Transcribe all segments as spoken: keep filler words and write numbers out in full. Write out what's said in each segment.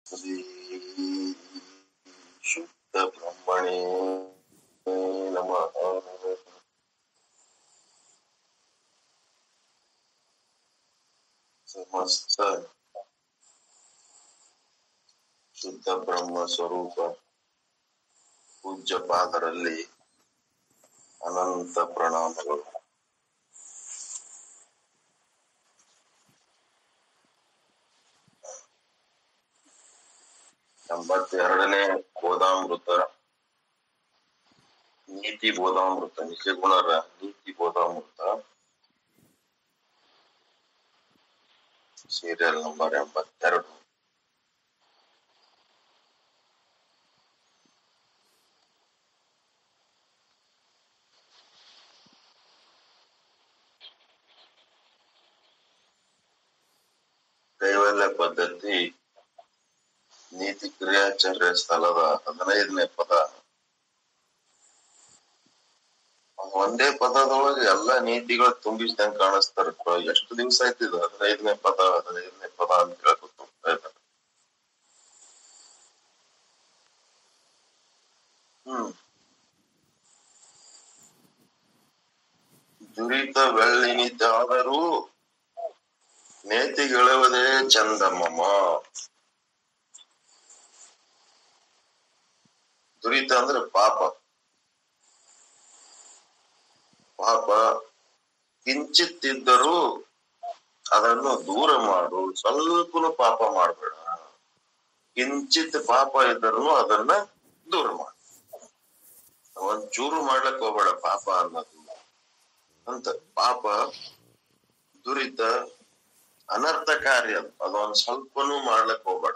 ಶ್ರೀ ಶುದ್ಧ ಬ್ರಹ್ಮಣೇ ನಮಃ. ಸಮಸ್ತ ಶುದ್ಧ ಬ್ರಹ್ಮ ಸ್ವರೂಪ ಪೂಜ್ಯ ಪಾದರಲ್ಲಿ ಅನಂತ ಪ್ರಣಾಮಗಳು. ಎಂಬತ್ತೆರಡನೇ ಬೋಧಾಮೃತ, ನೀತಿ ಬೋಧಾಮೃತ, ನಿಜಗುಣರ ನೀತಿ ಬೋಧಾಮೃತ, ಸೀರಿಯಲ್ ನಂಬರ್ ಎಂಬತ್ತೆರಡು. ಕೈವಲ್ಯ ಪದ್ಧತಿ ನೀತಿ ಕ್ರಿಯಾಚರ್ಯ ಸ್ಥಳದ ಹದಿನೈದನೇ ಪದ. ಒಂದೇ ಪದದೊಳಗೆ ಎಲ್ಲಾ ನೀತಿಗಳು ತುಂಬಿಸಿದಂಗ ಕಾಣಿಸ್ತಾರ. ಎಷ್ಟು ದಿವಸ ಆಯ್ತಿದ್ ಹದಿನೈದನೇ ಪದ ಹದಿನೈದನೇ ಪದ ಅಂತ ಹೇಳ್ಕೊತ ಹೋಗ್ತಾ ಇದ್ದಾರೆ. ಹ್ಮ್ ದುರಿತ ಬೆಳ್ಳಿ ನೀತಿ ಆದರೂ ನೇತಿಗೆಳುವುದೇ ಚಂದಮಮ. ದುರಿತ ಅಂದ್ರೆ ಪಾಪ. ಪಾಪ ಕಿಂಚಿತ್ತಿದ್ದರೂ ಅದನ್ನು ದೂರ ಮಾಡು. ಸ್ವಲ್ಪನು ಪಾಪ ಮಾಡ್ಬೇಡ. ಕಿಂಚಿತ್ ಪಾಪ ಇದ್ದರೂ ಅದನ್ನ ದೂರ ಮಾಡು. ಒಂಚೂರು ಮಾಡ್ಲಕ್ ಹೋಗ್ಬೇಡ ಪಾಪ ಅನ್ನೋದು ಅಂತ. ಪಾಪ ದುರಿತ ಅನರ್ಥಕಾರಿ. ಅದು ಅದೊಂದ್ ಸ್ವಲ್ಪನೂ ಮಾಡ್ಲಕ್ ಹೋಗ್ಬೇಡ.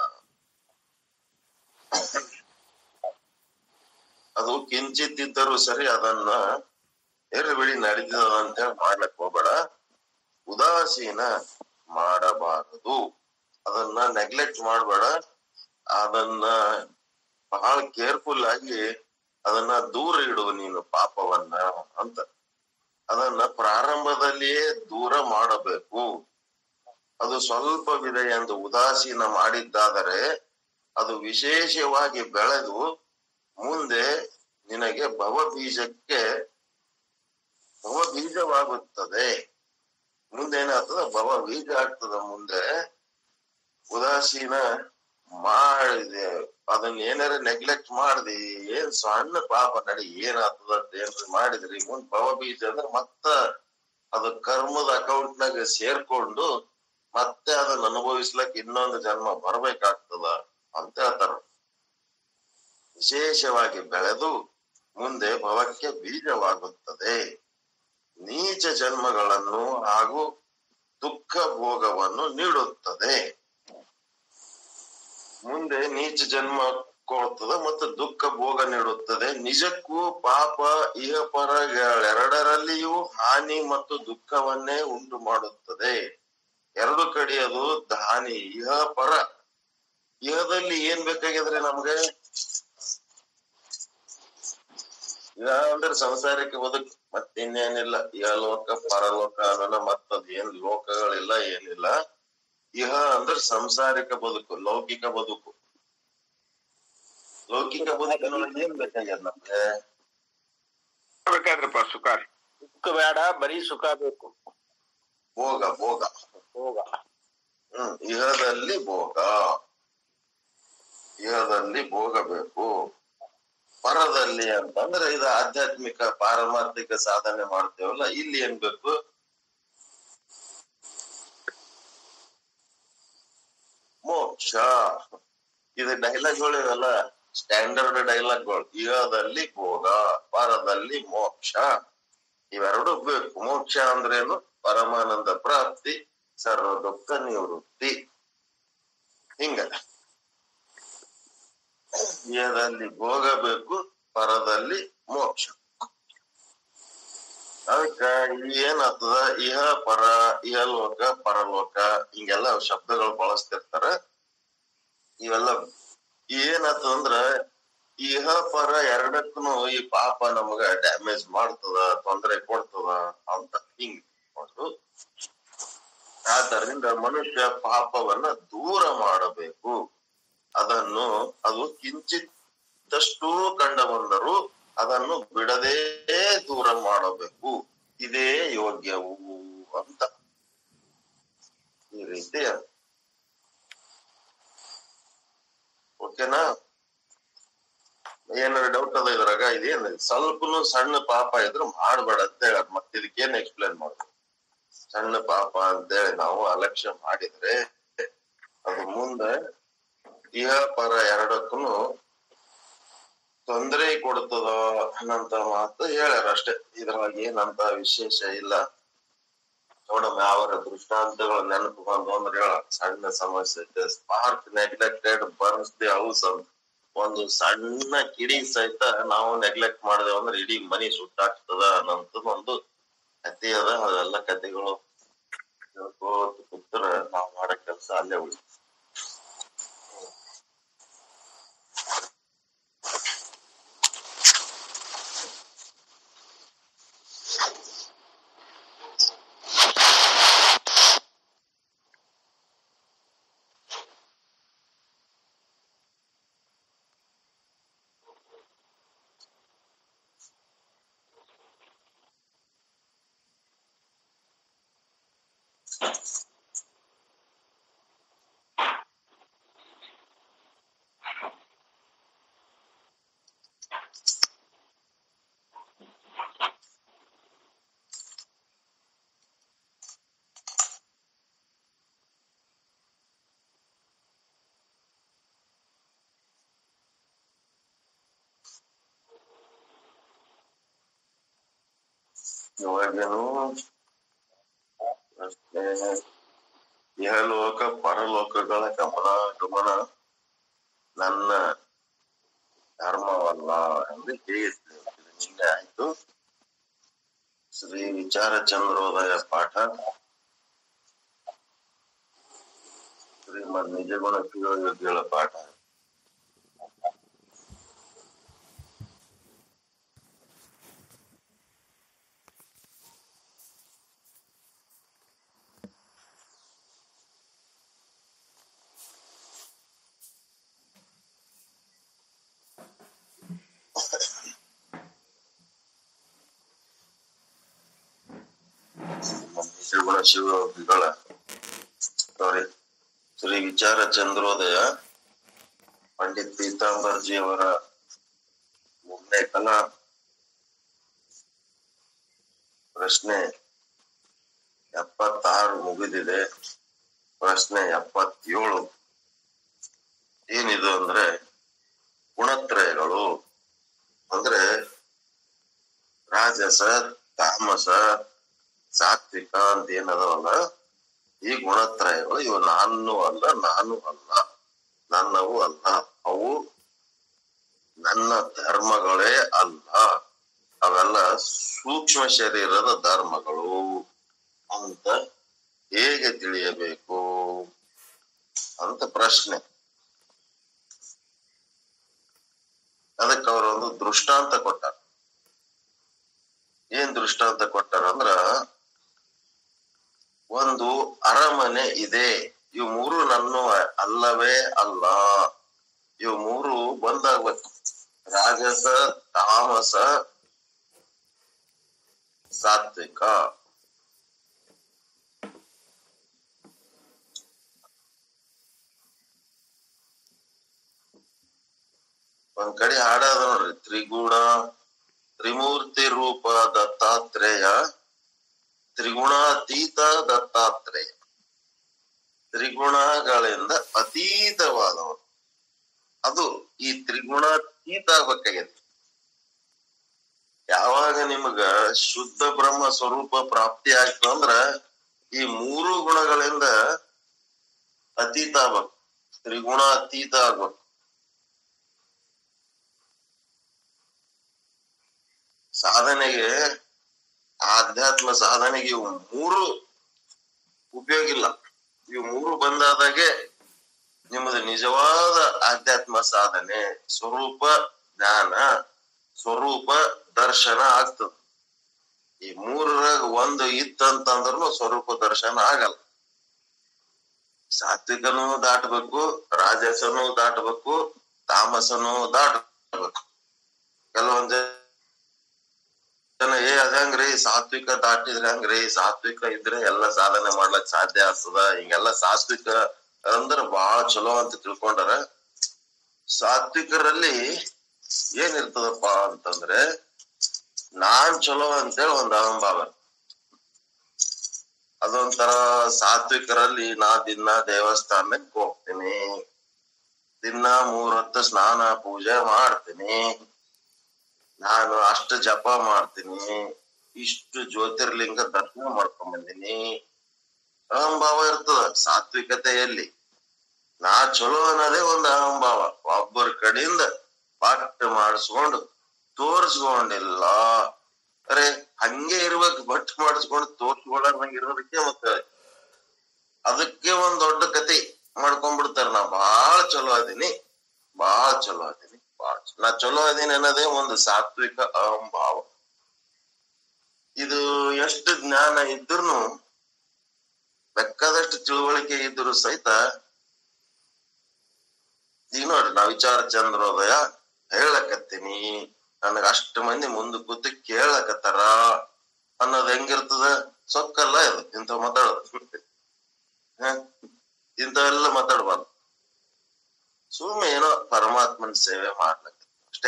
ಅದು ಕಿಂಚಿತ್ ಇದ್ದರೂ ಸರಿ ಅದನ್ನ ಎರ್ಬಿಡಿ ನಡೀತದ ಅಂತ ಹೇಳಿ ಮಾಡ್ಲಕ್ ಹೋಗ್ಬೇಡ. ಉದಾಸೀನ ಮಾಡಬಾರದು. ಅದನ್ನ ನೆಗ್ಲೆಕ್ಟ್ ಮಾಡ್ಬೇಡ. ಅದನ್ನ ಬಹಳ ಕೇರ್ಫುಲ್ ಆಗಿ ಅದನ್ನ ದೂರ ಇಡು ನೀನು ಪಾಪವನ್ನ ಅಂತ. ಅದನ್ನ ಪ್ರಾರಂಭದಲ್ಲಿಯೇ ದೂರ ಮಾಡಬೇಕು. ಅದು ಸ್ವಲ್ಪವಿದೆ ಎಂದು ಉದಾಸೀನ ಮಾಡಿದ್ದಾದರೆ ಅದು ವಿಶೇಷವಾಗಿ ಬೆಳೆದು ಮುಂದೆ ನಿನಗೆ ಭವಬೀಜಕ್ಕೆ ಭವಬೀಜವಾಗುತ್ತದೆ. ಮುಂದೆ ಏನಾಗ್ತದ? ಭವಬೀಜ ಆಗ್ತದ. ಮುಂದೆ ಉದಾಸೀನ ಮಾಡಿದೆ, ಅದನ್ನ ಏನಾರ ನೆಗ್ಲೆಕ್ಟ್ ಮಾಡ್ದಿ, ಏನ್ ಸಣ್ಣ ಪಾಪ ನಡಿ ಏನಾಗ್ತದ ಅಂತ ಏನ್ರಿ ಮಾಡಿದ್ರಿ, ಮುಂದ್ ಭವಬೀಜ ಅಂದ್ರೆ ಮತ್ತ ಅದು ಕರ್ಮದ ಅಕೌಂಟ್ ನಾಗ ಸೇರ್ಕೊಂಡು ಮತ್ತೆ ಅದನ್ನ ಅನುಭವಿಸ್ಲಕ್ ಇನ್ನೊಂದು ಜನ್ಮ ಬರ್ಬೇಕಾಗ್ತದ ಅಂತ ಹೇಳ್ತಾರ. ವಿಶೇಷವಾಗಿ ಬೆಳೆದು ಮುಂದೆ ಭವಕ್ಕೆ ಬೀಜವಾಗುತ್ತದೆ. ನೀಚ ಜನ್ಮಗಳನ್ನು ಹಾಗೂ ದುಃಖ ಭೋಗವನ್ನು ನೀಡುತ್ತದೆ. ಮುಂದೆ ನೀಚ ಜನ್ಮ ಕೊಡ್ತದ ಮತ್ತು ದುಃಖ ಭೋಗ ನೀಡುತ್ತದೆ. ನಿಜಕ್ಕೂ ಪಾಪ ಇಹಪರಗಳೆರಡರಲ್ಲಿಯೂ ಹಾನಿ ಮತ್ತು ದುಃಖವನ್ನೇ ಉಂಟು ಮಾಡುತ್ತದೆ. ಎರಡು ಕಡೆ ಅದು ಹಾನಿ. ಇಹ ಪರ. ಇಹದಲ್ಲಿ ಏನ್ ಬೇಕಾಗಿದ್ರೆ ನಮ್ಗೆ? ಇಹ ಅಂದ್ರೆ ಸಂಸಾರಿಕ ಬದುಕು, ಮತ್ತಿನ್ನೇನಿಲ್ಲ. ಇಹ ಲೋಕ ಪರಲೋಕ ಅನ್ನೋಣ, ಮತ್ತದ್ ಏನ್ ಲೋಕಗಳಿಲ್ಲ, ಏನಿಲ್ಲ. ಇಹ ಅಂದ್ರೆ ಸಂಸಾರಿಕ ಬದುಕು, ಲೌಕಿಕ ಬದುಕು. ಲೌಕಿಕ ಬದುಕಿನೊಳಗೆ ಏನ್ ಬೇಕಾಗ್ಯದ ನಮ್ಗೆ? ಬೇಕಾದ್ರಪ್ಪ ಸುಖ. ಸುಖ ಬೇಡ, ಬರೀ ಸುಖ ಬೇಕು. ಭೋಗ ಭೋಗ ಭೋಗ. ಹ್ಮ್ ಇಹದಲ್ಲಿ ಭೋಗ. ಇಹದಲ್ಲಿ ಭೋಗ ಬೇಕು. ಪರದಲ್ಲಿ ಅಂತಂದ್ರೆ ಇದು ಆಧ್ಯಾತ್ಮಿಕ ಪಾರಮಾರ್ಥಿಕ ಸಾಧನೆ ಮಾಡ್ತೇವಲ್ಲ, ಇಲ್ಲಿ ಏನ್ ಬೇಕು? ಮೋಕ್ಷ. ಇದು ಡೈಲಾಗ್ಗಳು ಇವೆಲ್ಲ ಸ್ಟ್ಯಾಂಡರ್ಡ್ ಡೈಲಾಗ್ಗಳು. ಇಹದಲ್ಲಿ ಭೋಗ, ಪರದಲ್ಲಿ ಮೋಕ್ಷ. ಇವೆರಡು ಬೇಕು. ಮೋಕ್ಷ ಅಂದ್ರೇನು? ಪರಮಾನಂದ ಪ್ರಾಪ್ತಿ, ಸರ್ವ ದುಃಖ ನಿವೃತ್ತಿ. ಹಿಂಗ ಇಹದಲ್ಲಿ ಭೋಗ ಬೇಕು, ಪರದಲ್ಲಿ ಮೋಕ್ಷ. ಅದಕ್ಕ ಏನಾಗ್ತದ? ಇಹ ಪರ, ಇಹಲೋಕ ಪರಲೋಕ ಹಿಂಗೆಲ್ಲ ಶಬ್ದಗಳು ಬಳಸ್ತಿರ್ತಾರ. ಇವೆಲ್ಲ ಏನಾಗ್ತದಂದ್ರ ಇಹ ಪರ ಎರಡಕ್ಕೂ ಈ ಪಾಪ ನಮಗ ಡ್ಯಾಮೇಜ್ ಮಾಡ್ತದ, ತೊಂದರೆ ಕೊಡ್ತದ ಅಂತ ಹಿಂಗ್ ನೋಡು. ಆದ್ದರಿಂದ ಮನುಷ್ಯ ಪಾಪವನ್ನ ದೂರ ಮಾಡಬೇಕು. ಅದ ಅವುಗಳನ್ನು ಅದು ಕಿಂಚಿತ್ತಷ್ಟು ಕಂಡ ಬಂದರೂ ಅದನ್ನು ಬಿಡದೇ ದೂರ ಮಾಡಬೇಕು. ಇದೇ ಯೋಗ್ಯವು ಅಂತ ಈ ರೀತಿ. ಓಕೆನಾ? ಏನಾರ ಡೌಟ್ ಅದ ಇದ್ರಾಗ? ಇದೇನ್ ಸ್ವಲ್ಪನು ಸಣ್ಣ ಪಾಪ ಇದ್ರು ಮಾಡ್ಬೇಡ ಅಂತ ಹೇಳ. ಮತ್ತೆ ಇದಕ್ಕೇನ್ ಎಕ್ಸ್ಪ್ಲೇನ್ ಮಾಡ್ಬೇಕು? ಸಣ್ಣ ಪಾಪ ಅಂತೇಳಿ ನಾವು ಅಲಕ್ಷ್ಯ ಮಾಡಿದ್ರೆ ಅದು ಮುಂದೆ ಇಹ ಪರ ಎರಡಕ್ಕೂ ತೊಂದರೆ ಕೊಡ್ತದ ಅನ್ನಂತ ಮಾತು ಹೇಳ್ಯಾರ ಅಷ್ಟೇ. ಇದ್ರೊಳಗೆ ಏನಂತ ವಿಶೇಷ ಇಲ್ಲ. ನೋಡಮ್ಮ ಅವರ ದೃಷ್ಟಾಂತಗಳ ನೆನಪು ಬಂದು ಅಂದ್ರೆ ಹೇಳ. ಸಣ್ಣ ಸಮಸ್ಯೆ ಐತೆ, spark neglected burns the house ಅಂತ. ಒಂದು ಸಣ್ಣ ಕಿಡಿ ಸಹಿತ ನಾವು ನೆಗ್ಲೆಕ್ಟ್ ಮಾಡಿದೆವು ಅಂದ್ರೆ ಇಡೀ ಮನಿ ಸುಟ್ಟಾಗ್ತದ ಅನ್ನೋಂಥದ್ದು ಒಂದು ಕಥೆ ಅದ. ಅವೆಲ್ಲ ಕಥೆಗಳು ಹೇಳ್ಕೋತ ಕೂತ್ರ ನಾವು ಮಾಡೋ ಕೆಲಸ ಅಲ್ಲೇ ಉಳಿ. ಇವಾಗೇನು ಅಷ್ಟೇ ಇಹಲೋಕ ಪರಲೋಕಗಳ ಗಮನ ಗಮನ ನನ್ನ ಧರ್ಮವಲ್ಲ ಎಂದು ಹೇಳಿದ್ರು. ನಿನ್ನೆ ಆಯ್ತು ಶ್ರೀ ವಿಚಾರ ಚಂದ್ರೋದಯ ಪಾಠ, ಶ್ರೀಮದ್ ನಿಜಗುಣ ಶಿವಯೋಗಿಗಳ ಪಾಠ. ನಿಜಗುಣ ಶಿವಯೋಗಿಗಳ ಸಾರಿ ಶ್ರೀ ವಿಚಾರ ಚಂದ್ರೋದಯ ಪಂಡಿತ್ ಪೀತಾಂಬರ್ಜಿ ಅವರ ಮೂರನೇ ಕಲಾ ಪ್ರಶ್ನೆ ಎಪ್ಪತ್ತಾರು ಮುಗಿದಿದೆ. ಪ್ರಶ್ನೆ ಎಪ್ಪತ್ತೇಳು ಏನಿದು ಅಂದ್ರೆ ಗುಣತ್ರಯಗಳು ಅಂದ್ರೆ ರಾಜಸ, ತಾಮಸ, ಸಾತ್ವಿಕ ಅಂತ ಏನದವಲ್ಲ, ಈ ಗುಣತ್ರಯಗಳು ಇವು ನಾನು ಅಲ್ಲ, ನಾನು ಅಲ್ಲ, ನನ್ನವು ಅಲ್ಲ, ಅವು ನನ್ನ ಧರ್ಮಗಳೇ ಅಲ್ಲ, ಅವೆಲ್ಲ ಸೂಕ್ಷ್ಮ ಶರೀರದ ಧರ್ಮಗಳು ಅಂತ ಹೇಗೆ ತಿಳಿಯಬೇಕು ಅಂತ ಪ್ರಶ್ನೆ. ಅದಕ್ಕೆ ಅವರೊಂದು ದೃಷ್ಟಾಂತ ಕೊಟ್ಟಾರ. ಏನ್ ದೃಷ್ಟಾಂತ ಕೊಟ್ಟಾರ ಅಂದ್ರ, ಒಂದು ಅರಮನೆ ಇದೆ, ಇವು ಮೂರು ನನ್ನ ಅಲ್ಲವೇ ಅಲ್ಲ, ಇವು ಮೂರು ಬಂದಾಗ್ಬೇಕು. ರಾಜಸ, ತಾಮಸ, ಸಾತ್ವಿಕ. ಒಂದ್ ಕಡೆ ಹಾಡಾದ ನೋಡ್ರಿ, ತ್ರಿಗುಣ ತ್ರಿಮೂರ್ತಿ ರೂಪ ದತ್ತಾತ್ರೇಯ, ತ್ರಿಗುಣಾತೀತ ದತ್ತಾತ್ರೇಯ. ತ್ರಿಗುಣಗಳಿಂದ ಅತೀತವಾದವನು. ಅದು ಈ ತ್ರಿಗುಣಾತೀತ ಆಗ್ಬೇಕಾಗೈತಿ. ಯಾವಾಗ ನಿಮಗ ಶುದ್ಧ ಬ್ರಹ್ಮ ಸ್ವರೂಪ ಪ್ರಾಪ್ತಿ ಆಗ್ತದ ಅಂದ್ರ ಈ ಮೂರು ಗುಣಗಳಿಂದ ಅತೀತ ಆಗ್ಬೇಕು, ತ್ರಿಗುಣಾತೀತ ಆಗ್ಬೇಕು. ಸಾಧನೆಗೆ, ಆಧ್ಯಾತ್ಮ ಸಾಧನೆಗೆ ಇವು ಮೂರು ಉಪಯೋಗ ಇಲ್ಲ. ಇವು ಮೂರು ಬಂದಾದಾಗೆ ನಿಮ್ಮದು ನಿಜವಾದ ಆಧ್ಯಾತ್ಮ ಸಾಧನೆ, ಸ್ವರೂಪ ಜ್ಞಾನ, ಸ್ವರೂಪ ದರ್ಶನ ಆಗ್ತದ. ಈ ಮೂರರಾಗ ಒಂದು ಇತ್ತಂತಂದ್ರೂ ಸ್ವರೂಪ ದರ್ಶನ ಆಗಲ್ಲ. ಸಾತ್ವಿಕನೂ ದಾಟಬೇಕು, ರಾಜಸನೂ ದಾಟಬೇಕು, ತಾಮಸನೂ ದಾಟಬೇಕು. ಕೆಲವೊಂದ್ ಜನ ಏ ಅದಂಗ್ರಿ ಸಾತ್ವಿಕ ದಾಟಿದ್ರೆ ಹಂಗ್ರಿ, ಸಾತ್ವಿಕ ಇದ್ರೆ ಎಲ್ಲಾ ಸಾಧನೆ ಮಾಡ್ಲಕ್ ಸಾಧ್ಯ ಆಗ್ತದ, ಹಿಂಗೆಲ್ಲಾ ಸಾತ್ವಿಕ ಅಂದ್ರ ಬಾಳ ಚಲೋ ಅಂತ ತಿಳ್ಕೊಂಡಾರ. ಸಾತ್ವಿಕರಲ್ಲಿ ಏನಿರ್ತದಪ್ಪ ಅಂತಂದ್ರೆ ನಾನ್ ಚಲೋ ಅಂತೇಳಿ ಒಂದ್ ಅಹಂಭಾವ. ಅದೊಂಥರ ಸಾತ್ವಿಕರಲ್ಲಿ ನಾ ದಿನ ದೇವಸ್ಥಾನಕ್ಕೆ ಹೋಗ್ತೀನಿ, ದಿನ ಮೂರ್ ಹೊತ್ತು ಸ್ನಾನ ಪೂಜೆ ಮಾಡ್ತೀನಿ, ನಾನು ಅಷ್ಟು ಜಪ ಮಾಡ್ತೀನಿ, ಇಷ್ಟು ಜ್ಯೋತಿರ್ಲಿಂಗ ದರ್ಶನ ಮಾಡ್ಕೊಂಡ್ ಬಂದೀನಿ. ಅಹಂಭಾವ ಇರ್ತದ ಸಾತ್ವಿಕತೆಯಲ್ಲಿ. ನಾ ಚಲೋ ಅನ್ನೋದೇ ಒಂದು ಅಹಂಭಾವ. ಒಬ್ಬರ ಕಡೆಯಿಂದ ಪಟ್ಟು ಮಾಡಿಸ್ಕೊಂಡು ತೋರ್ಸ್ಕೊಂಡಿಲ್ಲ. ಅರೆ ಹಂಗೆ ಇರ್ಬೇಕು, ಬಟ್ ಮಾಡಿಸ್ಕೊಂಡು ತೋರ್ಸ್ಕೊಳ್ಳಂಗೆ ಇರೋದಕ್ಕೆ ಮತ್ತೆ ಅದಕ್ಕೆ ಒಂದ್ ದೊಡ್ಡ ಕತೆ ಮಾಡ್ಕೊಂಡ್ಬಿಡ್ತಾರ. ನಾ ಬಾಳ ಚಲೋ ಅದೀನಿ, ಬಾಳ ಚಲೋ ಅದೀನಿ, ಬಾಳ ನಾ ಚಲೋ ಅದೀನಿ ಅನ್ನೋದೇ ಒಂದು ಸಾತ್ವಿಕ ಅಹಂಭಾವ. ಇದು ಎಷ್ಟು ಜ್ಞಾನ ಇದ್ರೂ, ಬೇಕಾದಷ್ಟು ತಿಳುವಳಿಕೆ ಇದ್ರು ಸಹಿತ, ಈಗ ನೋಡ್ರಿ ನಾ ವಿಚಾರ ಚಂದ್ರೋದಯ ಹೇಳಕತ್ತೀನಿ, ನನಗ ಅಷ್ಟು ಮಂದಿ ಮುಂದ ಕೂತು ಕೇಳಕತ್ತಾರ ಅನ್ನೋದ್ ಹೆಂಗಿರ್ತದ? ಸೊಕ್ಕಲ್ಲ ಇದು ಇಂಥವ್ ಮಾತಾಡೋದು. ಹ ಇಂಥವೆಲ್ಲ ಮಾತಾಡ್ಬಾರ್ದು. ಸುಮ್ಮನೆ ಏನೋ ಪರಮಾತ್ಮನ ಸೇವೆ ಮಾಡ್ಲಕ್ಕ ಅಷ್ಟೇ.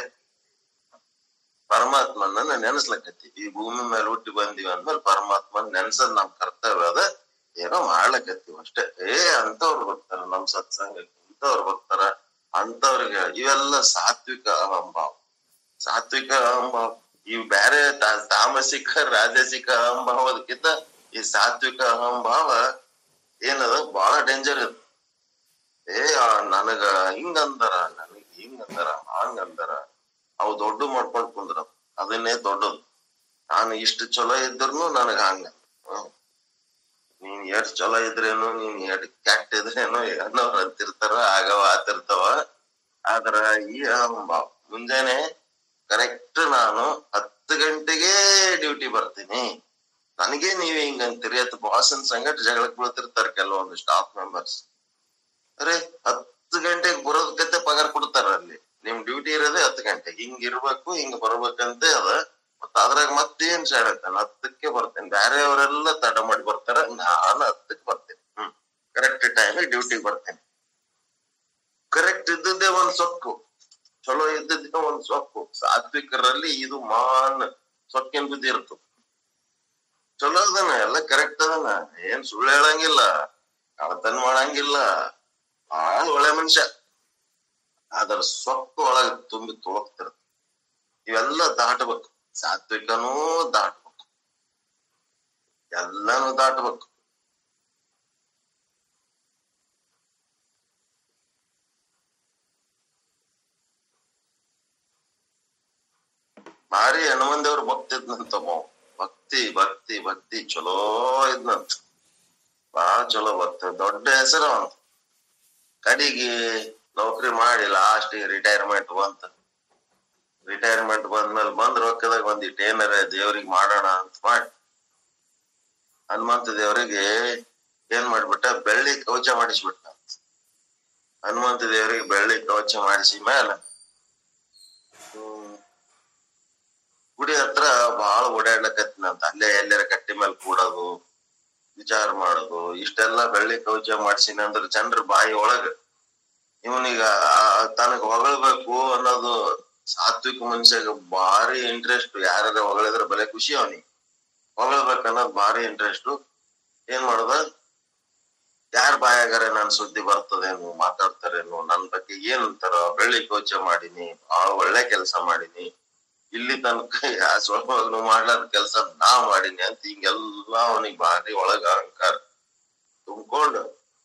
ಪರಮಾತ್ಮನ ನೆನೆಸ್ಲಕತ್ತಿ. ಈ ಭೂಮಿ ಮೇಲೆ ಹುಟ್ಟಿ ಬಂದಿವಿ ಅಂದ್ಮೇಲೆ ಪರಮಾತ್ಮನ್ ನೆನ್ಸದ್ ನಮ್ ಕರ್ತವ್ಯ ಅದ. ಏನೋ ಮಾಡ್ಲಕತ್ತೀವಿ ಅಷ್ಟೇ. ಏ ಅಂತವ್ರು ಬರ್ತಾರ ನಮ್ ಸತ್ಸಂಗಕ್ಕೆ, ಇಂಥವ್ರು ಬರ್ತಾರ, ಅಂತವ್ರಿಗೆ ಇವೆಲ್ಲ ಸಾತ್ವಿಕ ಅಹಂಭಾವ. ಸಾತ್ವಿಕ ಅಹಂಭಾವ ಇವ್ ಬ್ಯಾರೆ ತಾಮಸಿಕ ರಾಜಸಿಕ ಅಹಂಭಾವದಕ್ಕಿಂತ ಈ ಸಾತ್ವಿಕ ಅಹಂಭಾವ ಏನದ ಬಹಳ ಡೇಂಜರ್ ಇದ. ಏ ನನಗ ಹಿಂಗಂದರ, ನನಗ್ ಹಿಂಗಂದರ, ಹಂಗಂದರ, ಅವು ದೊಡ್ಡ ಮಾಡ್ಕೊಂಡ್ ಕುಂದ್ರ ಅದನ್ನೇ ದೊಡ್ಡದು. ನಾನು ಇಷ್ಟು ಚಲೋ ಇದ್ರೂ ನನಗ ಹಂಗ, ಹ್ಮ್ ನೀನ್ ಎಷ್ಟ್ ಚಲೋ ಇದ್ರೇನು, ನೀನ್ ಎಷ್ಟ್ ಕೆಟ್ಟ ಇದ್ರೇನು ಅನ್ನೋರ್ ಅಂತಿರ್ತಾರ, ಆಗವ ಆತಿರ್ತಾವ. ಆದ್ರ ಈ ಅಹಂಭಾವ ಮುಂಜಾನೆ ಕರೆಕ್ಟ್ ನಾನು ಹತ್ತು ಗಂಟೆಗೆ ಡ್ಯೂಟಿ ಬರ್ತೀನಿ, ನನಗೆ ನೀವ್ ಹಿಂಗಂತೀರಿ ಅಂತ ಬಾಸನ್ ಸಂಗಟ ಜಗಳಕ್ ಬೀಳ್ತಿರ್ತಾರ ಕೆಲವೊಂದು ಸ್ಟಾಫ್ ಮೆಂಬರ್ಸ್. ಅರೆ ಹತ್ತು ಗಂಟೆಗೆ ಬರೋದಕ್ಕೆ ಪಗಾರ ಕೊಡ್ತಾರ. ಅಲ್ಲಿ ನಿಮ್ ಡ್ಯೂಟಿ ಇರೋದೇ ಹತ್ತು ಗಂಟೆಗೆ, ಹಿಂಗ್ ಇರ್ಬೇಕು, ಹಿಂಗ್ ಬರ್ಬೇಕಂತೆ ಅದ. ಮತ್ತ ಅದ್ರಾಗ ಮತ್ತೇನ್ ಶಾಡತ್ತಾನ, ಹತ್ತಕ್ಕೆ ಬರ್ತೇನೆ, ಬ್ಯಾರೆಯವರೆಲ್ಲ ತಡ ಮಾಡಿ ಬರ್ತಾರ, ನಾನು ಹತ್ತಕ್ಕೆ ಬರ್ತೇನೆ. ಹ್ಮ್ ಕರೆಕ್ಟ್ ಟೈಮಿಗೆ ಡ್ಯೂಟಿಗೆ ಬರ್ತೇನೆ. ಕರೆಕ್ಟ್ ಇದ್ದದ್ದೇ ಒಂದ್ ಸೊಕ್ಕು, ಚಲೋ ಇದ್ದದ್ದೇ ಒಂದ್ ಸೊಕ್ಕು. ಸಾತ್ವಿಕರಲ್ಲಿ ಇದು ಮಾನ್ ಸೊಕ್ಕಿನ ಬುದ್ಧಿ ಇರ್ತದ. ಚಲೋ ಅದನ, ಎಲ್ಲ ಕರೆಕ್ಟ್ ಅದನ, ಏನ್ ಸುಳ್ಳು ಹೇಳಂಗಿಲ್ಲ, ಕಳತನ ಮಾಡಂಗಿಲ್ಲ, ಬಾಳ ಒಳ್ಳೆ ಮನುಷ್ಯ. ಅದರ ಸೊಕ್ಕು ಒಳಗ ತುಂಬಿ ತುಳಕ್ತಿರತ್ತ. ಇವೆಲ್ಲ ದಾಟಬೇಕು. ಸಾತ್ವಿಕನೂ ದಾಟಬೇಕು, ಎಲ್ಲಾನು ದಾಟಬೇಕು. ಭಾರಿ ಹನುಮಂದೇವ್ರ ಭಕ್ತಿ ಇದ್ನಂತ. ಭಕ್ತಿ ಭಕ್ತಿ ಭಕ್ತಿ ಚಲೋ ಇದ್ನಂತ, ಬಾಳ ಚಲೋ ಭಕ್ತಿ, ದೊಡ್ಡ ಹೆಸರು ಅವಂತ. ಕಡಿಗೆ ನೌಕರಿ ಮಾಡಿ ಲಾಸ್ಟ್ ರಿಟೈರ್ಮೆಂಟ್ ಬಂತ. ರಿಟೈರ್ಮೆಂಟ್ ಬಂದ್ಮೇಲೆ ಬಂದ್ ರೊಕ್ಕದಾಗ ಒಂದಿಟ್ಟು ಏನಾರ ದೇವ್ರಿಗೆ ಮಾಡೋಣ ಅಂತ ಮಾಡಿ ಹನುಮಂತ ದೇವ್ರಿಗೆ ಏನ್ ಮಾಡ್ಬಿಟ್ಟ, ಬೆಳ್ಳಿ ಕವಚ ಮಾಡಿಸ್ಬಿಟ್ಟ. ಹನುಮಂತ ದೇವ್ರಿಗೆ ಬೆಳ್ಳಿ ಕವಚ ಮಾಡಿಸಿ ಮ್ಯಾಲ ಹ್ಮ್ ಗುಡಿ ಹತ್ರ ಬಹಳ ಓಡಾಡ್ಲಕತ್ತಿನಂತ. ಅಲ್ಲೇ ಎಲ್ಲಾರ ಕಟ್ಟಿ ಮೇಲೆ ಕೂಡೋದು, ವಿಚಾರ ಮಾಡೋದು, ಇಷ್ಟೆಲ್ಲಾ ಬೆಳ್ಳಿ ಕವಚ ಮಾಡ್ಸಿನ ಅಂದ್ರ ಜನರ ಬಾಯಿ ಒಳಗ ಇವನಿಗ ತನಗ್ ಹೊಗಳ್ಬೇಕು ಅನ್ನೋದು ಸಾತ್ವಿಕ ಮನುಷ್ಯಾಗ ಭಾರಿ ಇಂಟ್ರೆಸ್ಟ್. ಯಾರ ಹೊಗಳಿದ್ರೆ ಬಲೆ ಖುಷಿ ಅವನಿಗೆ, ಹೊಗಳ್ಬೇಕು ಅನ್ನೋದು ಭಾರಿ ಇಂಟ್ರೆಸ್ಟ್. ಏನ್ ಮಾಡದ, ಯಾರ ಬಾಯಾಗಾರ ನನ್ ಸುದ್ದಿ ಬರ್ತದೇನು, ಮಾತಾಡ್ತಾರೇನು, ನನ್ ಬಗ್ಗೆ ಏನಂತಾರ, ಬೆಳ್ಳಿ ಕವಚ ಮಾಡೀನಿ, ಬಹಳ ಒಳ್ಳೆ ಕೆಲಸ ಮಾಡೀನಿ, ಇಲ್ಲಿ ತನಕ ಯಾ ಸ್ವಲ್ಪ ಮಾಡ್ಲಾರ ಕೆಲ್ಸ ನಾ ಮಾಡೀನಿ ಅಂತ ಹಿಂಗೆಲ್ಲಾ ಅವನಿಗೆ ಭಾರಿ ಒಳಗ ಅಹಂಕಾರ ತುಂಬ್ಕೊಂಡು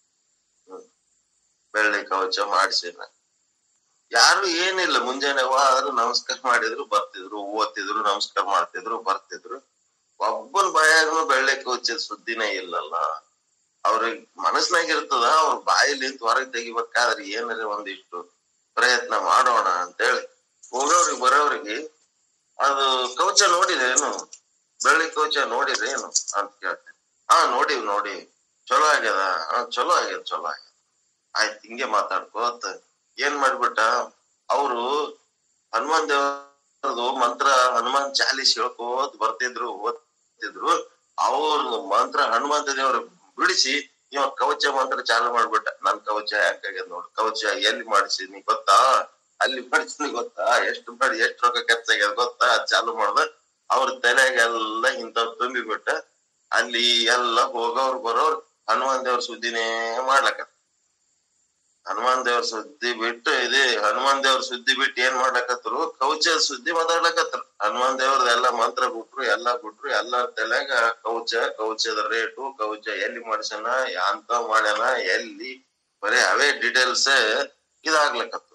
ಬೆಳ್ಳಿ ಕವಚ ಮಾಡಿಸಿನ. ಯಾರು ಏನಿಲ್ಲ, ಮುಂಜಾನೆ ಆದ್ರೂ ನಮಸ್ಕಾರ ಮಾಡಿದ್ರು ಬರ್ತಿದ್ರು, ಓದ್ತಿದ್ರು, ನಮಸ್ಕಾರ ಮಾಡ್ತಿದ್ರು ಬರ್ತಿದ್ರು. ಒಬ್ಬನ ಬಾಯಾಗನು ಬೆಳ್ಳಿ ಕವಚದ ಸುದ್ದಿನೇ ಇಲ್ಲಲ್ಲ. ಅವ್ರಿಗೆ ಮನಸ್ನಾಗ ಇರ್ತದ, ಅವ್ರ ಬಾಯಿಲಿಂತ ಹೊರಗೆ ತೆಗಿಬೇಕಾದ್ರೆ ಏನಾರ ಒಂದಿಷ್ಟು ಪ್ರಯತ್ನ ಮಾಡೋಣ ಅಂತೇಳಿ ಹೋಗೋವ್ರಿಗೆ ಬರೋವ್ರಿಗೆ ಅದು ಕವಚ ನೋಡಿದೆ ಏನು, ಬೆಳ್ಳಿ ಕವಚ ನೋಡಿದೆ ಏನು ಅಂತ ಕೇಳ್ತೇನೆ. ಹಾ ನೋಡಿವ್ ನೋಡಿ, ಚಲೋ ಆಗ್ಯದ ಚಲೋ ಆಗ್ಯದ ಚಲೋ ಆಗ್ಯದ ಆಯ್ತು ಹಿಂಗೆ ಮಾತಾಡ್ಕೋತ ಏನ್ ಮಾಡ್ಬಿಟ್ಟ ಅವರು ಹನುಮಾನ್ ದೇವರದು ಮಂತ್ರ ಹನುಮಾನ್ ಚಾಲೀಸ್ ಹೇಳ್ಕೋತ ಬರ್ತಿದ್ರು ಓದ್ತಿದ್ರು. ಅವ್ರ ಮಂತ್ರ ಹನುಮಂತ ದೇವ್ರ ಬಿಡಿಸಿ ಇವ ಕವಚ ಮಂತ್ರ ಚಾಲು ಮಾಡ್ಬಿಟ್ಟ. ನನ್ ಕವಚ ಯಾಕಾಗ್ಯದ ನೋಡು, ಕವಚ ಎಲ್ಲಿ ಮಾಡಿಸಿದ್ನಿ ಗೊತ್ತಾ, ಅಲ್ಲಿ ಮಾಡಿಸಿದ್ನಿ ಗೊತ್ತಾ, ಎಷ್ಟು ಮಾಡಿ ಎಷ್ಟು ರೊಕ್ಕ ಖರ್ಚಾಗ್ಯದ ಗೊತ್ತಾ, ಚಾಲು ಮಾಡ್ದ. ಅವ್ರ ತಲೆಗೆಲ್ಲ ಇಂಥವ್ ತುಂಬಿಬಿಟ್ಟ. ಅಲ್ಲಿ ಎಲ್ಲ ಹೋಗೋರು ಬರೋರು ಹನುಮಾನ್ ದೇವ್ರ ಸುದ್ದಿನೇ ಮಾಡ್ಲಕ್ಕ. ಹನುಮಾನ್ ದೇವ್ರ ಸುದ್ದಿ ಬಿಟ್ಟು ಇದೆ ಹನುಮಾನ್ ದೇವ್ರ ಸುದ್ದಿ ಬಿಟ್ಟು ಏನ್ ಮಾಡ್ಲಕತ್ರು, ಕವಚ ಸುದ್ದಿ ಮಾತಾಡ್ಲಕತ್ರು. ಹನುಮಾನ್ ದೇವ್ರದ ಎಲ್ಲಾ ಮಂತ್ರ ಬಿಟ್ರು, ಎಲ್ಲಾ ಬಿಟ್ರು. ಎಲ್ಲಾರ ತಲೆಗ ಕವಚ, ಕವಚದ ರೇಟು, ಕವಚ ಎಲ್ಲಿ ಮಾಡ್ಸನ, ಅಂತ ಮಾಡ್ಯಾನ, ಎಲ್ಲಿ, ಬರೀ ಅವೇ ಡೀಟೇಲ್ಸ್ ಇದಾಗ್ಲಕತ್ತು.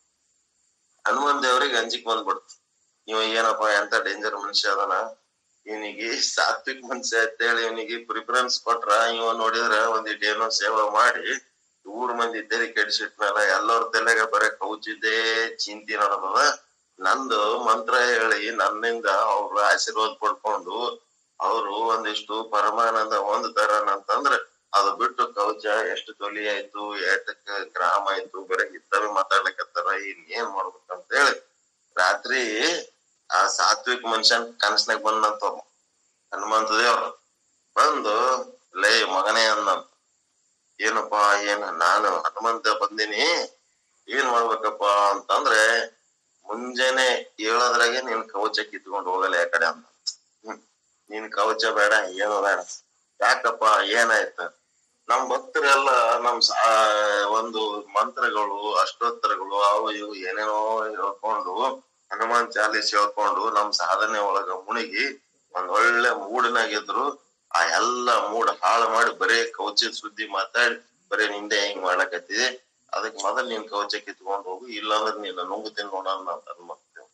ಹನುಮಾನ್ ದೇವ್ರಿಗೆ ಅಂಜಿಕ್ ಬಂದ್ಬಿಡ್ತು. ಇವ ಏನಪ್ಪಾ ಎಂತ ಡೇಂಜರ್ ಮನುಷ್ಯ ಅದನ, ಇವನಿಗೆ ಸಾತ್ವಿಕ್ ಮನುಷ್ಯ ಅಂತೇಳಿ ಇವನಿಗೆ ಪ್ರಿಫರೆನ್ಸ್ ಕೊಟ್ರ, ಇವ ನೋಡಿದ್ರ ಒಂದಿಟ್ಟು ಏನೋ ಸೇವೆ ಮಾಡಿ ಊರ್ ಮಂದಿ ತೆರಿ ಕೆಡಿಸಿಟ್ಮೇಲೆ ಎಲ್ಲರ ತಲೆಗ ಬರೇ ಕೌಚಿದ್ದೇ ಚಿಂತಿ ನಡೆದದ. ನಂದು ಮಂತ್ರ ಹೇಳಿ ನನ್ನಿಂದ ಅವ್ರು ಆಶೀರ್ವಾದ ಪಡ್ಕೊಂಡು ಅವರು ಒಂದಿಷ್ಟು ಪರಮಾನಂದ ಹೊಂದ್ತಾರನಂತಂದ್ರ ಅದು ಬಿಟ್ಟು ಕವಚ ಎಷ್ಟು ತೊಲಿ ಆಯ್ತು, ಎಷ್ಟಕ್ಕ ಗ್ರಾಮ ಆಯ್ತು, ಬರೀ ಇದ್ದಾವೆ ಮಾತಾಡ್ಲಿಕತ್ತಾರ. ಇನ್ ಏನ್ ಮಾಡ್ಬೇಕಂತ ಹೇಳಿ ರಾತ್ರಿ ಆ ಸಾತ್ವಿಕ ಮನುಷ್ಯನ್ ಕನಸ್ನಾಗ ಬಂದಂತ ಹನುಮಂತ ದೇವ್ರ ಬಂದು, ಲೇ ಮಗನೇ ಅಂದಂತ, ಏನಪ್ಪಾ ಏನ್ ನಾನು ಹನುಮಂತ ಬಂದಿನಿ, ಏನ್ ಮಾಡ್ಬೇಕಪ್ಪ ಅಂತಂದ್ರೆ ಮುಂಜಾನೆ ಏಳೋದ್ರಾಗೆ ನಿನ್ ಕವಚ ಕಿತ್ಕೊಂಡ್ ಹೋಗಲ್ಲ ಯಾ ಕಡೆ ಅಂತ. ಹ್ಮ್ ನಿನ್ ಕವಚ ಬೇಡ, ಏನು ಬೇಡ. ಯಾಕಪ್ಪ ಏನಾಯ್ತ? ನಮ್ ಭಕ್ತರೆಲ್ಲ ನಮ್ ಒಂದು ಮಂತ್ರಗಳು, ಅಷ್ಟೋತ್ತರಗಳು, ಅವು ಇವು ಏನೇನೋ ಹೇಳ್ಕೊಂಡು ಹನುಮಾನ್ ಚಾಲೀಸ್ ಹೇಳ್ಕೊಂಡು ನಮ್ ಸಾಧನೆ ಒಳಗ ಮುಳುಗಿ ಒಂದ್ ಒಳ್ಳೆ ಮೂಡಿನಾಗಿದ್ರು. ಆ ಎಲ್ಲಾ ಮೂಡ್ ಹಾಳು ಮಾಡಿ ಬರೇ ಕವಚದ ಸುದ್ದಿ ಮಾತಾಡಿ ಬರೇ ನಿಂದೆ ಹಿಂಗ್ ಮಾಡ್ಲಕತ್ತಿದೆ. ಅದಕ್ ಮೊದಲ್ ನೀನ್ ಕವಚ ಕಿತ್ಕೊಂಡ್ ಹೋಗು, ಇಲ್ಲಾಂದ್ರೆ ನೀನ್ ನುಂಗುತ್ತೀನಿ ನೋಡೋಣ ಅಂತ ಅನ್ಮಕ್ತೇವೆ.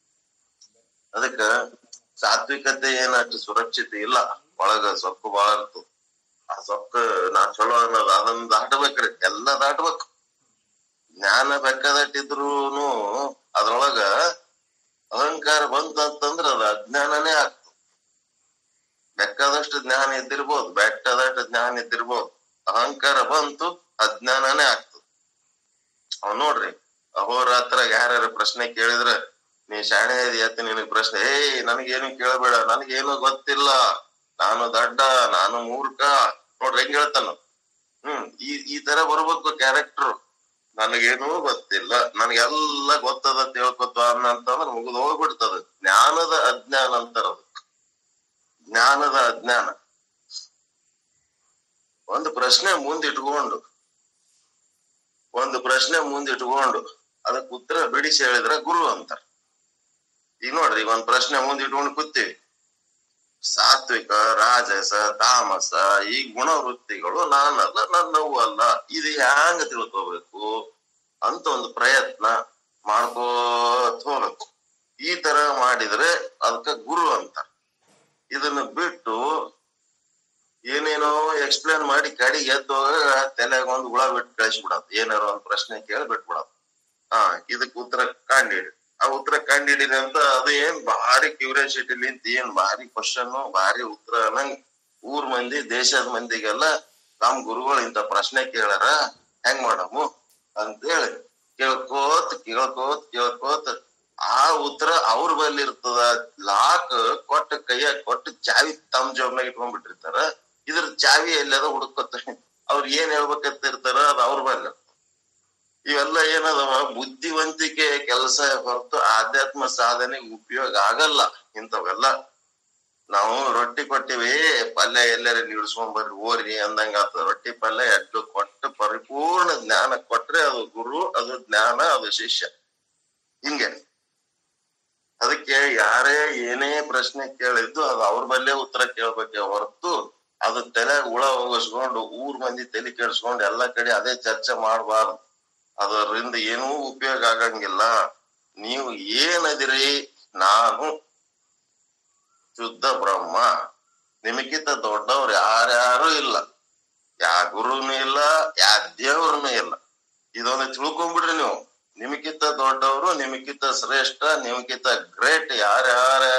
ಅದಕ್ಕ ಸಾತ್ವಿಕತೆ ಏನಷ್ಟು ಸುರಕ್ಷಿತ ಇಲ್ಲ, ಒಳಗ ಸೊಕ್ಕು ಬಾಳ ಇರ್ತದ. ಆ ಸೊಕ್ಕ ನಾ ಚಲೋ ಅನ್ನೋದು ಅದನ್ನ ದಾಟಬೇಕ್ರಿ, ಎಲ್ಲಾ ದಾಟ್ಬೇಕು. ಜ್ಞಾನ ಬೇಕಾದಟ್ಟಿದ್ರುನು ಅದ್ರೊಳಗ ಅಹಂಕಾರ ಬಂತಂತಂದ್ರ ಅದ ಅಜ್ಞಾನನೇ ಆಗ್ತದ. ಬೇಕಾದಷ್ಟು ಜ್ಞಾನ ಇದ್ದಿರ್ಬೋದು, ಬೆಟ್ಟದಷ್ಟು ಜ್ಞಾನ ಇದ್ದಿರ್ಬೋದು, ಅಹಂಕಾರ ಬಂತು ಅಜ್ಞಾನನೇ ಆಗ್ತದ. ಅವ್ ನೋಡ್ರಿ, ಅಹೋರಾತ್ರ ಯಾರ್ಯಾರ ಪ್ರಶ್ನೆ ಕೇಳಿದ್ರ ನೀ ಶಾಣೆ ಎತ್ತ ನಿನಗ್ ಪ್ರಶ್ನೆ, ಏಯ್ ನನಗೇನು ಕೇಳಬೇಡ, ನನಗೇನು ಗೊತ್ತಿಲ್ಲ, ನಾನು ದಡ್ಡ, ನಾನು ಮೂರ್ಖ, ನೋಡ್ರಿ ಹೆಂಗ್ ಹೇಳ್ತಾನ. ಹ್ಮ್ ಈ ಈ ತರ ಬರ್ಬೇಕು ಕ್ಯಾರೆಕ್ಟರ್. ನನಗೇನೂ ಗೊತ್ತಿಲ್ಲ, ನನ್ಗೆಲ್ಲ ಗೊತ್ತದ ತಿಳ್ಕೊತ ಅನ್ನಂತಂದ್ರ ಮುಗಿದು ಹೋಗ್ಬಿಡ್ತದ. ಜ್ಞಾನದ ಅಜ್ಞಾನ ಅಂತಾರ, ಜ್ಞಾನದ ಅಜ್ಞಾನ. ಒಂದು ಪ್ರಶ್ನೆ ಮುಂದಿಟ್ಕೊಂಡು ಒಂದು ಪ್ರಶ್ನೆ ಮುಂದಿಟ್ಕೊಂಡು ಅದಕ್ ಉತ್ತರ ಬಿಡಿಸಿ ಹೇಳಿದ್ರ ಗುರು ಅಂತಾರ. ಈಗ ನೋಡ್ರಿ, ಒಂದ್ ಪ್ರಶ್ನೆ ಮುಂದಿಟ್ಕೊಂಡು ಕೂತೀವಿ, ಸಾತ್ವಿಕ, ರಾಜಸ, ತಾಮಸ ಈ ಗುಣವೃತ್ತಿಗಳು ನಾನಲ್ಲ, ನನ್ನವು ಅಲ್ಲ, ಇದು ಹ್ಯಾಂಗ ತಿಳ್ಕೋಬೇಕು ಅಂತ ಒಂದು ಪ್ರಯತ್ನ ಮಾಡ್ಕೋತ ಹೋಗ್ಬೇಕು. ಈ ತರ ಮಾಡಿದ್ರೆ ಅದಕ್ಕ ಗುರು ಅಂತ. ಇದನ್ನ ಬಿಟ್ಟು ಏನೇನೋ ಎಕ್ಸ್ಪ್ಲೇನ್ ಮಾಡಿ ಕಡಿಗೆ ಎದ್ದೋಗ ತಲೆಗ ಒಂದ್ ಹುಳ ಬಿಟ್ಟು ಕಳಿಸ್ಬಿಡೋದು, ಏನಾರು ಒಂದ್ ಪ್ರಶ್ನೆ ಕೇಳಿ ಬಿಟ್ಬಿಡೋದು. ಹಾ ಇದಕ್ ಉತ್ತರ ಕಂಡಿಡಿ, ಆ ಉತ್ತರ ಕಂಡಿಡಿರಿ ಅಂತ ಅದು ಏನ್ ಭಾರಿ ಕ್ಯೂರಿಯಾಸಿಟಿ ನಿಂತ ಏನ್ ಭಾರಿ ಕ್ವಶನ್, ಭಾರಿ ಉತ್ತರ ಅನ್ನಂಗ್ ಊರ್ ಮಂದಿ, ದೇಶದ ಮಂದಿಗೆಲ್ಲ ನಮ್ ಗುರುಗಳು ಇಂತ ಪ್ರಶ್ನೆ ಕೇಳಾರ, ಹೆಂಗ್ ಮಾಡಮು ಅಂತೇಳಿ ಕೇಳ್ಕೋತ ಕೇಳ್ಕೋತ ಕೇಳ್ಕೋತ ಆ ಉತ್ತರ ಅವ್ರ ಬಲ್ಲಿ ಇರ್ತದ. ಲಾಕ್ ಕೊಟ್ಟ ಕೈಯಾಗ ಕೊಟ್ಟು ಚಾವಿ ತಮ್ಮ ಜೋಬ್ನಾಗ ಇಟ್ಕೊಂಡ್ಬಿಟ್ಟಿರ್ತಾರ. ಇದ್ರ ಚಾವಿ ಎಲ್ಲದ ಹುಡುಕೋತ ಅವ್ರ ಏನ್ ಹೇಳ್ಬೇಕಂತ ಇರ್ತಾರ ಅದ್ ಅವ್ರ ಬಲ್ಲಿ. ಇವೆಲ್ಲ ಏನದವ ಬುದ್ಧಿವಂತಿಕೆ ಕೆಲಸ ಹೊರತು ಆಧ್ಯಾತ್ಮ ಸಾಧನೆಗೆ ಉಪಯೋಗ ಆಗಲ್ಲ ಇಂಥವೆಲ್ಲ. ನಾವು ರೊಟ್ಟಿ ಕೊಟ್ಟಿವಿ, ಪಲ್ಯ ಎಲ್ಲಾರ ನಿಡ್ಸ್ಕೊಂಡ್ ಬರ್ರಿ ಓರಿ ಅಂದಂಗ ಆಗ್ತದ. ರೊಟ್ಟಿ ಪಲ್ಯ ಎಡ್ಡು ಕೊಟ್ಟು ಪರಿಪೂರ್ಣ ಜ್ಞಾನ ಕೊಟ್ರೆ ಅದು ಗುರು, ಅದು ಜ್ಞಾನ, ಅದು ಶಿಷ್ಯ. ಹಿಂಗೆ ಅದಕ್ಕೆ ಯಾರೇ ಏನೇ ಪ್ರಶ್ನೆ ಕೇಳಿದ್ದು ಅದು ಅವ್ರ ಬಲ್ಲೇ ಉತ್ತರ ಕೇಳ್ಬೇಕೆ ಹೊರತು ಅದು ತಲೆ ಹುಳ ಹೋಗಿಸ್ಕೊಂಡು ಊರ್ ಮಂದಿ ತಲೆ ಕೆಡ್ಸ್ಕೊಂಡು ಎಲ್ಲಾ ಕಡೆ ಅದೇ ಚರ್ಚೆ ಮಾಡಬಾರ್ದು. ಅದರಿಂದ ಏನೂ ಉಪಯೋಗ ಆಗಂಗಿಲ್ಲ. ನೀವು ಏನದಿರಿ, ನಾನು ಶುದ್ಧ ಬ್ರಹ್ಮ, ನಿಮಗಿಂತ ದೊಡ್ಡವ್ರು ಯಾರ್ಯಾರು ಇಲ್ಲ, ಯಾ ಗುರುನು ಇಲ್ಲ, ಯಾ ದೇವ್ರನು ಇಲ್ಲ. ಇದೊಂದು ತಿಳ್ಕೊಂಡ್ಬಿಡ್ರಿ ನೀವು. ನಿಮಗಿಂತ ದೊಡ್ಡವರು, ನಿಮಗಿಂತ ಶ್ರೇಷ್ಠ, ನಿಮಗಿಂತ ಗ್ರೇಟ್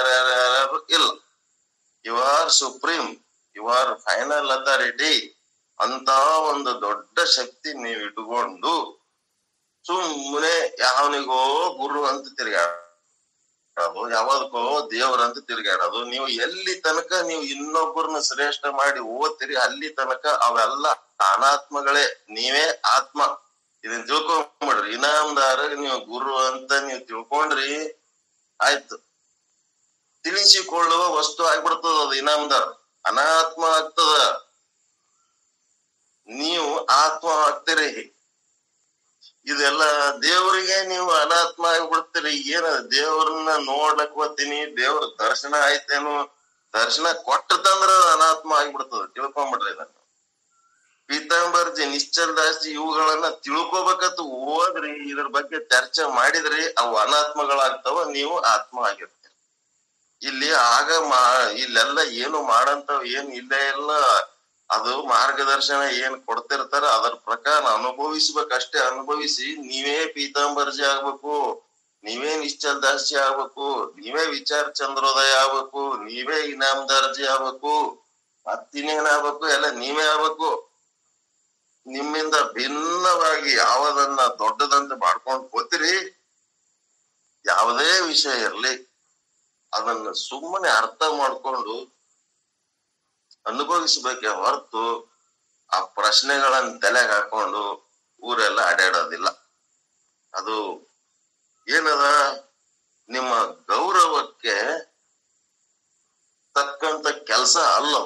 ಯಾರ್ಯಾರ್ಯಾರ್ಯಾರು ಇಲ್ಲ. You are supreme, you are final authority. ಅಂತ ಒಂದು ದೊಡ್ಡ ಶಕ್ತಿ ನೀವ್ ಇಟ್ಕೊಂಡು ಸುಮ್ಮನೆ ಯಾವನಿಗೋ ಗುರು ಅಂತ ತಿರ್ಗಾಡೋದು, ಯಾವದಕ್ಕೋ ದೇವರಂತ ತಿರ್ಗಾಡೋದು. ನೀವು ಎಲ್ಲಿ ತನಕ ನೀವು ಇನ್ನೊಬ್ಬರನ್ನ ಶ್ರೇಷ್ಠ ಮಾಡಿ ಓದ್ತೀರಿ ಅಲ್ಲಿ ತನಕ ಅವೆಲ್ಲ ಅನಾತ್ಮಗಳೇ, ನೀವೇ ಆತ್ಮ. ಇದನ್ನ ತಿಳ್ಕೊಂಡ್ಬಿಡ್ರಿ. ಇನಾಮದಾರ ನೀವು ಗುರು ಅಂತ ನೀವು ತಿಳ್ಕೊಂಡ್ರಿ ಆಯ್ತು, ತಿಳಿಸಿಕೊಳ್ಳುವ ವಸ್ತು ಆಗ್ಬಿಡ್ತದ. ಅದು ಇನಾಮದಾರ ಅನಾತ್ಮ ಆಗ್ತದ, ನೀವು ಆತ್ಮ ಆಗ್ತೀರಿ. ಇದೆಲ್ಲ ದೇವರಿಗೆ ನೀವು ಅನಾತ್ಮ ಆಗ್ಬಿಡ್ತೀರಿ. ಏನ ದೇವ್ರನ್ನ ನೋಡ್ಲಕ್ ಹೋಗ್ತೀನಿ, ದೇವ್ರ ದರ್ಶನ ಆಯ್ತೇನು, ದರ್ಶನ ಕೊಟ್ಟದಂದ್ರ ಅನಾತ್ಮ ಆಗ್ಬಿಡ್ತದ. ತಿಳ್ಕೊಂಡ್ಬಿಡ್ರಿ ಇದನ್ನ. ಪೀತಾಂಬರ್ಜಿ, ನಿಶ್ಚಲ್ ದಾಸ್ಜಿ ಇವುಗಳನ್ನ ತಿಳ್ಕೊಬೇಕಂತ ಹೋದ್ರಿ, ಇದ್ರ ಬಗ್ಗೆ ಚರ್ಚೆ ಮಾಡಿದ್ರಿ, ಅವು ಅನಾತ್ಮಗಳಾಗ್ತಾವ, ನೀವು ಆತ್ಮ ಆಗಿರ್ತೀರಿ. ಇಲ್ಲಿ ಆಗ ಮಾ ಇಲ್ಲೆಲ್ಲ ಏನು ಮಾಡಂತವ್ ಏನ್ ಇಲ್ಲೇ ಇಲ್ಲ. ಅದು ಮಾರ್ಗದರ್ಶನ ಏನ್ ಕೊಡ್ತಿರ್ತಾರ ಅದರ ಪ್ರಕಾರ ಅನುಭವಿಸ್ಬೇಕಷ್ಟೇ. ಅನುಭವಿಸಿ ನೀವೇ ಪೀತಾಂಬರ್ಜಿ ಆಗ್ಬೇಕು, ನೀವೇ ನಿಶ್ಚಲ್ ದಾಸ್ಜಿ ಆಗ್ಬೇಕು, ನೀವೇ ವಿಚಾರ ಚಂದ್ರೋದಯ ಆಗ್ಬೇಕು, ನೀವೇ ಇನಾಮದಾರ್ಜಿ ಆಗ್ಬೇಕು, ಮತ್ತಿನೇನ್ ಆಗ್ಬೇಕು, ಎಲ್ಲ ನೀವೇ ಆಗ್ಬೇಕು. ನಿಮ್ಮಿಂದ ಭಿನ್ನವಾಗಿ ಯಾವದನ್ನ ದೊಡ್ಡದಂತ ಮಾಡ್ಕೊಂಡು ಹೋಗ್ತೀರಿ, ಯಾವುದೇ ವಿಷಯ ಇರ್ಲಿ ಅದನ್ನ ಸುಮ್ಮನೆ ಅರ್ಥ ಮಾಡ್ಕೊಂಡು ಅನುಭವಿಸ್ಬೇಕೆ ಹೊರತು ಆ ಪ್ರಶ್ನೆಗಳನ್ನ ತಲೆಗೆ ಹಾಕೊಂಡು ಊರೆಲ್ಲ ಅಡ್ಯಾಡೋದಿಲ್ಲ. ಅದು ಏನದ, ನಿಮ್ಮ ಗೌರವಕ್ಕೆ ತಕ್ಕಂತ ಕೆಲಸ ಅಲ್ಲ.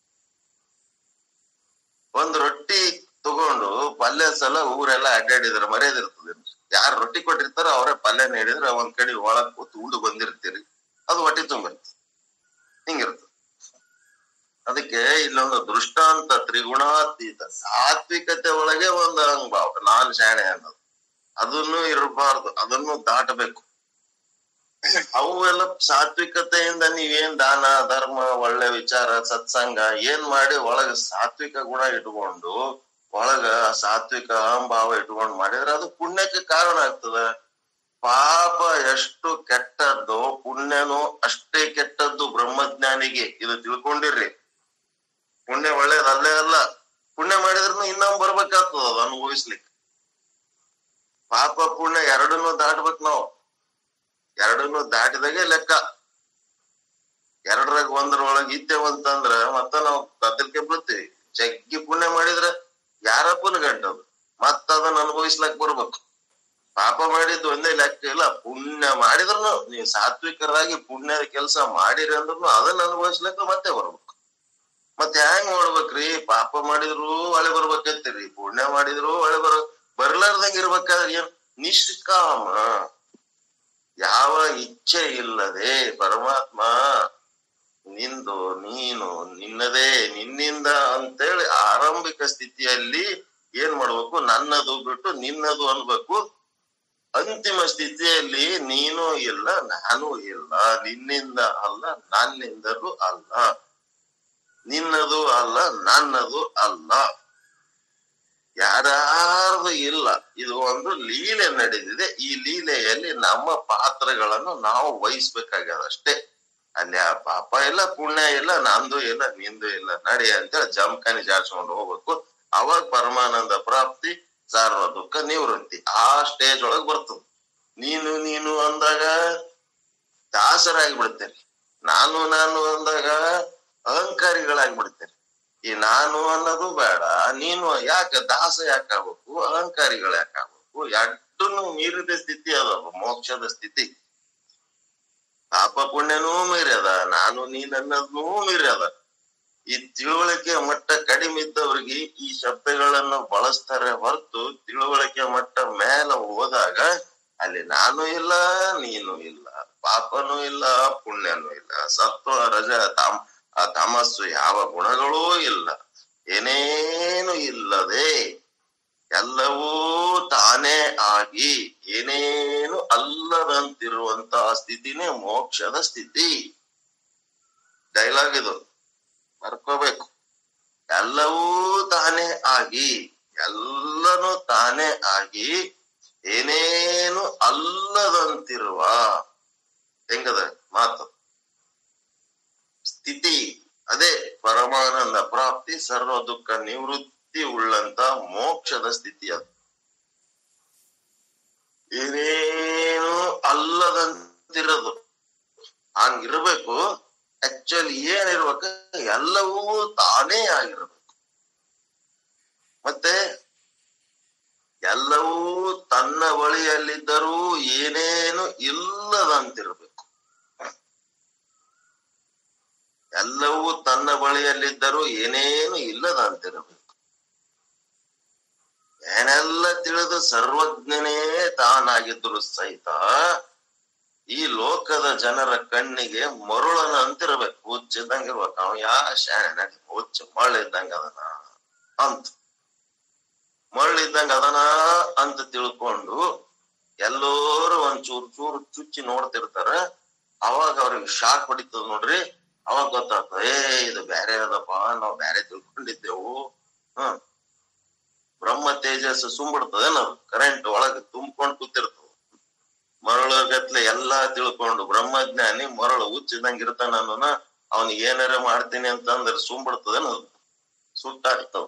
ಒಂದ್ ರೊಟ್ಟಿ ತಗೊಂಡು ಪಲ್ಯ ಸಲ ಊರೆಲ್ಲ ಅಡ್ಡಾಡಿದ್ರೆ ಮರ್ಯಾದಿರ್ತದೆ. ಯಾರು ರೊಟ್ಟಿ ಕೊಟ್ಟಿರ್ತಾರ ಅವರೇ ಪಲ್ಯ ನೀಡಿದ್ರೆ ಒಂದ್ ಕಡೆ ಒಳಗ್ ಕೂತು ಉಂಡು ಬಂದಿರ್ತೀರಿ, ಅದು ಹೊಟ್ಟೆ ತುಂಬಿರ್ತದೆ. ಹಿಂಗಿರ್ತದೆ. ಅದಕ್ಕೆ ಇಲ್ಲೊಂದು ದೃಷ್ಟಾಂತ ತ್ರಿಗುಣಾತೀತ ಸಾತ್ವಿಕತೆ ಒಳಗೆ ಒಂದು ಹಂಗ್ಭಾವ, ನಾನ್ ಶಾಣೆ ಅನ್ನೋದು ಅದನ್ನು ಇರಬಾರ್ದು, ಅದನ್ನು ದಾಟಬೇಕು. ಅವು ಎಲ್ಲ ಸಾತ್ವಿಕತೆಯಿಂದ ನೀವೇನ್ ದಾನ ಧರ್ಮ ಒಳ್ಳೆ ವಿಚಾರ ಸತ್ಸಂಗ ಏನ್ ಮಾಡಿ ಒಳಗ ಸಾತ್ವಿಕ ಗುಣ ಇಟ್ಕೊಂಡು ಒಳಗ ಸಾತ್ವಿಕ ಅಹಂಭಾವ ಇಟ್ಕೊಂಡು ಮಾಡಿದ್ರೆ ಅದು ಪುಣ್ಯಕ್ಕೆ ಕಾರಣ ಆಗ್ತದ. ಪಾಪ ಎಷ್ಟು ಕೆಟ್ಟದ್ದು ಪುಣ್ಯನು ಅಷ್ಟೇ ಕೆಟ್ಟದ್ದು ಬ್ರಹ್ಮಜ್ಞಾನಿಗೆ. ಇದು ತಿಳ್ಕೊಂಡಿರ್ರಿ. ಪುಣ್ಯ ಒಳ್ಳೇದಲ್ಲೇ ಅಲ್ಲ, ಪುಣ್ಯ ಮಾಡಿದ್ರೂ ಇನ್ನೊಂದ್ ಬರ್ಬೇಕಾಗ್ತದ ಅದು ಅನುಭವಿಸ್ಲಿಕ್ಕೆ. ಪಾಪ ಪುಣ್ಯ ಎರಡನ್ನೂ ದಾಟ್ಬೇಕು ನಾವು. ಎರಡನ್ನೂ ದಾಟಿದಾಗೆ ಲೆಕ್ಕ. ಎರಡರಾಗ ಒಂದ್ರೊಳಗೆ ಇದ್ದೇವಂತಂದ್ರ ಮತ್ತ ನಾವು ಕತ್ತಲ್ಕೆ ಬೀಳ್ತೀವಿ. ಜಗ್ಗಿ ಪುಣ್ಯ ಮಾಡಿದ್ರ ಯಾರ ಪುನಗಂಟದು ಮತ್ತ ಅದನ್ನ ಅನುಭವಿಸ್ಲಕ್ ಬರ್ಬೇಕು. ಪಾಪ ಮಾಡಿದ್ದು ಒಂದೇ ಲೆಕ್ಕ ಇಲ್ಲ, ಪುಣ್ಯ ಮಾಡಿದ್ರು ನೀವು ಸಾತ್ವಿಕರಾಗಿ ಪುಣ್ಯದ ಕೆಲಸ ಮಾಡಿರಿ ಅಂದ್ರೂ ಅದನ್ನ ಅನುಭವಿಸ್ಲಿಕ್ಕೆ ಮತ್ತೆ ಬರ್ಬೇಕು. ಮತ್ತೆ ಹೆಂಗ್ ನೋಡ್ಬೇಕ್ರಿ? ಪಾಪ ಮಾಡಿದ್ರು ಒಳೆ ಬರ್ಬೇಕಂತೀರಿ, ಪುಣ್ಯ ಮಾಡಿದ್ರು ಒಳೆ ಬರ್ ಬರ್ಲಾರ್ದಂಗ ಇರ್ಬೇಕಾದ್ರೆ ಏನ್ ನಿಷ್ಕಾಮ, ಯಾವ ಇಚ್ಛೆ ಇಲ್ಲದೆ ಪರಮಾತ್ಮ ನಿಂದು ನೀನು ನಿನ್ನದೇ ನಿನ್ನಿಂದ ಅಂತೇಳಿ ಆರಂಭಿಕ ಸ್ಥಿತಿಯಲ್ಲಿ ಏನ್ ಮಾಡ್ಬೇಕು? ನನ್ನದು ಬಿಟ್ಟು ನಿನ್ನದು ಅನ್ಬೇಕು. ಅಂತಿಮ ಸ್ಥಿತಿಯಲ್ಲಿ ನೀನು ಇಲ್ಲ ನಾನು ಇಲ್ಲ, ನಿನ್ನಿಂದ ಅಲ್ಲ ನನ್ನಿಂದಲೂ ಅಲ್ಲ, ನಿನ್ನದು ಅಲ್ಲ ನನ್ನದು ಅಲ್ಲ, ಯಾರ್ದು ಇಲ್ಲ. ಇದು ಒಂದು ಲೀಲೆ ನಡೆದಿದೆ. ಈ ಲೀಲೆಯಲ್ಲಿ ನಮ್ಮ ಪಾತ್ರಗಳನ್ನು ನಾವು ವಹಿಸ್ಬೇಕಾಗ್ಯದಷ್ಟೇ. ಅಲ್ಲಿ ಆ ಪಾಪ ಇಲ್ಲ ಪುಣ್ಯ ಇಲ್ಲ, ನಂದು ಇಲ್ಲ ನಿಂದು ಇಲ್ಲ, ನಡಿ ಅಂತೇಳಿ ಜಮಖಾನಿ ಜಾಡ್ಸ್ಕೊಂಡು ಹೋಗ್ಬೇಕು. ಅವಾಗ ಪರಮಾನಂದ ಪ್ರಾಪ್ತಿ, ಸರ್ವ ದುಃಖ ನಿವೃತ್ತಿ ಆ ಸ್ಟೇಜ್ ಒಳಗ್ ಬರ್ತದೆ. ನೀನು ನೀನು ಅಂದಾಗ ದಾಸರಾಗಿ ಬಿಡ್ತೇನೆ, ನಾನು ನಾನು ಅಂದಾಗ ಅಹಂಕಾರಿಗಳಾಗ್ಬಿಡ್ತೇನೆ. ಈ ನಾನು ಅನ್ನೋದು ಬೇಡ, ನೀನು ಯಾಕೆ ದಾಸ ಯಾಕಾಗ್ಬೇಕು, ಅಹಂಕಾರಿಗಳು ಯಾಕಾಗ್ಬೇಕು? ಎರಡನ್ನೂ ಮೀರಿದ ಸ್ಥಿತಿ ಅದ ಮೋಕ್ಷದ ಸ್ಥಿತಿ. ಪಾಪ ಪುಣ್ಯನೂ ಮೀರ್ಯದ, ನಾನು ನೀನ್ ಅನ್ನೋದನ್ನೂ ಮೀರ್ಯದ. ಈ ತಿಳುವಳಿಕೆ ಮಟ್ಟ ಕಡಿಮೆ ಇದ್ದವ್ರಿಗೆ ಈ ಶಬ್ದಗಳನ್ನು ಬಳಸ್ತಾರೆ ಹೊರತು ತಿಳುವಳಿಕೆ ಮಟ್ಟ ಮೇಲೆ ಹೋದಾಗ ಅಲ್ಲಿ ನಾನು ಇಲ್ಲ ನೀನು ಇಲ್ಲ, ಪಾಪನೂ ಇಲ್ಲ ಪುಣ್ಯನೂ ಇಲ್ಲ, ಸತ್ವ ರಜ ತಾಮ್ ಆ ತಮಸ್ಸು ಯಾವ ಗುಣಗಳೂ ಇಲ್ಲ, ಏನೇನು ಇಲ್ಲದೆ ಎಲ್ಲವೂ ತಾನೇ ಆಗಿ ಏನೇನು ಅಲ್ಲದಂತಿರುವಂತಹ ಸ್ಥಿತಿನೇ ಮೋಕ್ಷದ ಸ್ಥಿತಿ. ಡೈಲಾಗ್ ಇದು ಬರ್ಕೋಬೇಕು. ಎಲ್ಲವೂ ತಾನೇ ಆಗಿ, ಎಲ್ಲನೂ ತಾನೇ ಆಗಿ ಏನೇನು ಅಲ್ಲದಂತಿರುವ ಹೆಂಗದ ಮಾತು ಸ್ಥಿತಿ, ಅದೇ ಪರಮಾನಂದ ಪ್ರಾಪ್ತಿ, ಸರ್ವ ದುಃಖ ನಿವೃತ್ತಿ ಶಕ್ತಿ ಉಳ್ಳಂತ ಮೋಕ್ಷದ ಸ್ಥಿತಿ ಅದು. ಏನೇನು ಅಲ್ಲದಂತಿರೋದು ಹಂಗಿರ್ಬೇಕು. ಆಕ್ಚುಲಿ ಏನಿರ್ಬೇಕು, ಎಲ್ಲವೂ ತಾನೇ ಆಗಿರ್ಬೇಕು. ಮತ್ತೆ ಎಲ್ಲವೂ ತನ್ನ ಬಳಿಯಲ್ಲಿದ್ದರೂ ಏನೇನು ಇಲ್ಲದಂತಿರ್ಬೇಕು. ಎಲ್ಲವೂ ತನ್ನ ಬಳಿಯಲ್ಲಿದ್ದರೂ ಏನೇನು ಇಲ್ಲದಂತಿರಬೇಕು. ಏನೆಲ್ಲ ತಿಳಿದು ಸರ್ವಜ್ಞನೇ ತಾನಾಗಿದ್ರು ಸಹಿತ ಈ ಲೋಕದ ಜನರ ಕಣ್ಣಿಗೆ ಮರುಳನ ಅಂತಿರ್ಬೇಕು. ಹುಚ್ಚಿದ್ದಂಗ ಇರ್ಬೇಕು. ಅವ ಯಾ ಶಾಣೆ ಹುಚ್ಚ ಮಳ್ಳಿದ್ದಂಗ ಅದನ ಅಂತ ಮಳ್ಳಿದ್ದಂಗ ಅದನ ಅಂತ ತಿಳ್ಕೊಂಡು ಎಲ್ಲರೂ ಒಂದ್ ಚೂರು ಚೂರು ಚುಚ್ಚಿ ನೋಡ್ತಿರ್ತಾರ. ಅವಾಗ ಅವ್ರಿಗೆ ಶಾಕ್ ಹೊಡಿತದ ನೋಡ್ರಿ. ಅವಾಗ ಗೊತ್ತಾಗ್ತದ, ಏ ಇದು ಬ್ಯಾರೆ ಅದಪ್ಪ, ನಾವ್ ಬ್ಯಾರೆ ತಿಳ್ಕೊಂಡಿದ್ದೆವು. ಹ್ಮ್ ಬ್ರಹ್ಮ ತೇಜಸ್ ಸುಂಬಿಡ್ತದೆ, ನಾವು ಕರೆಂಟ್ ಒಳಗ ತುಂಬ್ಕೊಂಡ್ ಕೂತಿರ್ತದ. ಮರಳಗತ್ಲೆ ಎಲ್ಲಾ ತಿಳ್ಕೊಂಡು ಬ್ರಹ್ಮಜ್ಞಾನಿ ಮರಳು ಹುಚ್ಚಿದಂಗ ಇರ್ತಾನ ಅನ್ನೋನ ಅವನಿಗೆ ಏನಾರ ಮಾಡ್ತೀನಿ ಅಂತಂದ್ರೆ ಸುಂಬಿಡ್ತದೆ, ನಾವು ಸುಟ್ಟಾಗ್ತವ.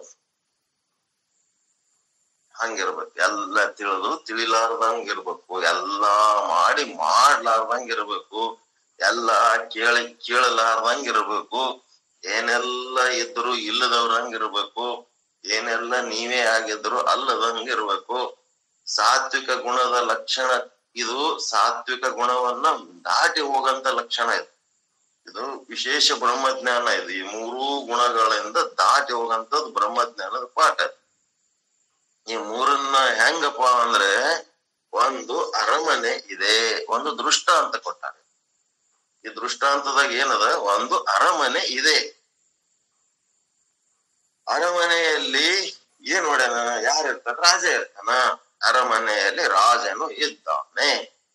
ಹಂಗಿರ್ಬೇಕು. ಎಲ್ಲ ತಿಳಿದು ತಿಳಿಲಾರ್ದಂಗ ಇರ್ಬೇಕು. ಎಲ್ಲಾ ಮಾಡಿ ಮಾಡ್ಲಾರ್ದಂಗ ಇರ್ಬೇಕು. ಎಲ್ಲಾ ಕೇಳಿ ಕೇಳಲಾರ್ದಂಗ ಇರ್ಬೇಕು. ಏನೆಲ್ಲ ಇದ್ರು ಇಲ್ಲದವ್ರಂಗ ಇರ್ಬೇಕು. ಏನೆಲ್ಲ ನೀವೇ ಆಗಿದ್ರು ಅಲ್ಲದಂಗ ಇರ್ಬೇಕು. ಸಾತ್ವಿಕ ಗುಣದ ಲಕ್ಷಣ ಇದು. ಸಾತ್ವಿಕ ಗುಣವನ್ನ ದಾಟಿ ಹೋಗಂತ ಲಕ್ಷಣ ಇದು. ಇದು ವಿಶೇಷ ಬ್ರಹ್ಮಜ್ಞಾನ ಇದು. ಈ ಮೂರೂ ಗುಣಗಳಿಂದ ದಾಟಿ ಹೋಗಂತದ್ದು ಬ್ರಹ್ಮಜ್ಞಾನದ ಪಾಠ. ಈ ಮೂರನ್ನ ಹೆಂಗಪ್ಪ ಅಂದ್ರೆ, ಒಂದು ಅರಮನೆ ಇದೆ, ಒಂದು ದೃಷ್ಟಾಂತ ಕೊಟ್ಟಾರೆ. ಈ ದೃಷ್ಟಾಂತದಾಗ ಏನದ, ಒಂದು ಅರಮನೆ ಇದೆ. ಅರಮನೆಯಲ್ಲಿ ಏನ್ ಮಾಡ್ಯಾನ, ಯಾರು ಇರ್ತಾರ, ರಾಜ ಇರ್ತಾನ. ಅರಮನೆಯಲ್ಲಿ ರಾಜನು ಇದ್ದಾನೆ.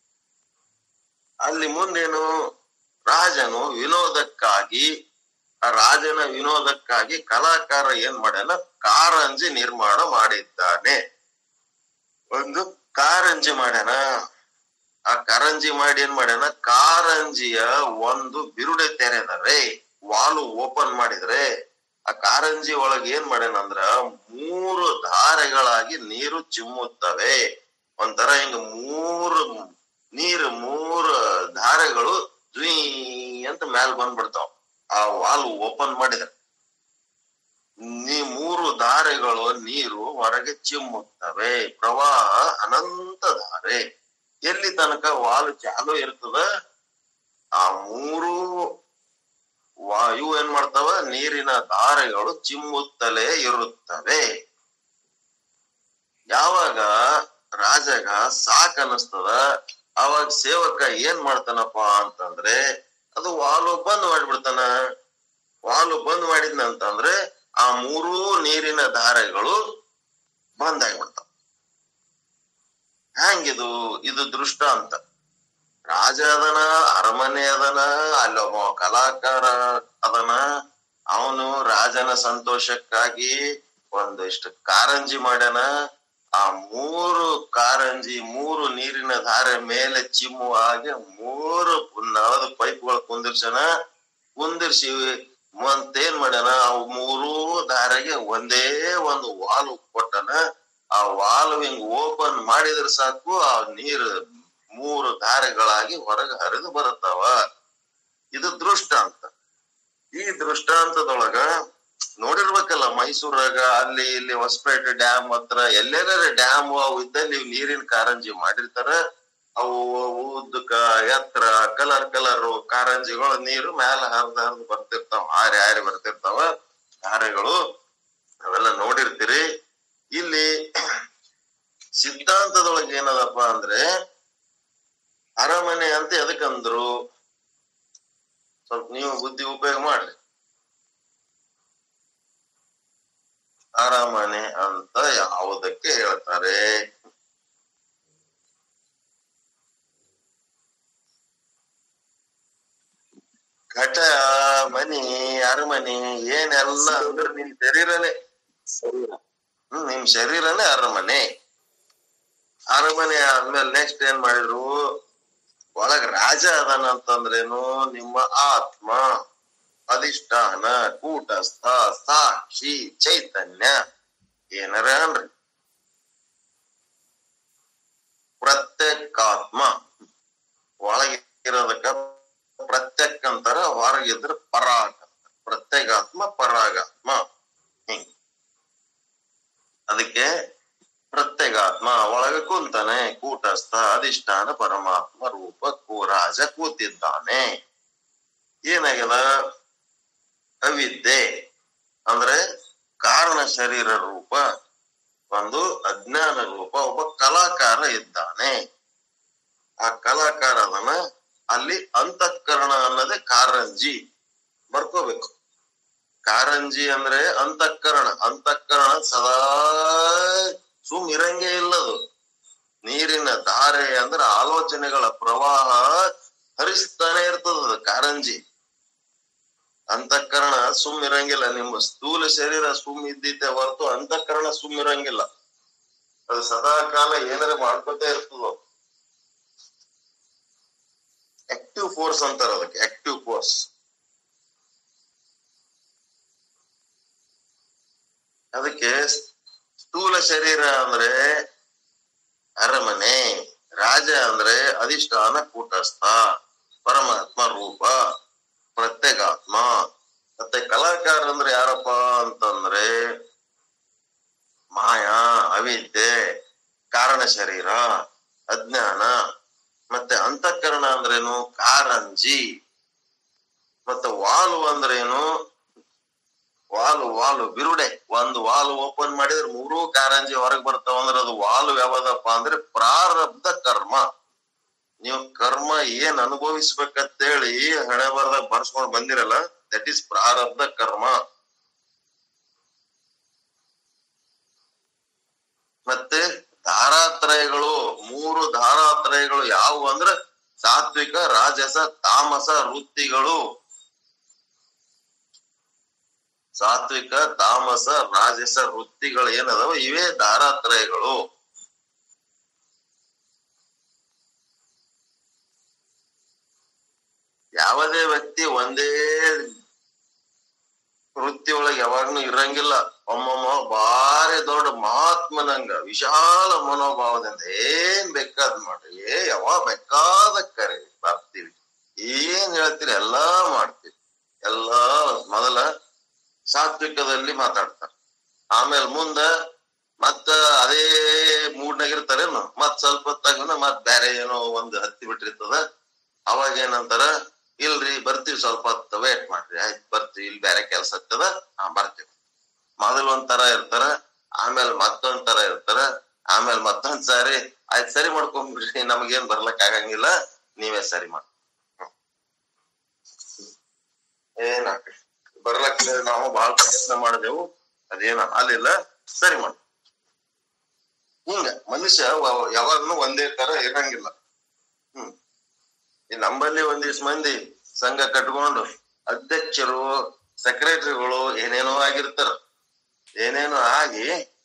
ಅಲ್ಲಿ ಮುಂದೇನು, ರಾಜನು ವಿನೋದಕ್ಕಾಗಿ, ಆ ರಾಜನ ವಿನೋದಕ್ಕಾಗಿ ಕಲಾಕಾರ ಏನ್ ಮಾಡ್ಯಾನ, ಕಾರಂಜಿ ನಿರ್ಮಾಣ ಮಾಡಿದ್ದಾನೆ. ಒಂದು ಕಾರಂಜಿ ಮಾಡ್ಯಾನ. ಆ ಕಾರಂಜಿ ಮಾಡಿ ಏನ್ ಮಾಡ್ಯಾನ, ಕಾರಂಜಿಯ ಒಂದು ಬಿರುಡೆ ತೆರೆದರೆ, ವಾಲು ಓಪನ್ ಮಾಡಿದ್ರೆ ಆ ಕಾರಂಜಿ ಒಳಗೆ ಏನ್ ಮಾಡ್ಯಾನ ಅಂದ್ರ ಮೂರು ಧಾರೆಗಳಾಗಿ ನೀರು ಚಿಮ್ಮುತ್ತವೆ. ಒಂಥರ ಹಿಂಗ ಮೂರು ನೀರು ಮೂರು ಧಾರೆಗಳು ದ್ವೀ ಅಂತ ಮ್ಯಾಲ ಬಂದ್ಬಿಡ್ತಾವ. ಆ ವಾಲು ಓಪನ್ ಮಾಡಿದ್ರೆ ನೀ ಮೂರು ಧಾರೆಗಳು ನೀರು ಹೊರಗೆ ಚಿಮ್ಮುತ್ತವೆ. ಪ್ರವಾಹ ಅನಂತ ಧಾರೆ. ಎಲ್ಲಿ ತನಕ ವಾಲು ಚಾಲು ಇರ್ತದ, ಆ ಮೂರು ಇವು ಏನ್ ಮಾಡ್ತಾವ, ನೀರಿನ ಧಾರೆಗಳು ಚಿಮ್ಮುತ್ತಲೇ ಇರುತ್ತವೆ. ಯಾವಾಗ ರಾಜಗ ಸಾಕ್ ಅನಸ್ತದ, ಅವಾಗ ಸೇವಕ ಏನ್ ಮಾಡ್ತಾನಪ್ಪ ಅಂತಂದ್ರೆ, ಅದು ವಾಲು ಬಂದ್ ಮಾಡಿಬಿಡ್ತಾನ. ವಾಲು ಬಂದ್ ಮಾಡಿದ್ನಂತಂದ್ರೆ ಆ ಮೂರೂ ನೀರಿನ ಧಾರೆಗಳು ಬಂದ್ ಆಗಿಬಿಡ್ತಾವ. ಹೆಂಗಿದು, ಇದು ದೃಷ್ಟಾಂತ. ರಾಜ ಅದನ, ಅರಮನೆ ಅದನ, ಅಲ್ಲೊಬ್ಬ ಕಲಾಕಾರ ಅದನ. ಅವನು ರಾಜನ ಸಂತೋಷಕ್ಕಾಗಿ ಒಂದಿಷ್ಟು ಕಾರಂಜಿ ಮಾಡ್ಯಾನ. ಆ ಮೂರು ಕಾರಂಜಿ ಮೂರು ನೀರಿನ ಧಾರೆ ಮೇಲೆ ಚಿಮ್ಮುವ ಹಾಗೆ ಮೂರು ನಳದ ಪೈಪ್ಗಳು ಕುಂದಿರ್ಸನ. ಕುಂದಿರ್ಸಿ ಮತ್ತೇನ್ ಮಾಡ್ಯಾನ, ಅವು ಮೂರೂ ಧಾರೆಗೆ ಒಂದೇ ಒಂದು ವಾಲ್ವ್ ಕೊಟ್ಟನ. ಆ ವಾಲ್ವ್ ಹಿಂಗ್ ಓಪನ್ ಮಾಡಿದ್ರೆ ಸಾಕು, ಆ ನೀರು ಮೂರು ಧಾರೆಗಳಾಗಿ ಹೊರಗೆ ಹರಿದು ಬರುತ್ತಾವ. ಇದು ದೃಷ್ಟಾಂತ. ಈ ದೃಷ್ಟಾಂತದೊಳಗ ನೋಡಿರ್ಬೇಕಲ್ಲ, ಮೈಸೂರಾಗ ಅಲ್ಲಿ ಇಲ್ಲಿ ಹೊಸಪೇಟೆ ಡ್ಯಾಮ್ ಹತ್ರ ಎಲ್ಲೆಲ್ಲ ಡ್ಯಾಮ್ ಅವು ಇದ್ದಲ್ಲಿ ನೀರಿನ ಕಾರಂಜಿ ಮಾಡಿರ್ತಾರ. ಅವು ಉದ್ದಕ ಎತ್ತರ ಕಲರ್ ಕಲರ್ ಕಾರಂಜಿಗಳು ನೀರು ಮ್ಯಾಲ ಹರಿದು ಹರಿದು ಬರ್ತಿರ್ತಾವ. ಹಾರಿ ಹಾರಿ ಬರ್ತಿರ್ತಾವ ಧಾರೆಗಳು. ಅವೆಲ್ಲ ನೋಡಿರ್ತೀರಿ. ಇಲ್ಲಿ ಸಿದ್ಧಾಂತದೊಳಗೆ ಏನದಪ್ಪ ಅಂದ್ರೆ, ಅರಮನೆ ಅಂತ ಎದಕ್ಕಂದ್ರು ಸ್ವಲ್ಪ ನೀವು ಬುದ್ಧಿ ಉಪಯೋಗ ಮಾಡ್ರಿ. ಅರಮನೆ ಅಂತ ಯಾವುದಕ್ಕೆ ಹೇಳ್ತಾರೆ? ಘಟ, ಮನಿ, ಅರಮನೆ ಏನೆಲ್ಲ ಅಂದ್ರೆ ನಿಮ್ ಶರೀರನೇ. ಹ್ಮ್ ನಿಮ್ ಶರೀರನೇ ಅರಮನೆ. ಅರಮನೆ ಆದ್ಮೇಲೆ ನೆಕ್ಸ್ಟ್ ಏನ್ ಮಾಡಿದ್ರು, ಒಳಗ ರಾಜ ಅದಾನ ಅಂತಂದ್ರೇನು, ನಿಮ್ಮ ಆತ್ಮ, ಅಧಿಷ್ಠಾನ, ಕೂಟಸ್ಥ, ಸಾಕ್ಷಿ, ಚೈತನ್ಯ. ಏನಾರ ಅನ್ರಿ. ಪ್ರತ್ಯೇಕಾತ್ಮ ಒಳಗಿರೋದಕ್ಕ ಪ್ರತ್ಯಕ್ ಅಂತಾರ, ಹೊರಗಿದ್ರ ಪರಾಗ. ಪ್ರತ್ಯೇಕಾತ್ಮ ಪರಾಗಾತ್ಮ ಹಿಂಗ್. ಅದಕ್ಕೆ ಪ್ರತ್ಯೇಗಾತ್ಮ ಒಳಗೆ ಕುಂತಾನೆ, ಕೂಟಸ್ಥ ಅಧಿಷ್ಠಾನ ಪರಮಾತ್ಮ ರೂಪ ಕೂರಾಜ ಕೂತಿದ್ದಾನೆ. ಏನಾಗ್ಯದ? ಅವಿದ್ಯೆ ಅಂದ್ರೆ ಕಾರಣ ಶರೀರ ರೂಪ, ಒಂದು ಅಜ್ಞಾನ ರೂಪ, ಒಬ್ಬ ಕಲಾಕಾರ ಇದ್ದಾನೆ. ಆ ಕಲಾಕಾರ ಅದನ್ನ ಅಲ್ಲಿ ಅಂತಃಕರಣ ಅನ್ನೋದೇ ಕಾರಂಜಿ ಬರ್ಕೋಬೇಕು. ಕಾರಂಜಿ ಅಂದ್ರೆ ಅಂತಃಕರಣ. ಅಂತಃಕರಣ ಸದಾ ಸುಮ್ ಇರಂಗೆ ಇಲ್ಲದು. ನೀರಿನ ಧಾರೆ ಅಂದ್ರೆ ಆಲೋಚನೆಗಳ ಪ್ರವಾಹ ಹರಿಸ್ತಾನೆ ಇರ್ತದ ಕಾರಂಜಿ. ಅಂತಃಕರಣ ಸುಮ್ ಇರಂಗಿಲ್ಲ. ನಿಮ್ಮ ಸ್ಥೂಲ ಶರೀರ ಸುಮ್ ಇದ್ದಿದ್ದೆ ಹೊರತು ಅಂತಃಕರಣ ಸುಮ್ ಇರಂಗಿಲ್ಲ. ಅದು ಸದಾ ಕಾಲ ಏನಾರ ಮಾಡ್ಕೊತಾ ಇರ್ತದ. ಆಕ್ಟಿವ್ ಫೋರ್ಸ್ ಅಂತಾರ ಅದಕ್ಕೆ, ಆಕ್ಟಿವ್ ಫೋರ್ಸ್. ಅದಕ್ಕೆ ಸ್ಥೂಲ ಶರೀರ ಅಂದ್ರೆ ಅರಮನೆ, ರಾಜ ಅಂದ್ರೆ ಅಧಿಷ್ಠಾನ ಕೂಟಸ್ಥ ಪರಮಾತ್ಮ ರೂಪ ಪ್ರತ್ಯೇಗಾತ್ಮ. ಮತ್ತೆ ಕಲಾಕಾರ ಅಂದ್ರೆ ಯಾರಪ್ಪ ಅಂತಂದ್ರೆ ಮಾಯಾ, ಅವಿದ್ಯೆ, ಕಾರಣ ಶರೀರ, ಅಜ್ಞಾನ. ಮತ್ತೆ ಅಂತಃಕರಣ ಅಂದ್ರೇನು? ಕಾರಂಜಿ. ಮತ್ತೆ ವಾಲು ಅಂದ್ರೇನು? ವಾಲು ವಾಲು ಬಿರುಡೆ. ಒಂದು ವಾಲು ಓಪನ್ ಮಾಡಿದ್ರೆ ಮೂರೂ ಕಾರಂಜಿ ಹೊರಗೆ ಬರ್ತಾವ ಅಂದ್ರೆ ಅದು ವಾಲು ಯಾವ್ದಪ್ಪ ಅಂದ್ರೆ ಪ್ರಾರಬ್ಧ ಕರ್ಮ. ನೀವು ಕರ್ಮ ಏನ್ ಅನುಭವಿಸ್ಬೇಕಂತೇಳಿ ಹಣೆ ಬರದಾಗ ಬರ್ಸ್ಕೊಂಡ್ ಬಂದಿರಲ್ಲ, ದಟ್ ಈಸ್ ಪ್ರಾರಬ್ಧ ಕರ್ಮ. ಮತ್ತೆ ಧಾರಾತ್ರಯಗಳು, ಮೂರು ಧಾರಾತ್ರಯಗಳು ಯಾವುವು ಅಂದ್ರೆ ಸಾತ್ವಿಕ, ರಾಜಸ, ತಾಮಸ ವೃತ್ತಿಗಳು. ಸಾತ್ವಿಕ, ತಾಮಸ, ರಾಜಸ ವೃತ್ತಿಗಳು ಏನದಾವ ಇವೇ ಧಾರಾತ್ರಯಗಳು. ಯಾವುದೇ ವ್ಯಕ್ತಿ ಒಂದೇ ವೃತ್ತಿ ಒಳಗೆ ಯಾವಾಗ್ಲೂ ಇರಂಗಿಲ್ಲ. ಒಮ್ಮೊಮ್ಮ ಬಾರಿ ದೊಡ್ಡ ಮಹಾತ್ಮನಂಗ ವಿಶಾಲ ಮನೋಭಾವದಿಂದ ಏನ್ ಬೇಕಾದ್ ಮಾಡ್ರಿ, ಏ ಯಾವಾಗ ಬೇಕಾದ ಕರೆ ಬರ್ತೀವಿ, ಏನ್ ಹೇಳ್ತೀರಿ ಎಲ್ಲಾ ಮಾಡ್ತೀವಿ. ಎಲ್ಲಾ ಮೊದಲ ಸಾತ್ವಿಕದಲ್ಲಿ ಮಾತಾಡ್ತಾರ, ಆಮೇಲೆ ಮುಂದ ಮತ್ತ ಅದೇ ಮೂಡ್ನಾಗಿರ್ತಾರೇನು, ಮತ್ ಸ್ವಲ್ಪ ಹೊತ್ತಾಗ ಮತ್ ಬೇರೆ ಏನೋ ಒಂದ್ ಹತ್ತಿ ಬಿಟ್ಟಿರ್ತದ. ಅವಾಗ ಏನಂತಾರ, ಇಲ್ರಿ ಬರ್ತೀವಿ ಸ್ವಲ್ಪ ಹೊತ್ತು ವೇಟ್ ಮಾಡ್ರಿ, ಆಯ್ತು ಬರ್ತೀವಿ, ಇಲ್ಲಿ ಬೇರೆ ಕೆಲ್ಸ ಹತ್ತದ ಹಾ ಬರ್ತೀವಿ. ಮೊದಲ್ ಒಂದ್ ತರ ಇರ್ತಾರ, ಆಮೇಲೆ ಮತ್ತೊಂದ್ ತರ ಇರ್ತಾರ, ಆಮೇಲೆ ಮತ್ತೊಂದ್ ಸಾರಿ ಆಯ್ತು ಸರಿ ಮಾಡ್ಕೊಂಡ್ಬಿಡ್ರಿ, ನಮ್ಗೇನ್ ಬರ್ಲಕ್ ಆಗಂಗಿಲ್ಲ, ನೀವೇ ಸರಿ ಮಾಡಿ ಏನ ಬರ್ಲಕ್ ನಾವು ಬಹಳ ಪ್ರಯತ್ನ ಮಾಡಿದೆವು, ಅದೇನ ಹಾಲಿಲ್ಲ, ಸರಿ ಮಾಡಿ. ಹಿಂಗ ಮನುಷ್ಯ ಯಾವಾಗ್ಲೂ ಒಂದೇ ತರ ಇರಂಗಿಲ್ಲ. ಹ್ಮ್ ಈ ನಂಬಲ್ಲಿ ಒಂದಿವ್ಸ ಮಂದಿ ಸಂಘ ಕಟ್ಕೊಂಡು ಅಧ್ಯಕ್ಷರು, ಸೆಕ್ರೆಟರಿಗಳು ಏನೇನೋ ಆಗಿರ್ತಾರ. ಏನೇನೋ ಆಗಿ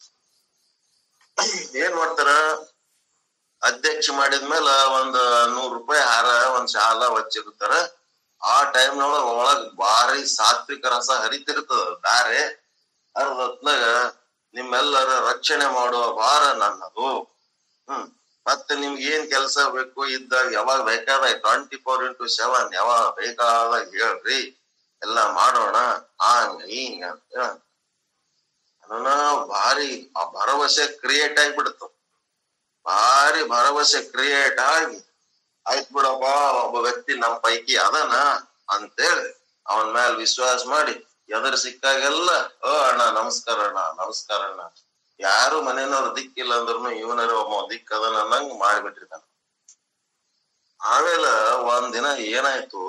ಏನ್ ಮಾಡ್ತಾರ, ಅಧ್ಯಕ್ಷ ಮಾಡಿದ್ಮೇಲ ಒಂದ್ ನೂರ್ ರೂಪಾಯಿ ಹಾರ, ಒಂದ್ ಶಾಲ ಹಚ್ಚಿರ್ತಾರ. ಆ ಟೈಮ್ನೊಳಗ ಒಳಗ್ ಬಾರಿ ಸಾತ್ವಿಕ ರಸ ಹರಿತಿರ್ತದ. ದಾರೆ ಅರ್ಧತ್ನಾಗ ನಿಮ್ಮೆಲ್ಲರ ರಕ್ಷಣೆ ಮಾಡುವ ಭಾರ ನನ್ನದು. ಹ್ಮ್ ಮತ್ತೆ ನಿಮ್ಗೆ ಏನ್ ಕೆಲ್ಸ ಬೇಕು ಇದ್ದಾಗ ಯಾವಾಗ ಬೇಕಾದಾಗ ಟ್ವೆಂಟಿ ಫೋರ್ ಇಂಟು ಸೆವೆನ್ ಯಾವಾಗ ಬೇಕಾದಾಗ ಹೇಳ್ರಿ, ಎಲ್ಲಾ ಮಾಡೋಣ ಹಂಗ ಹಿಂಗ ಅಂತ ಅದನ್ನ ಭಾರಿ ಆ ಭರವಸೆ ಕ್ರಿಯೇಟ್ ಆಗಿಬಿಡ್ತು. ಭಾರಿ ಭರವಸೆ ಕ್ರಿಯೇಟ್ ಆಗಿ ಆಯ್ತು ಬಿಡಪ್ಪ ಒಬ್ಬ ವ್ಯಕ್ತಿ ನಮ್ ಪೈಕಿ ಅದನ ಅಂತೇಳಿ ಅವನ್ ಮೇಲೆ ವಿಶ್ವಾಸ ಮಾಡಿ ಎದುರು ಸಿಕ್ಕಾಗೆಲ್ಲ ಓ ಅಣ್ಣ ನಮಸ್ಕಾರ ಅಣ್ಣ ನಮಸ್ಕಾರ ಅಣ್ಣ, ಯಾರು ಮನೆಯವ್ರು ದಿಕ್ಕಿಲ್ಲ ಅಂದ್ರೂ ಇವನರ ಒಬ್ಬ ದಿಕ್ಕ ಅದನ್ನ ಅನ್ನಂಗ್ ಮಾಡಿಬಿಟ್ಟಿರ್ತಾನ. ಆಮೇಲೆ ಒಂದ್ ದಿನ ಏನಾಯ್ತು,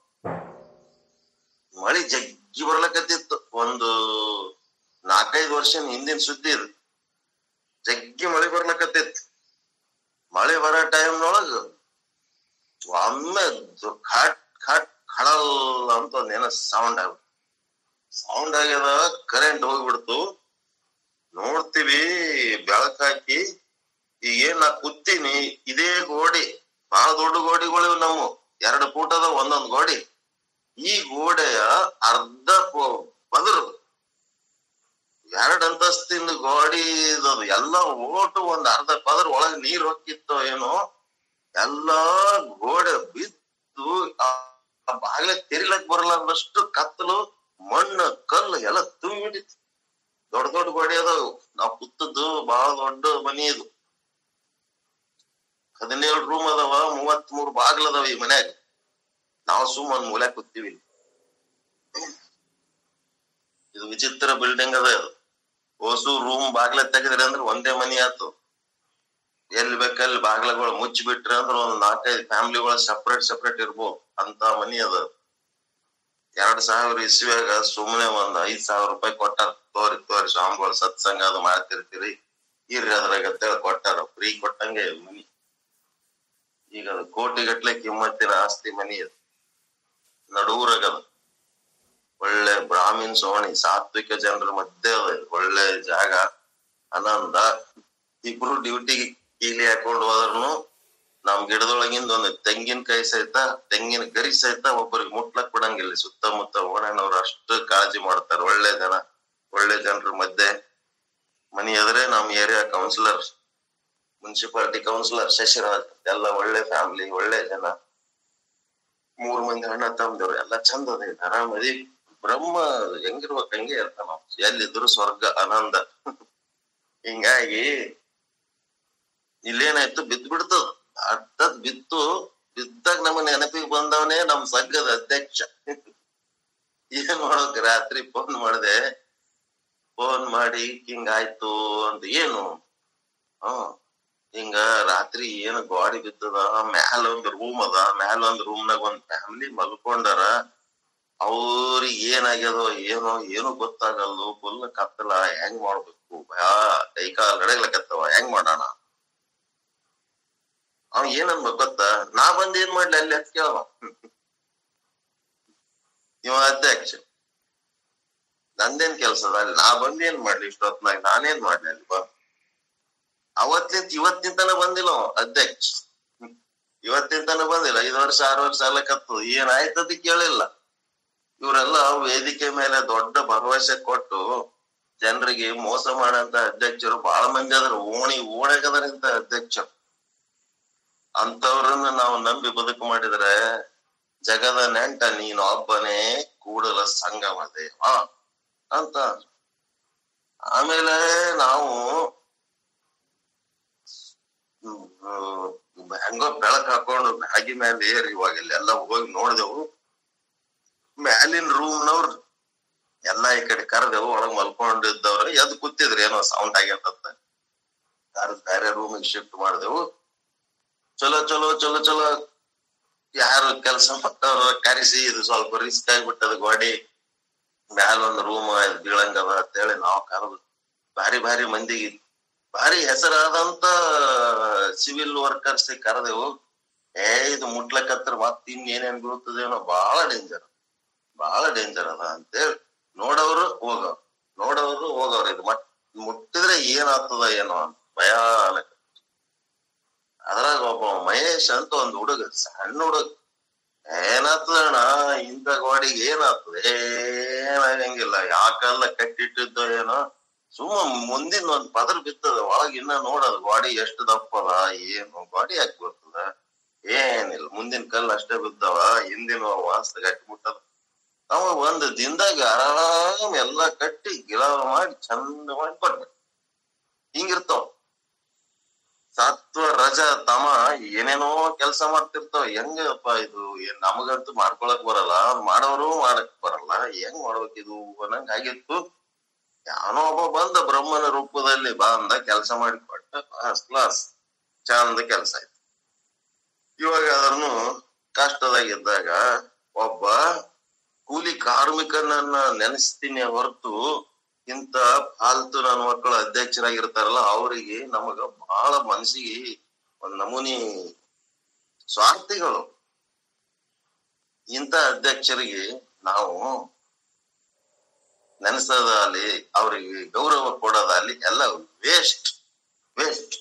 ಮಳಿ ಜಗ್ಗಿ ಬರ್ಲಕತ್ತಿತ್ತು. ಒಂದು ನಾಲ್ಕೈದು ವರ್ಷ ಹಿಂದಿನ ಸುದ್ದಿ ಇದು. ಜಗ್ಗಿ ಮಳಿ ಬರ್ಲಕತ್ತಿತ್ತು. ಮಳೆ ಬರೋ ಟೈಮ್ನೊಳಗ ಒಮ್ಮೆ ಖಟ್ ಖಟ್ ಖಡಲ್ ಅಂತ ಒಂದೇನೋ ಸೌಂಡ್ ಆಗ ಸೌಂಡ್ ಆಗ್ಯದ. ಕರೆಂಟ್ ಹೋಗ್ಬಿಡ್ತು. ನೋಡ್ತೀವಿ ಬೆಳಕಾಕಿ, ಈಗ ಏನ್ ನಾ ಕೂತೀನಿ ಇದೇ ಗೋಡಿ, ಬಹಳ ದೊಡ್ಡ ಗೋಡಿಗಳು ನಾವು, ಎರಡು ಫೂಟದ ಒಂದೊಂದ್ ಗೋಡಿ. ಈ ಗೋಡೆಯ ಅರ್ಧ ಬದರು ಎರಡ್ ಅಂತಸ್ತಿಂದ ಗೋಡಿ ಇದ್ದದು ಎಲ್ಲ ಓಟು ಒಂದ್ ಅರ್ಧ ಪದರ್ ಒಳಗ್ ನೀರ್ ಹೊಕ್ಕಿತ್ತೋ ಏನೋ, ಎಲ್ಲಾ ಗೋಡೆ ಬಿದ್ದು ಆ ಬಾಗ್ಲ ತೆರಿಲಕ್ ಬರಲಾರ್ದಷ್ಟು ಕತ್ತಲು, ಮಣ್ಣು ಕಲ್ಲು ಎಲ್ಲ ತುಂಬಿಟ್ಟಿತ್ತು. ದೊಡ್ಡ ದೊಡ್ಡ ಗೋಡೆ ಅದಾವು. ನಾವ್ ಕೂತದ್ದು ಬಹಳ ದೊಡ್ಡ ಮನಿ ಇದು. ಹದಿನೇಳು ರೂಮ್ ಅದಾವ, ಮೂವತ್ ಮೂರ್ ಬಾಗ್ಲ ಅದಾವ ಈ ಮನ್ಯಾಗ. ನಾವು ಸುಮ್ ಒಂದ್ ಮೂಲೆ ಕೂತೀವಿ. ಇದು ವಿಚಿತ್ರ ಬಿಲ್ಡಿಂಗ್ ಅದ. ಇದು ಹೊಸು ರೂಮ್ ಬಾಗ್ಲ ತೆಗೆದ್ರಿ ಅಂದ್ರೆ ಒಂದೇ ಮನಿ ಆತು. ಎಲ್ಲಿ ಬೇಕಲ್ಲಿ ಬಾಗ್ಲಗಳು ಮುಚ್ಚಿ ಬಿಟ್ರಿ ಅಂದ್ರೆ ಒಂದ್ ನಾಲ್ಕೈದು ಫ್ಯಾಮಿಲಿಗಳು ಸಪ್ರೇಟ್ ಸಪ್ರೇಟ್ ಇರ್ಬೋದು ಅಂತ ಮನಿ ಅದ. ಎರಡ್ ಸಾವಿರ ಇಸ್ವಿಯಾಗ ಸುಮ್ನೆ ಒಂದ್ ಐದ್ ಸಾವಿರ ರೂಪಾಯಿ ಕೊಟ್ಟಾರ. ತೋರಿ ತೋರಿ ಸ್ವಾಮಿಗಳು ಸತ್ಸಂಗ ಅದು ಮಾಡ್ತಿರ್ತೀರಿ, ಇರ್ರಿ ಅದ್ರಾಗ ಅಂತೇಳಿ ಕೊಟ್ಟಾರ. ಫ್ರೀ ಕೊಟ್ಟಂಗೆ ಮನಿ. ಈಗ ಅದು ಕೋಟಿ ಗಟ್ಲೆ ಕಿಮ್ಮತ್ತಿನ ಆಸ್ತಿ ಮನಿ ಅದು. ನಡೂರಾಗದ. ಒಳ್ಳೆ ಬ್ರಾಹ್ಮಿನ್ ಸೋಣಿ ಸಾತ್ವಿಕ ಜನರ ಮಧ್ಯೆ ಅದ. ಒಳ್ಳೆ ಜಾಗ, ಆನಂದ. ಇಬ್ರು ಡ್ಯೂಟಿಗೆ ಕೀಲಿ ಹಾಕೊಂಡು ಹೋದ್ರುನು ನಮ್ ಗಿಡದೊಳಗಿಂದ ಒಂದು ತೆಂಗಿನಕಾಯಿ ಸಹಿತ, ತೆಂಗಿನ ಗರಿ ಸಹಿತ ಒಬ್ಬರಿಗೆ ಮುಟ್ಲಕ್ ಬಿಡಂಗಿಲ್ಲ. ಸುತ್ತಮುತ್ತ ಓಣನವ್ರು ಅಷ್ಟು ಕಾಳಜಿ ಮಾಡ್ತಾರ. ಒಳ್ಳೆ ಜನ, ಒಳ್ಳೆ ಜನರ ಮಧ್ಯೆ ಮನಿ ಎದ್ರೆ ನಮ್ area councillor, municipality councillor Shashiraj, ಎಲ್ಲ ಒಳ್ಳೆ ಫ್ಯಾಮಿಲಿ, ಒಳ್ಳೆ ಜನ. ಮೂರ್ ಮಂದಿ ಅಣ್ಣ ತಮ್ಮದವ್ರು ಎಲ್ಲ ಚಂದ ಅದ. ಆರಾಮದಿ. ಬ್ರಹ್ಮ ಹೆಂಗಿರ್ಬೇಕ್ ಹಂಗೆ ಇರ್ತಾನ. ಎಲ್ಲಿದ್ರು ಸ್ವರ್ಗ, ಆನಂದ. ಹಿಂಗಾಗಿ ಇಲ್ಲೇನಾಯ್ತು, ಬಿದ್ದು ಬಿಡ್ತದ. ಅರ್ಥದ್ ಬಿತ್ತು. ಬಿದ್ದಾಗ ನಮ್ಮ ನೆನಪಿಗೆ ಬಂದವನೇ ನಮ್ ಸಂಘದ ಅಧ್ಯಕ್ಷ. ಏನ್ ಮಾಡೋಕ್, ರಾತ್ರಿ ಫೋನ್ ಮಾಡ್ದೆ. ಫೋನ್ ಮಾಡಿ ಹಿಂಗಾಯ್ತು ಅಂತ. ಏನು ಹ್ಮ್ ಹಿಂಗ ರಾತ್ರಿ ಏನು ಗಾಡಿ ಬಿದ್ದದ, ಮ್ಯಾಲ ಒಂದ್ ರೂಮ್ ಅದ, ಮ್ಯಾಲ ಒಂದ್ ರೂಮ್ನಾಗ ಒಂದ್ ಫ್ಯಾಮಿಲಿ ಮಲ್ಕೊಂಡಾರ. ಅವ್ರಿಗೆ ಏನಾಗ್ಯದೋ ಏನೋ ಏನು ಗೊತ್ತಾಗಲ್ದು. ಫುಲ್ ಕತ್ತಲ. ಹೆಂಗ್ ಮಾಡ್ಬೇಕು, ಭಯ, ಕೈ ಕಾಲ್ ನಡಗ್ಲಕತ್ತವ. ಹೆಂಗ್ ಮಾಡೋಣ? ಅವ್ ಏನನ್ಬೇಕು ಗೊತ್ತಾ, ನಾ ಬಂದ್ ಏನ್ ಮಾಡ್ಲಿ ಅಲ್ಲಿ ಅಂತ ಕೇಳವ. ಇವ ಅಧ್ಯಕ್ಷ. ನಂದೇನ್ ಕೆಲ್ಸದ ಅಲ್ಲಿ? ನಾ ಬಂದ್ ಏನ್ ಮಾಡ್ಲಿ ಇಷ್ಟೊತ್ನಾಗ? ನಾನೇನ್ ಮಾಡ್ಲಿ ಅಲ್ಲಿ? ಬಾ ಅವತ್ತಿಂತ ಇವತ್ತಿನ ತನ ಬಂದಿಲ್ಲ ಅಧ್ಯಕ್ಷ. ಇವತ್ತಿನ ತನ ಬಂದಿಲ್ಲ. ಐದ್ ವರ್ಷ ಆರು ವರ್ಷ ಅಲ್ಲಕತ್ತು. ಏನಾಯ್ತದ ಕೇಳಿಲ್ಲ. ಇವರೆಲ್ಲ ವೇದಿಕೆ ಮೇಲೆ ದೊಡ್ಡ ಭರವಸೆ ಕೊಟ್ಟು ಜನರಿಗೆ ಮೋಸ ಮಾಡಂತ ಅಧ್ಯಕ್ಷರು ಬಹಳ ಮಂದಿ ಅದ್ರ. ಓಣಿ ಓಣೆಗದರಿಂತ ಅಧ್ಯಕ್ಷರು. ಅಂತವ್ರನ್ನ ನಾವು ನಂಬಿ ಬದುಕು ಮಾಡಿದ್ರೆ ಜಗದ ನೆಂಟ ನೀನು ಒಬ್ಬನೇ ಕೂಡಲ ಸಂಗಮ ದೇವ ಅಂತ. ಆಮೇಲೆ ನಾವು ಹೆಂಗೋ ಬೆಳಕ್ ಹಾಕೊಂಡು ಮ್ಯಾಗಿ ಮೇಲೆ ಏರಿ ಇವಾಗ ಎಲ್ಲ ಹೋಗಿ ನೋಡಿದೆವು. ಮ್ಯಾಲಿನ ರೂಮ್ನವ್ರು ಎಲ್ಲಾ ಈ ಕಡೆ ಕರೆದೆವು. ಒಳಗ್ ಮಲ್ಕೊಂಡಿದ್ದವ್ರು ಎದ್ ಕೂತಿದ್ರು. ಏನೋ ಸೌಂಡ್ ಆಗ್ಯಂತ ಕರೆದ್ ಬೇರೆ ರೂಮಿಗೆ ಶಿಫ್ಟ್ ಮಾಡಿದೆವು. ಚಲೋ ಚಲೋ ಚಲೋ ಚಲೋ ಯಾರು ಕೆಲಸ ಮಾಡ್ತವ್ರ ಕರೆಸಿ, ಇದು ಸ್ವಲ್ಪ ರಿಸ್ಕ್ ಆಗ್ಬಿಟ್ಟದ ಗಾಡಿ, ಮ್ಯಾಲ ಒಂದ್ ರೂಮ್ ಬೀಳಂಗದ ಅಂತೇಳಿ ನಾವು ಕರೆದು ಭಾರಿ ಭಾರಿ ಮಂದಿಗೆ, ಭಾರಿ ಹೆಸರಾದಂತ ಸಿವಿಲ್ ವರ್ಕರ್ಸ್ ಕರೆದೆವು. ಏ ಇದು ಮುಟ್ಲಕತ್ರ ಮತ್ ಇನ್ ಏನೇನ್ ಬೀಳ್ತದೇನೋ, ಬಹಳ ಡೇಂಜರ್, ಬಹಳ ಡೇಂಜರ್ ಅದ ಅಂತೇಳಿ ನೋಡವ್ರು ಹೋಗವ್ರು, ನೋಡವ್ರು ಹೋಗವ್ರು. ಇದು ಮಟ್ ಮುಟ್ಟಿದ್ರೆ ಏನ್ ಆಗ್ತದ ಏನೋ ಅಂತ ಭಯಾನಕ. ಅದ್ರಾಗ ಒಬ್ಬ ಮಹೇಶ್ ಅಂತ ಒಂದ್ ಹುಡುಗ, ಸಣ್ಣ ಹುಡುಗ. ಏನಾಗ್ತದಣ್ಣ ಇಂಥ ಗೋಡಿಗೆ ಏನಾಗ್ತದೆ? ಏನಾಗಂಗಿಲ್ಲ. ಯಾಕಲ್ಲ ಕಟ್ಟಿಟ್ಟಿದ್ದೋ ಏನೋ, ಸುಮ್ಮ ಮುಂದಿನ ಒಂದ್ ಪದರ್ ಬಿತ್ತದ ಒಳಗ. ಇನ್ನ ನೋಡೋದು ಗೋಡಿ ಎಷ್ಟು ದಪ್ಪದ, ಏನು ಗೋಡಿ ಯಾಕೆ ಬರ್ತದ? ಏನಿಲ್ಲ, ಮುಂದಿನ ಕಲ್ಲು ಅಷ್ಟೇ ಬಿದ್ದಾವ, ಹಿಂದಿನ ವಾಸ್ತ ಗಟ್ಟಿ ಮುಟ್ಟದ. ಅವ ಒಂದ್ ದಿನದಾಗ ಆರಾಮ್ ಎಲ್ಲಾ ಕಟ್ಟಿ ಗಿಲಾವ ಮಾಡಿ ಚಂದ ಮಾಡಿ ಕೊಟ್ಟ. ಹಿಂಗಿರ್ತಾವ ಸತ್ವ ರಜ ತಮ ಏನೇನೋ ಕೆಲ್ಸ ಮಾಡ್ತಿರ್ತಾವ. ಹೆಂಗಪ್ಪ ಇದು? ಏನ್ ನಮಗಂತೂ ಮಾಡ್ಕೊಳಕ್ ಬರಲ್ಲ, ಮಾಡೋರು ಮಾಡಕ್ ಬರಲ್ಲ, ಹೆಂಗ್ ಮಾಡ್ಬೇಕಿದು ಅನ್ನಂಗ ಆಗಿತ್ತು. ಯಾವನೋ ಒಬ್ಬ ಬಂದ ಬ್ರಹ್ಮನ ರೂಪದಲ್ಲಿ ಬಂದ ಕೆಲಸ ಮಾಡಿ ಕೊಟ್ಟ. ಫಸ್ಟ್ ಕ್ಲಾಸ್ ಚಂದ ಕೆಲ್ಸ ಆಯ್ತು. ಇವಾಗ ಅದನ್ನು ಕಷ್ಟದಾಗಿದ್ದಾಗ ಒಬ್ಬ ಕೂಲಿ ಕಾರ್ಮಿಕನನ್ನ ನೆನೆಸ್ತೀನಿ ಹೊರತು ಇಂತ ಫಾಲ್ತು ನನ್ನ ಮಕ್ಕಳು ಅಧ್ಯಕ್ಷರಾಗಿರ್ತಾರಲ್ಲ ಅವ್ರಿಗೆ ನಮಗ ಬಹಳ ಮನಸ್ಸಿಗೆ ಒಂದ್ ನಮೂನಿ ಸ್ವಾರ್ಥಿಗಳು. ಇಂತ ಅಧ್ಯಕ್ಷರಿಗೆ ನಾವು ನೆನೆಸೋದಾಲಿ, ಅವ್ರಿಗೆ ಗೌರವ ಕೊಡೋದಾಲಿ ಎಲ್ಲ ವೇಸ್ಟ್ ವೇಸ್ಟ್.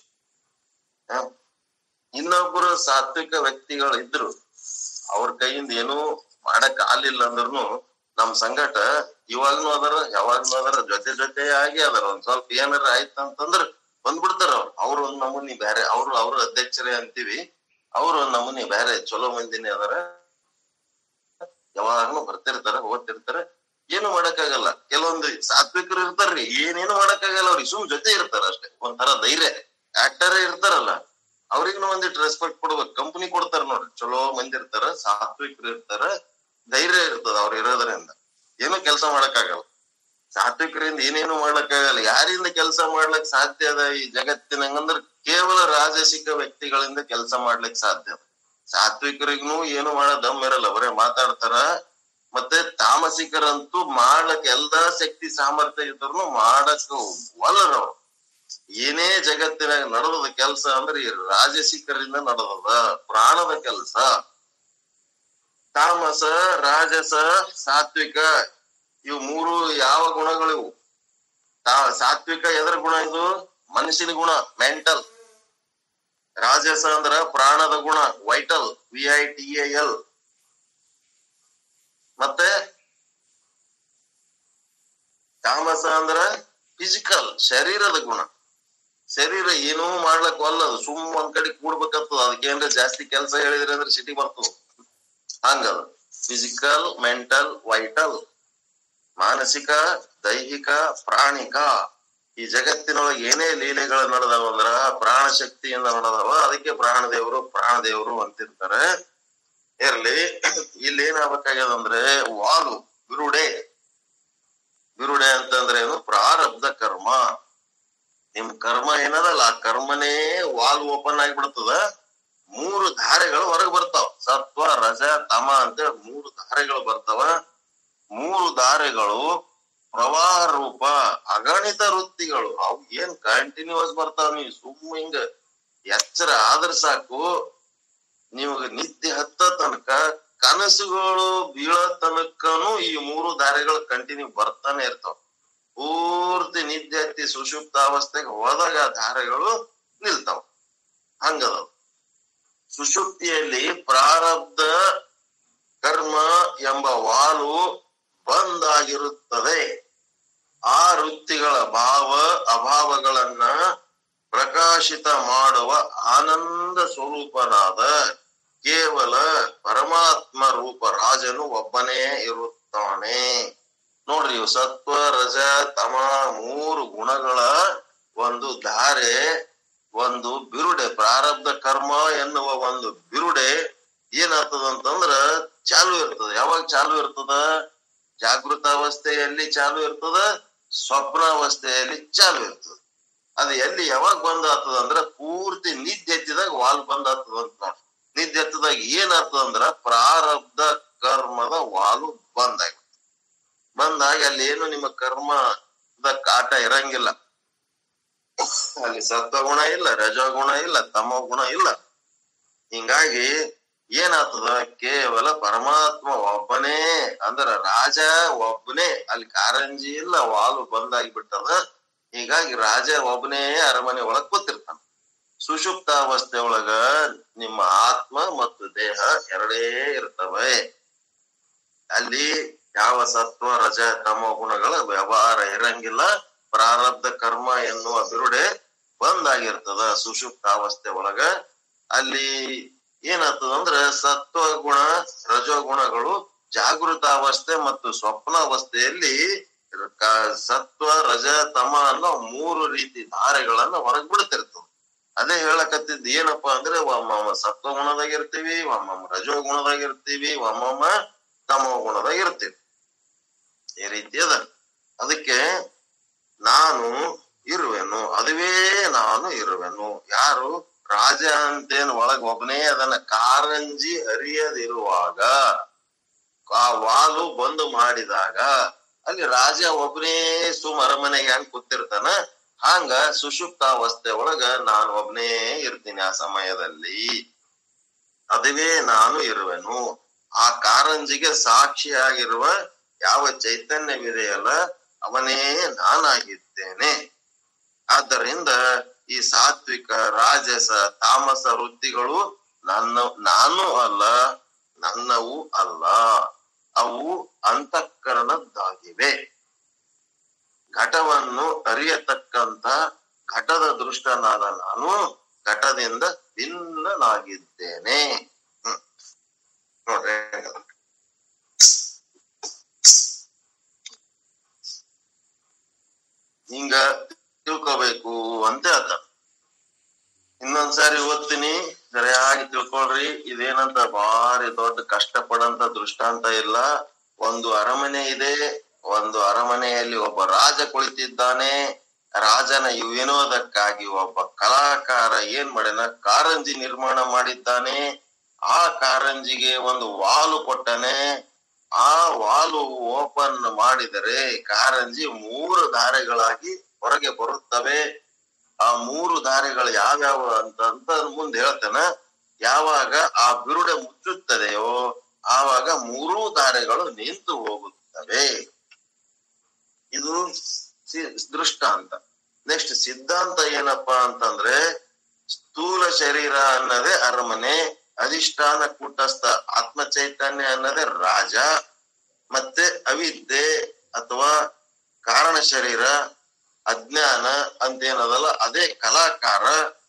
ಇನ್ನೊಬ್ರು ಸಾತ್ವಿಕ ವ್ಯಕ್ತಿಗಳು ಇದ್ರು, ಅವ್ರ ಕೈಯಿಂದ ಏನೂ ಮಾಡಕ್ ಆಗ್ಲಿಲ್ಲ ಅಂದ್ರೂ ನಮ್ ಸಂಗಟ ಇವಾಗ್ನು ಅದರ ಯಾವಾಗ್ನು ಅದರ ಜೊತೆ ಜೊತೆ ಆಗಿ ಅದರ ಒಂದ್ ಸ್ವಲ್ಪ ಏನಾರ ಆಯ್ತಂತಂದ್ರ ಬಂದ್ಬಿಡ್ತಾರ ಅವ್ರು ಅವ್ರು ಒಂದ್ ನಮೂನಿ ಬ್ಯಾರೆ ಅವ್ರು ಅವ್ರ ಅಧ್ಯಕ್ಷರೇ ಅಂತೀವಿ ಅವ್ರು ಒಂದ್ ನಮೂನಿ ಬ್ಯಾರೆ ಚಲೋ ಮಂದಿನೇ ಅದರ ಯಾವಾಗ್ನು ಬರ್ತಿರ್ತಾರ ಓದ್ತಿರ್ತಾರ ಏನು ಮಾಡಕ್ಕಾಗಲ್ಲ. ಕೆಲವೊಂದು ಸಾತ್ವಿಕರು ಇರ್ತಾರ್ರಿ ಏನೇನು ಮಾಡಕ್ಕಾಗಲ್ಲ ಅವ್ರಿಗೆ ಸುಮ್ ಜೊತೆ ಇರ್ತಾರ ಅಷ್ಟೇ ಒಂಥರ ಧೈರ್ಯ ಆಕ್ಟರೇ ಇರ್ತಾರಲ್ಲ ಅವ್ರಿಗೂ ಒಂದಿಟ್ಟು ರೆಸ್ಪೆಕ್ಟ್ ಕೊಡ್ಬೇಕು. ಕಂಪನಿ ಕೊಡ್ತಾರ ನೋಡ್ರಿ ಚಲೋ ಮಂದಿ ಇರ್ತಾರ ಸಾತ್ವಿಕರು ಇರ್ತಾರ ಧೈರ್ಯ ಇರ್ತದ ಅವ್ರು ಇರೋದ್ರಿಂದ ಏನು ಕೆಲಸ ಮಾಡಕ್ಕಾಗಲ್ಲ. ಸಾತ್ವಿಕರಿಂದ ಏನೇನು ಮಾಡ್ಲಕ್ಕಾಗಲ್ಲ. ಯಾರಿಂದ ಕೆಲಸ ಮಾಡ್ಲಕ್ ಸಾಧ್ಯ ಅದ ಈ ಜಗತ್ತಿನಂಗಂದ್ರ ಕೇವಲ ರಾಜಸಿಕ ವ್ಯಕ್ತಿಗಳಿಂದ ಕೆಲಸ ಮಾಡ್ಲಿಕ್ ಸಾಧ್ಯ ಅದ. ಸಾತ್ವಿಕರಿಗೂ ಏನು ಮಾಡೋ ದಮ್ ಇರಲ್ಲ ಬರೇ ಮಾತಾಡ್ತಾರ. ಮತ್ತೆ ತಾಮಸಿಕರಂತೂ ಮಾಡ್ಲಕ್ ಎಲ್ಲಾ ಶಕ್ತಿ ಸಾಮರ್ಥ್ಯ ಇದ್ರು ಮಾಡಕ್ ಒಲ್ಲರವ್ರು. ಏನೇ ಜಗತ್ತಿನಾಗ ನಡೆದ ಕೆಲ್ಸ ಅಂದ್ರೆ ಈ ರಾಜಸಿಕರಿಂದ ನಡೆದದ ಪ್ರಾಣದ ಕೆಲ್ಸ. ತಾಮಸ ರಾಜಸ ಸಾತ್ವಿಕ ಇವು ಮೂರು ಯಾವ ಗುಣಗಳಿವು? ತಾ ಸಾತ್ವಿಕ ಎದರ ಗುಣ? ಇದು ಮನುಷ್ಯನ ಗುಣ ಮೆಂಟಲ್. ರಾಜಸ ಅಂದ್ರ ಪ್ರಾಣದ ಗುಣ vital V I T A L. ಮತ್ತೆ ತಾಮಸ ಅಂದ್ರ ಫಿಸಿಕಲ್ ಶರೀರದ ಗುಣ. ಶರೀರ ಏನೂ ಮಾಡ್ಲಕ್ ಒಲ್ಲದು ಸುಮ್ ಒಂದ್ ಕಡೆ ಕೂಡ್ಬೇಕಾಗ್ತದ. ಅದಕ್ಕೇನ್ರ ಜಾಸ್ತಿ ಕೆಲ್ಸ ಹೇಳಿದ್ರಿ ಅಂದ್ರೆ ಸಿಟಿ ಬರ್ತದ. ಹಂಗದ ಫಿಸಿಕಲ್ ಮೆಂಟಲ್ ವೈಟಲ್ ಮಾನಸಿಕ ದೈಹಿಕ ಪ್ರಾಣಿಕ. ಈ ಜಗತ್ತಿನೊಳಗೆ ಏನೇ ಲೀಲೆಗಳು ನಡೆದವ ಅಂದ್ರ ಪ್ರಾಣ ಶಕ್ತಿಯಿಂದ ನಡೆದವ. ಅದಕ್ಕೆ ಪ್ರಾಣ ದೇವರು ಪ್ರಾಣ ದೇವರು ಅಂತಿರ್ತಾರೆ. ಇರ್ಲಿ, ಇಲ್ಲಿ ಏನಾಗಬೇಕಾಗ್ಯದಂದ್ರೆ ವಾಲು ಬಿರುಡೆ. ಬಿರುಡೆ ಅಂತಂದ್ರೆ ಏನು? ಪ್ರಾರಬ್ಧ ಕರ್ಮ. ನಿಮ್ ಕರ್ಮ ಏನದಲ್ಲ ಆ ಕರ್ಮನೇ ವಾಲ್ ಓಪನ್ ಆಗಿಬಿಡ್ತದ. ಮೂರು ಧಾರೆಗಳು ಹೊರಗೆ ಬರ್ತಾವ. ಸತ್ವ ರಜ ತಮ ಅಂತ ಮೂರು ಧಾರೆಗಳು ಬರ್ತಾವ. ಮೂರು ಧಾರೆಗಳು ಪ್ರವಾಹ ರೂಪ ಅಗಣಿತ ವೃತ್ತಿಗಳು. ಅವು ಏನ್ ಕಂಟಿನ್ಯೂಸ್ ಬರ್ತಾವ. ನೀವು ಸುಮ್ಮ ಹಿಂಗ ಎಚ್ಚರ ಆದ್ರ ಸಾಕು. ನೀವು ನಿದ್ದೆ ಹತ್ತ ತನಕ ಕನಸುಗಳು ಬೀಳೋ ತನಕನು ಈ ಮೂರು ಧಾರೆಗಳು ಕಂಟಿನ್ಯೂ ಬರ್ತಾನೆ ಇರ್ತಾವ. ಪೂರ್ತಿ ನಿದ್ದೆ ಹತ್ತಿ ಸುಷುಪ್ತ ಅವಸ್ಥೆಗೆ ಹೋದಾಗ ಧಾರೆಗಳು ನಿಲ್ತಾವ. ಹಂಗದ ಸುಷುಪ್ತಿಯಲ್ಲಿ ಪ್ರಾರಬ್ಧ ಕರ್ಮ ಎಂಬ ವಾಲು ಬಂದಾಗಿರುತ್ತದೆ. ಆ ವೃತ್ತಿಗಳ ಭಾವ ಅಭಾವಗಳನ್ನ ಪ್ರಕಾಶಿತ ಮಾಡುವ ಆನಂದ ಸ್ವರೂಪನಾದ ಕೇವಲ ಪರಮಾತ್ಮ ರೂಪ ರಾಜನು ಒಬ್ಬನೇ ಇರುತ್ತಾನೆ. ನೋಡ್ರಿ, ಇವು ಸತ್ವ ರಜ ತಮ ಮೂರು ಗುಣಗಳ ಒಂದು ಧಾರೆ, ಒಂದು ಬಿರುಡೆ, ಪ್ರಾರಬ್ಧ ಕರ್ಮ ಎನ್ನುವ ಒಂದು ಬಿರುಡೆ ಏನಾಗ್ತದ ಅಂತಂದ್ರ ಚಾಲು ಇರ್ತದ. ಯಾವಾಗ ಚಾಲು ಇರ್ತದ? ಜಾಗೃತ ಅವಸ್ಥೆಯಲ್ಲಿ ಚಾಲು ಇರ್ತದ, ಸ್ವಪ್ನ ಅವಸ್ಥೆಯಲ್ಲಿ ಚಾಲು ಇರ್ತದ. ಅದು ಎಲ್ಲಿ ಯಾವಾಗ ಬಂದ್ ಆಗ್ತದ ಅಂದ್ರ ಪೂರ್ತಿ ನಿದ್ದೆ ಎತ್ತಿದಾಗ ವಾಲ್ ಬಂದ್ ಆಗ್ತದ ಅಂತ ನೋಡ್ರಿ. ನಿದ್ದೆ ಎತ್ತದಾಗ ಏನ್ ಆಗ್ತದ ಅಂದ್ರ ಪ್ರಾರಬ್ಧ ಕರ್ಮದ ವಾಲು ಬಂದಾಗಿ ಬಂದಾಗಿ ಅಲ್ಲಿ ಏನು ನಿಮ್ಮ ಕರ್ಮದ ಕಾಟ ಇರಂಗಿಲ್ಲ. ಅಲ್ಲಿ ಸತ್ವಗುಣ ಇಲ್ಲ, ರಜೋಗುಣ ಇಲ್ಲ, ತಮೋ ಗುಣ ಇಲ್ಲ. ಹಿಂಗಾಗಿ ಏನಾಗ್ತದ? ಕೇವಲ ಪರಮಾತ್ಮ ಒಬ್ಬನೇ ಅಂದ್ರ ರಾಜ ಒಬ್ಬನೇ. ಅಲ್ಲಿ ಕಾರಂಜಿ ಇಲ್ಲ, ವಾಲು ಬಂದಾಗಿ ಬಿಟ್ಟದ. ಹೀಗಾಗಿ ರಾಜ ಒಬ್ಬನೇ ಅರಮನೆ ಒಳಗ್ ಕೂತಿರ್ತಾನ. ಸುಷುಪ್ತ ಅವಸ್ಥೆ ಒಳಗ ನಿಮ್ಮ ಆತ್ಮ ಮತ್ತು ದೇಹ ಎರಡೇ ಇರ್ತವೆ. ಅಲ್ಲಿ ಯಾವ ಸತ್ವ ರಜ ತಮೋ ಗುಣಗಳ ವ್ಯವಹಾರ ಇರಂಗಿಲ್ಲ. ಪ್ರಾರಬ್ಧ ಕರ್ಮ ಎನ್ನುವ ಬಿರುಡೆ ಬಂದಾಗಿರ್ತದ ಸುಷುಪ್ತ ಅವಸ್ಥೆ ಒಳಗ. ಅಲ್ಲಿ ಏನಾಗ್ತದ ಅಂದ್ರ ಸತ್ವ ಗುಣ ರಜೋ ಗುಣಗಳು ಜಾಗೃತ ಅವಸ್ಥೆ ಮತ್ತು ಸ್ವಪ್ನ ಅವಸ್ಥೆಯಲ್ಲಿ ಸತ್ವ ರಜ ತಮ ಅನ್ನೋ ಮೂರು ರೀತಿ ಧಾರೆಗಳನ್ನ ಹೊರಗ್ ಬಿಡ್ತಿರ್ತವ. ಅದೇ ಹೇಳಕತ್ತಿದ್ ಏನಪ್ಪಾ ಅಂದ್ರೆ ಒಮ್ಮೊಮ್ಮ ಸತ್ವ ಗುಣದಾಗಿರ್ತೀವಿ, ಒಮ್ಮೊಮ್ಮ ರಜೋ ಗುಣದಾಗಿರ್ತೀವಿ, ಒಮ್ಮೊಮ್ಮ ತಮೋ ಗುಣದಾಗಿರ್ತೀವಿ. ಈ ರೀತಿ ಅದ. ಅದಕ್ಕೆ ನಾನು ಇರುವೆನು, ಅದುವೇ ನಾನು ಇರುವೆನು. ಯಾರು? ರಾಜ ಅಂತೇನು ಒಳಗ್ ಒಬ್ಬನೇ ಅದನ್ನ ಕಾರಂಜಿ ಹರಿಯದಿರುವಾಗ, ಆ ವಾಲು ಬಂದು ಮಾಡಿದಾಗ ಅಲ್ಲಿ ರಾಜ ಒಬ್ಬನೇ ಸುಮ್ ಅರಮನೆಗೆ ಹೆಂಗ್ ಕೂತಿರ್ತಾನ, ಹಂಗ ಸುಷುಪ್ತ ಅವಸ್ಥೆ ಒಳಗ ನಾನು ಒಬ್ಬನೇ ಇರ್ತೀನಿ. ಆ ಸಮಯದಲ್ಲಿ ಅದುವೇ ನಾನು ಇರುವೆನು. ಆ ಕಾರಂಜಿಗೆ ಸಾಕ್ಷಿಯಾಗಿರುವ ಯಾವ ಚೈತನ್ಯವಿದೆಯಲ್ಲ ಅವನೇ ನಾನಾಗಿದ್ದೇನೆ. ಆದ್ದರಿಂದ ಈ ಸಾತ್ವಿಕ ರಾಜಸ ತಾಮಸ ವೃತ್ತಿಗಳು ನನ್ನ ನಾನು ಅಲ್ಲ, ನನ್ನವೂ ಅಲ್ಲ. ಅವು ಅಂತಃಕರಣದ್ದಾಗಿವೆ. ಘಟವನ್ನು ಅರಿಯತಕ್ಕಂತ ಘಟದ ದೃಷ್ಟನಾದ ನಾನು ಘಟದಿಂದ ಭಿನ್ನನಾಗಿದ್ದೇನೆ. ಹ್ಮ್ ನೋಡ್ರಿ, ಹಿಂಗ ತಿಳ್ಕೋಬೇಕು ಅಂತ ಹೇಳ್ತಾನೆ. ಇನ್ನೊಂದ್ಸಾರಿ ಓದ್ತೀನಿ, ಸರಿಯಾಗಿ ತಿಳ್ಕೊಳ್ರಿ. ಇದೇನಂತ ಭಾರಿ ದೊಡ್ಡ ಕಷ್ಟ ಪಡಂತ ದೃಷ್ಟಾಂತ ಇಲ್ಲ. ಒಂದು ಅರಮನೆ ಇದೆ. ಒಂದು ಅರಮನೆಯಲ್ಲಿ ಒಬ್ಬ ರಾಜ ಕುಳಿತಿದ್ದಾನೆ. ರಾಜನ ವಿನೋದಕ್ಕಾಗಿ ಒಬ್ಬ ಕಲಾಕಾರ ಏನ್ ಮಾಡ್ಯಾನ, ಕಾರಂಜಿ ನಿರ್ಮಾಣ ಮಾಡಿದ್ದಾನೆ. ಆ ಕಾರಂಜಿಗೆ ಒಂದು ವಾಲು ಕೊಟ್ಟನೆ. ಆ ವಾಲು ಓಪನ್ ಮಾಡಿದರೆ ಕಾರಂಜಿ ಮೂರು ಧಾರೆಗಳಾಗಿ ಹೊರಗೆ ಬರುತ್ತವೆ. ಆ ಮೂರು ಧಾರೆಗಳು ಯಾವ್ಯಾವ ಅಂತ ಅಂತ ಮುಂದೆ ಹೇಳ್ತಾನೆ. ಯಾವಾಗ ಆ ಬಿರುಡೆ ಮುಚ್ಚುತ್ತದೆಯೋ ಆವಾಗ ಮೂರೂ ಧಾರೆಗಳು ನಿಂತು ಹೋಗುತ್ತವೆ. ಇದು ದೃಷ್ಟಾಂತ. ನೆಕ್ಸ್ಟ್ ಸಿದ್ಧಾಂತ ಏನಪ್ಪಾ ಅಂತಂದ್ರೆ, ಸ್ಥೂಲ ಶರೀರ ಅನ್ನೋದೇ ಅರಮನೆ, ಅಧಿಷ್ಠಾನ ಕೂಟಸ್ಥ ಆತ್ಮ ಚೈತನ್ಯ ಅನ್ನೋದೇ ರಾಜ, ಮತ್ತೆ ಅವಿದ್ಯೆ ಅಥವಾ ಕಾರಣ ಶರೀರ ಅಜ್ಞಾನ ಅಂತೇನದಲ್ಲ ಅದೇ ಕಲಾಕಾರ,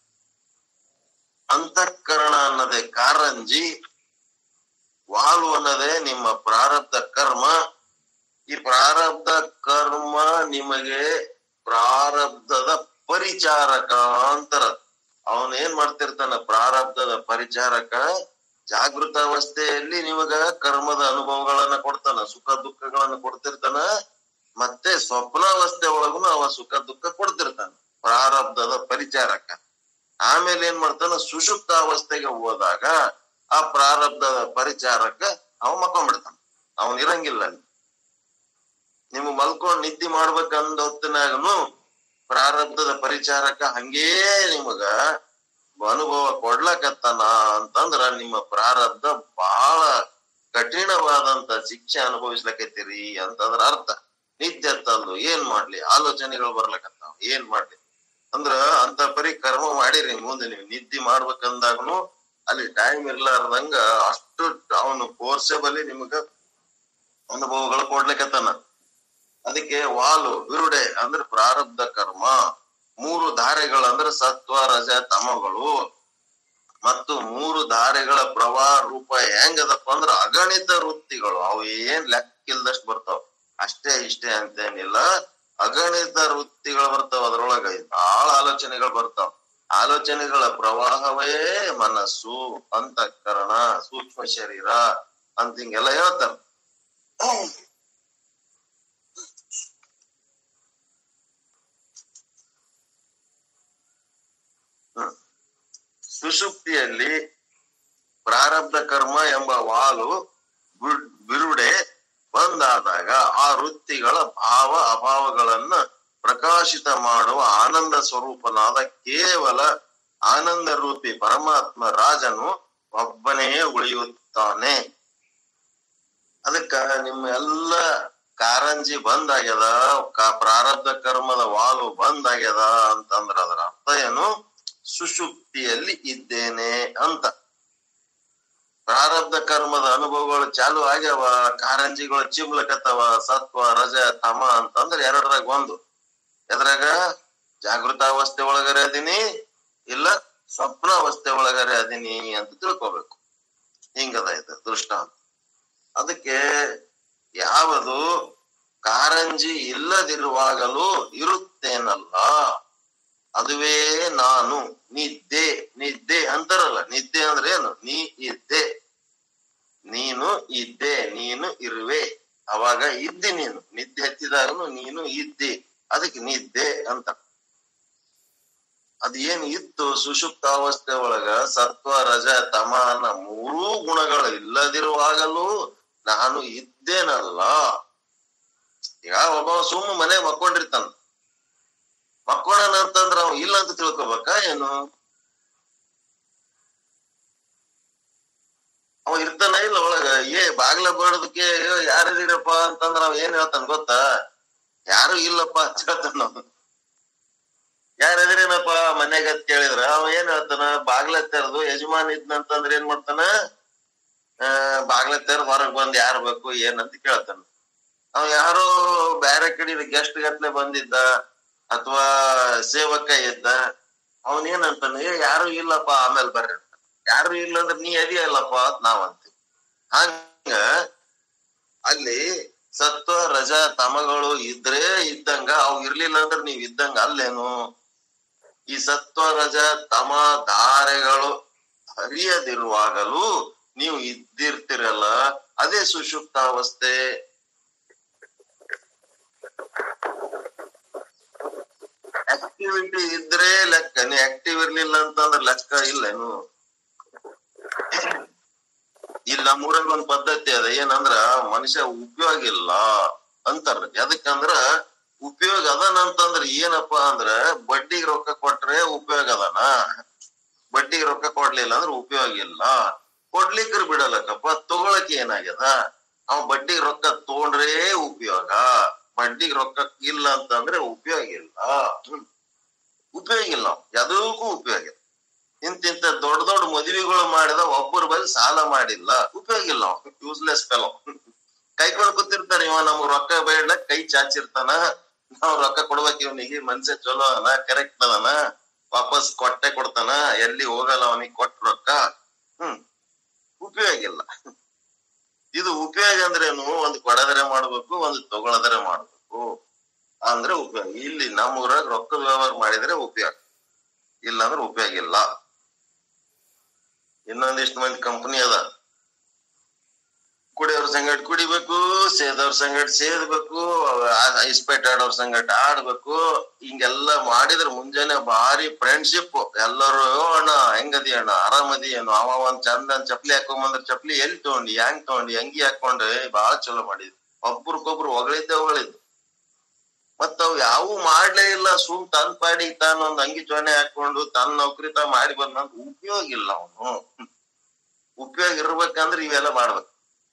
ಅಂತಃಕರಣ ಅನ್ನೋದೇ ಕಾರಂಜಿ, ವಾಲು ಅನ್ನೋದೇ ನಿಮ್ಮ ಪ್ರಾರಬ್ಧ ಕರ್ಮ. ಈ ಪ್ರಾರಬ್ಧ ಕರ್ಮ ನಿಮಗೆ ಪ್ರಾರಬ್ಧದ ಪರಿಚಾರಕ ಅಂತಾರ. ಅವನ್ ಏನ್ ಮಾಡ್ತಿರ್ತಾನ, ಪ್ರಾರಬ್ಧದ ಪರಿಚಾರಕ. ಜಾಗೃತ ಅವಸ್ಥೆಯಲ್ಲಿ ನಿಮಗ ಕರ್ಮದ ಅನುಭವಗಳನ್ನ ಕೊಡ್ತಾನ, ಸುಖ ದುಃಖಗಳನ್ನ ಕೊಡ್ತಿರ್ತಾನ. ಮತ್ತೆ ಸ್ವಪ್ನಾವಸ್ಥೆ ಒಳಗೂ ಅವ ಸುಖ ದುಃಖ ಕೊಡ್ತಿರ್ತಾನ, ಪ್ರಾರಬ್ಧದ ಪರಿಚಾರಕ. ಆಮೇಲೆ ಏನ್ ಮಾಡ್ತಾನ, ಸುಷುಪ್ತ ಅವಸ್ಥೆಗೆ ಹೋದಾಗ ಆ ಪ್ರಾರಬ್ಧದ ಪರಿಚಾರಕ ಅವ ಮಕ್ಕೊಂಡ್ಬಿಡ್ತಾನ, ಅವನ್ ಇರಂಗಿಲ್ಲ. ನಿಮ್ಗ್ ಮಲ್ಕೊಂಡ್ ನಿದ್ದೆ ಮಾಡ್ಬೇಕಂದ ಹೊತ್ತಿನಾಗನು ಪ್ರಾರಬ್ಧದ ಪರಿಚಾರಕ ಹಂಗೇ ನಿಮಗ ಅನುಭವ ಕೊಡ್ಲಕತ್ತಾನ ಅಂತಂದ್ರ ನಿಮ್ಮ ಪ್ರಾರಬ್ಧ ಬಹಳ ಕಠಿಣವಾದಂತ ಶಿಕ್ಷೆ ಅನುಭವಿಸ್ಲಕತ್ತೀರಿ ಅಂತಂದ್ರ ಅರ್ಥ. ನಿದ್ದೆ ತಂದು ಏನ್ ಮಾಡ್ಲಿ, ಆಲೋಚನೆಗಳು ಬರ್ಲಕತ್ತಾವ, ಏನ್ ಮಾಡ್ಲಿ ಅಂದ್ರ ಅಂತ ಪರಿ ಕರ್ಮ ಮಾಡಿರಿ. ಮುಂದೆ ನೀವು ನಿದ್ದೆ ಮಾಡ್ಬೇಕಂದಾಗನು ಅಲ್ಲಿ ಟೈಮ್ ಇರ್ಲಾರ್ದಂಗ ಅಷ್ಟು ಅವನು ಫೋರ್ಸಬಲಿ ನಿಮಗ ಅನುಭವಗಳು ಕೊಡ್ಲಿಕತ್ತಾನ. ಅದಕ್ಕೆ ವಾಲು ಬಿರುಡೆ ಅಂದ್ರೆ ಪ್ರಾರಬ್ಧ ಕರ್ಮ, ಮೂರು ಧಾರೆಗಳು ಅಂದ್ರೆ ಸತ್ವ ರಜ ತಮಗಳು, ಮತ್ತು ಮೂರು ಧಾರೆಗಳ ಪ್ರವಾಹ ರೂಪ ಹೆಂಗದಪ್ಪ ಅಂದ್ರ ಅಗಣಿತ ವೃತ್ತಿಗಳು. ಅವು ಏನ್ ಲೆಕ್ಕಿಲ್ದಷ್ಟು ಬರ್ತಾವ, ಅಷ್ಟೇ ಇಷ್ಟೇ ಅಂತೇನಿಲ್ಲ, ಅಗಣಿತ ವೃತ್ತಿಗಳು ಬರ್ತಾವ. ಅದ್ರೊಳಗ ಬಹಳ ಆಲೋಚನೆಗಳು ಬರ್ತಾವ. ಆಲೋಚನೆಗಳ ಪ್ರವಾಹವೇ ಮನಸ್ಸು, ಅಂತಃಕರಣ, ಸೂಕ್ಷ್ಮ ಶರೀರ ಅಂತ ಹಿಂಗೆಲ್ಲ ಹೇಳ್ತಾರ. ಹ್ಮ್ ಸುಷುಪ್ತಿಯಲ್ಲಿ ಪ್ರಾರಬ್ಧ ಕರ್ಮ ಎಂಬ ವಾಲು ಬಿರುಡೆ ಬಂದಾದಾಗ ಆ ವೃತ್ತಿಗಳ ಭಾವ ಅಭಾವಗಳನ್ನ ಪ್ರಕಾಶಿತ ಮಾಡುವ ಆನಂದ ಸ್ವರೂಪನಾದ ಕೇವಲ ಆನಂದ ರೂಪಿ ಪರಮಾತ್ಮ ರಾಜನು ಒಬ್ಬನೇ ಉಳಿಯುತ್ತಾನೆ. ಅದಕ್ಕ ನಿಮ್ಮ ಎಲ್ಲ ಕಾರಂಜಿ ಬಂದಾಗ್ಯದ, ಪ್ರಾರಬ್ಧ ಕರ್ಮದ ವಾಲು ಬಂದಾಗ್ಯದ ಅಂತಂದ್ರ ಅದರ ಅರ್ಥ ಏನು, ಸುಷುಪ್ತಿಯಲ್ಲಿ ಇದ್ದೇನೆ ಅಂತ. ಪ್ರಾರಬ್ಧ ಕರ್ಮದ ಅನುಭವಗಳು ಚಾಲು ಆಗ್ಯಾವ, ಕಾರಂಜಿಗಳು ಚಿಮ್ಲಕತ್ತವ, ಸತ್ವ ರಜ ತಮ ಅಂತಂದ್ರ ಎರಡರಾಗ ಒಂದು. ಎದ್ರಾಗ ಜಾಗೃತಾವಸ್ಥೆ ಒಳಗರೆ ಅದೀನಿ, ಇಲ್ಲ ಸ್ವಪ್ನಾವಸ್ಥೆ ಒಳಗರೆ ಅದೀನಿ ಅಂತ ತಿಳ್ಕೊಬೇಕು. ಹಿಂಗದ ಇದು ದೃಷ್ಟಾಂತ. ಅದಕ್ಕೆ ಯಾವುದು ಕಾರಂಜಿ ಇಲ್ಲದಿರುವಾಗಲೂ ಇರುತ್ತೇನಲ್ಲ ಅದುವೇ ನಾನು. ನಿದ್ದೆ ನಿದ್ದೆ ಅಂತಾರಲ್ಲ, ನಿದ್ದೆ ಅಂದ್ರೆ ಏನು, ನೀ ಇದ್ದೆ, ನೀನು ಇದ್ದೆ, ನೀನು ಇರುವೆ. ಅವಾಗ ಇದ್ದೆ ನೀನು, ನಿದ್ದೆ ಹತ್ತಿದಾಗನು ನೀನು ಇದ್ದೆ, ಅದಕ್ಕೆ ನಿದ್ದೆ ಅಂತ. ಅದ್ ಏನ್ ಇತ್ತು ಸುಷುಪ್ತಾವಸ್ಥೆ ಒಳಗ, ಸತ್ವ ರಜ ತಮ ಅನ್ನೋ ಮೂರೂ ಗುಣಗಳು ಇಲ್ಲದಿರುವಾಗಲೂ ನಾನು ಇದ್ದೇನಲ್ಲ. ಈಗ ಒಬ್ಬ ಸುಮ್ಮ ಮನೆ ಮಕ್ಕೊಂಡಿರ್ತಾನ, ಮಕ್ಕೋಣ ಅಂತಂದ್ರ ಅವ್ ಇಲ್ಲ ಅಂತ ತಿಳ್ಕೊಬೇಕ ಏನು? ಅವ ಇರ್ತಾನ ಇಲ್ಲ ಒಳಗ, ಏ ಬಾಗ್ಲ ಬಡದಕ್ಕೆ ಯಾರಿದ್ದೀರಪ್ಪ ಅಂತಂದ್ರ ಅವ್ ಏನ್ ಹೇಳ್ತಾನ ಗೊತ್ತಾ, ಯಾರು ಇಲ್ಲಪ್ಪ ಅಂತ ಹೇಳ್ತಾನ. ನಾವು ಯಾರದ್ರೇನಪ್ಪ ಮನ್ಯಾಗ ಅಂತ ಕೇಳಿದ್ರ ಅವ ಏನ್ ಹೇಳ್ತಾನ, ಬಾಗ್ಲ ತೆರೆದು ಯಜಮಾನ್ ಇದ್ನಂತಂದ್ರ ಏನ್ ಮಾಡ್ತಾನ, ಆ ಬಾಗ್ಲ ತೆರೆದ್ ಹೊರಗ್ ಬಂದ್ ಯಾರು ಬೇಕು ಏನಂತ ಕೇಳ್ತಾನ. ಅವ್ ಯಾರೋ ಬ್ಯಾರೆ ಕಡೆ ಗೆಸ್ಟ್ ಗಟ್ಲೆ ಬಂದಿದ್ದ ಅಥವಾ ಸೇವಕ ಇದ್ದ, ಅವನ್ ಏನಂತಾನ, ಏ ಯಾರು ಇಲ್ಲಪ್ಪ ಆಮೇಲೆ ಬರ್ರಿ. ಯಾರು ಇಲ್ಲ ಅಂದ್ರೆ ನೀ ಅದಿಯಲ್ಲಪ್ಪ ಅಂತ ನಾವ್ ಅಂತೀವಿ. ಹಂಗ ಅಲ್ಲಿ ಸತ್ವ ರಜ ತಮಗಳು ಇದ್ರೆ ಇದ್ದಂಗ, ಅವ್ ಇರ್ಲಿಲ್ಲ ಅಂದ್ರೆ ನೀವ್ ಇದ್ದಂಗ ಅಲ್ಲೇನು. ಈ ಸತ್ವ ರಜ ತಮ ಧಾರೆಗಳು ಹರಿಯದಿರುವಾಗಲೂ ನೀವು ಇದ್ದಿರ್ತಿರಲ್ಲ, ಅದೇ ಸುಷುಪ್ತಾವಸ್ಥೆ. ಆಕ್ಟಿವಿಟಿ ಇದ್ರೆ ಲೆಕ್ಕ, ನೀ ಆಕ್ಟಿವ್ ಇರ್ಲಿಲ್ಲ ಅಂತಂದ್ರ ಲೆಕ್ಕ ಇಲ್ಲೇನು. ಇಲ್ಲಿ ನಮ್ಮೂರಾಗ ಒಂದ್ ಪದ್ಧತಿ ಅದ, ಏನಂದ್ರ ಮನುಷ್ಯ ಉಪಯೋಗ ಇಲ್ಲ ಅಂತಾರ. ಎದಕ್ಕಂದ್ರ ಉಪಯೋಗ ಅದನಂತಂದ್ರ ಏನಪ್ಪಾ ಅಂದ್ರ ಬಡ್ಡಿಗೆ ರೊಕ್ಕ ಕೊಟ್ರೆ ಉಪಯೋಗ ಅದನ, ಬಡ್ಡಿಗೆ ರೊಕ್ಕ ಕೊಡ್ಲಿಲ್ಲ ಅಂದ್ರೆ ಉಪಯೋಗ ಇಲ್ಲ. ಕೊಡ್ಲಿಕ್ಕರ್ ಬಿಡಲಕ್ಕಪ್ಪ, ತಗೊಳಕ್ ಏನಾಗ್ಯದ, ಅವ ಬಡ್ಡಿಗೆ ರೊಕ್ಕ ತಗೊಂಡ್ರೆ ಉಪಯೋಗ, ಬಡ್ಡಿಗೆ ರೊಕ್ಕ ಇಲ್ಲ ಅಂತಂದ್ರೆ ಉಪಯೋಗ ಇಲ್ಲ. ಉಪಯೋಗ ಇಲ್ಲ, ಎದಕ್ಕೂ ಉಪಯೋಗ. ಇಂತಿಂತ ದೊಡ್ಡ ದೊಡ್ಡ ಮದುವೆಗಳು ಮಾಡಿದ ಒಬ್ಬರ ಬಳಿ ಸಾಲ ಮಾಡಿಲ್ಲ, ಉಪಯೋಗ ಇಲ್ಲ, ಯೂಸ್ಲೆಸ್ ಫೆಲೋ. ಕೈಕೊಂಡು ಕೂತಿರ್ತಾರ, ಇವ ನಮ್ಗ್ ರೊಕ್ಕ ಬೇಡ ಕೈ ಚಾಚಿರ್ತಾನ, ನಾವ್ ರೊಕ್ಕ ಕೊಡ್ಬೇಕ ಇವನಿಗೆ, ಮನ್ಷ್ಯ ಚಲೋ ಅದನ, ಕರೆಕ್ಟ್ ಅದನ, ವಾಪಸ್ ಕೊಟ್ಟೆ ಕೊಡ್ತಾನ, ಎಲ್ಲಿ ಹೋಗಲ್ಲ ಅವನಿಗೆ ಕೊಟ್ಟ ರೊಕ್ಕ. ಹ್ಮ್ ಉಪಯೋಗ ಇಲ್ಲ. ಇದು ಉಪಯೋಗ ಅಂದ್ರೇನು, ಒಂದ್ ಕೊಡದರೆ ಮಾಡ್ಬೇಕು, ಒಂದು ತಗೊಳದರೆ ಮಾಡ್ಬೇಕು ಅಂದ್ರೆ ಉಪಯೋಗ. ಇಲ್ಲಿ ನಮ್ಮೂರಾಗ ರೊಕ್ಕದ ವ್ಯವಹಾರ ಮಾಡಿದ್ರೆ ಉಪಯೋಗ, ಇಲ್ಲ ಅಂದ್ರೆ ಉಪಯೋಗ ಇಲ್ಲ. ಇನ್ನೊಂದಿಷ್ಟು ಮಂದಿ ಕಂಪನಿ ಅದ, ಕುಡಿಯೋರ್ ಸಂಗಟ ಕುಡಿಬೇಕು, ಸೇದವ್ರ ಸಂಗಟ ಸೇದ್ಬೇಕು, ಇಸ್ಪೇಟ್ ಆಡೋರ್ ಸಂಗಟ ಆಡ್ಬೇಕು. ಹಿಂಗೆಲ್ಲಾ ಮಾಡಿದ್ರ ಮುಂಜಾನೆ ಭಾರಿ ಫ್ರೆಂಡ್ಶಿಪ್. ಎಲ್ಲರೂ ಅಣ್ಣ ಹೆಂಗದಿ ಅಣ್ಣ, ಆರಾಮದಿ ಏನು, ಅವ ಒಂದ್ ಚಂದ ಚಪ್ಲಿ ಹಾಕೊಂಬಂದ್ರ ಚಪ್ಲಿ ಎಲ್ಲಿ ತಗೊಂಡಿ, ಹೆಂಗ್ ತಗೊಂಡಿ, ಅಂಗಿ ಹಾಕೊಂಡ್ರೆ ಬಾಳ ಚಲೋ ಮಾಡಿದ್ವಿ. ಒಬ್ರಗೊಬ್ರು ಹೊಗಳಿದ್ದೆ ಹೊಗಳಿದ್ದು. ಮತ್ತ ಅವ್ ಯಾವ ಮಾಡ್ಲೇ ಇಲ್ಲ, ಸುಮ್ ತನ್ ಪಾಡಿ ತಾನೊಂದ್ ಅಂಗಿ ಚೊನೆ ಹಾಕೊಂಡು ತನ್ನ ನೌಕರಿ ತಾ ಮಾಡಿ ಬಂದ, ಉಪಯೋಗ ಇಲ್ಲ. ಅವನು ಉಪಯೋಗ ಇರ್ಬೇಕಂದ್ರ ಇವೆಲ್ಲ ಮಾಡ್ಬೇಕು.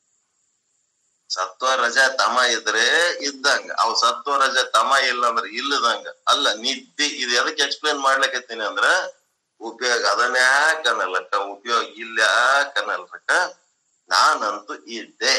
ಸತ್ವ ರಜ ತಮ ಇದ್ರೆ ಇದ್ದಂಗ, ಅವ್ ಸತ್ವ ರಜ ತಮ ಇಲ್ಲ ಅಂದ್ರೆ ಇಲ್ಲದಂಗ ಅಲ್ಲ. ನಿದ್ದೆ ಇದು ಎದಕ್ಕೆ ಎಕ್ಸ್ಪ್ಲೇನ್ ಮಾಡ್ಲಿಕತ್ತೀನಿ ಅಂದ್ರ, ಉಪಯೋಗ ಅದನ್ನ ಯಾಕ ಅನ್ನಲಕ್ಕ, ಉಪಯೋಗ ಇಲ್ಲ ಯಾಕ ಅನ್ನಲ್ರಕ್ಕ. ನಾನಂತೂ ಇದ್ದೆ,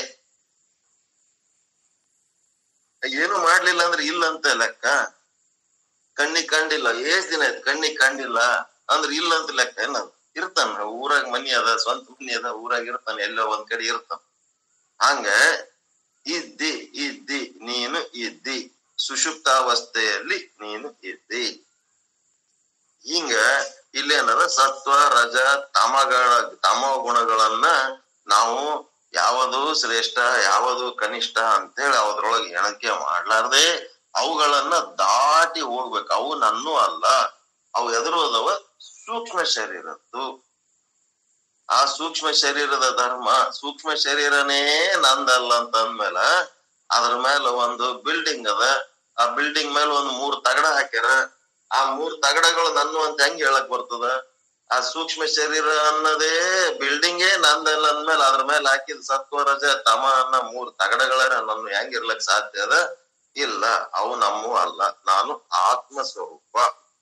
ಏನು ಮಾಡ್ಲಿಲ್ಲ ಅಂದ್ರೆ ಇಲ್ಲ ಅಂತ ಲೆಕ್ಕ. ಕಣ್ಣಿಗ್ ಕಂಡಿಲ್ಲ, ಎಷ್ಟ್ ದಿನ ಆಯ್ತು ಕಣ್ಣಿಗ್ ಕಂಡಿಲ್ಲ ಅಂದ್ರೆ ಇಲ್ಲ ಅಂತ ಲೆಕ್ಕ. ಏನ ಇರ್ತಾನ, ಊರಾಗ ಮನಿ ಅದ, ಸ್ವಂತ ಮನಿ ಅದ, ಊರಾಗ ಇರ್ತಾನ, ಎಲ್ಲೋ ಒಂದ್ ಕಡೆ ಇರ್ತಾನ. ಹಂಗ ಇದ್ದಿ ಇದ್ದಿ ನೀನು ಇದ್ದಿ, ಸುಷುಪ್ತಾವಸ್ಥೆಯಲ್ಲಿ ನೀನು ಇದ್ದಿ. ಹಿಂಗ ಇಲ್ಲೇನದ, ಸತ್ವ ರಜ ತಮಗಳ ತಮ ಗುಣಗಳನ್ನ ನಾವು ಯಾವುದು ಶ್ರೇಷ್ಠ ಯಾವುದು ಕನಿಷ್ಠ ಅಂತೇಳಿ ಅದ್ರೊಳಗೆ ಎಣಿಕೆ ಮಾಡ್ಲಾರ್ದೆ ಅವುಗಳನ್ನ ದಾಟಿ ಹೋಗ್ಬೇಕು. ಅವು ನನ್ನೂ ಅಲ್ಲ, ಅವು ಎದುರೋದವ ಸೂಕ್ಷ್ಮ ಶರೀರದ್ದು. ಆ ಸೂಕ್ಷ್ಮ ಶರೀರದ ಧರ್ಮ, ಸೂಕ್ಷ್ಮ ಶರೀರನೇ ನಂದಲ್ಲ ಅಂತ ಅಂದ್ಮೇಲ ಅದ್ರ ಮೇಲೆ ಒಂದು ಬಿಲ್ಡಿಂಗ್ ಅದ, ಆ ಬಿಲ್ಡಿಂಗ್ ಮೇಲೆ ಒಂದ್ ಮೂರ್ ತಗಡ ಹಾಕ್ಯಾರ, ಆ ಮೂರ್ ತಗಡಗಳು ನನ್ನ ಅಂತ ಹೆಂಗ್ ಹೇಳಕ್ ಬರ್ತದ? ಆ ಸೂಕ್ಷ್ಮ ಶರೀರ ಅನ್ನೋದೇ ಬಿಲ್ಡಿಂಗೇ ನಂದಲ್ಲ ಅಂದ್ಮೇಲೆ ಅದ್ರ ಮೇಲೆ ಹಾಕಿದ ಸತ್ವ ರಜ ತಮ ಅನ್ನ ಮೂರ್ ತಗಡಗಳ ನನ್ನ ಹೆಂಗ್ ಇರ್ಲಕ್ ಸಾಧ್ಯ ಅದ? ಇಲ್ಲ, ಅವು ನಮ್ಮೂ ಅಲ್ಲ. ನಾನು ಆತ್ಮ ಸ್ವರೂಪ,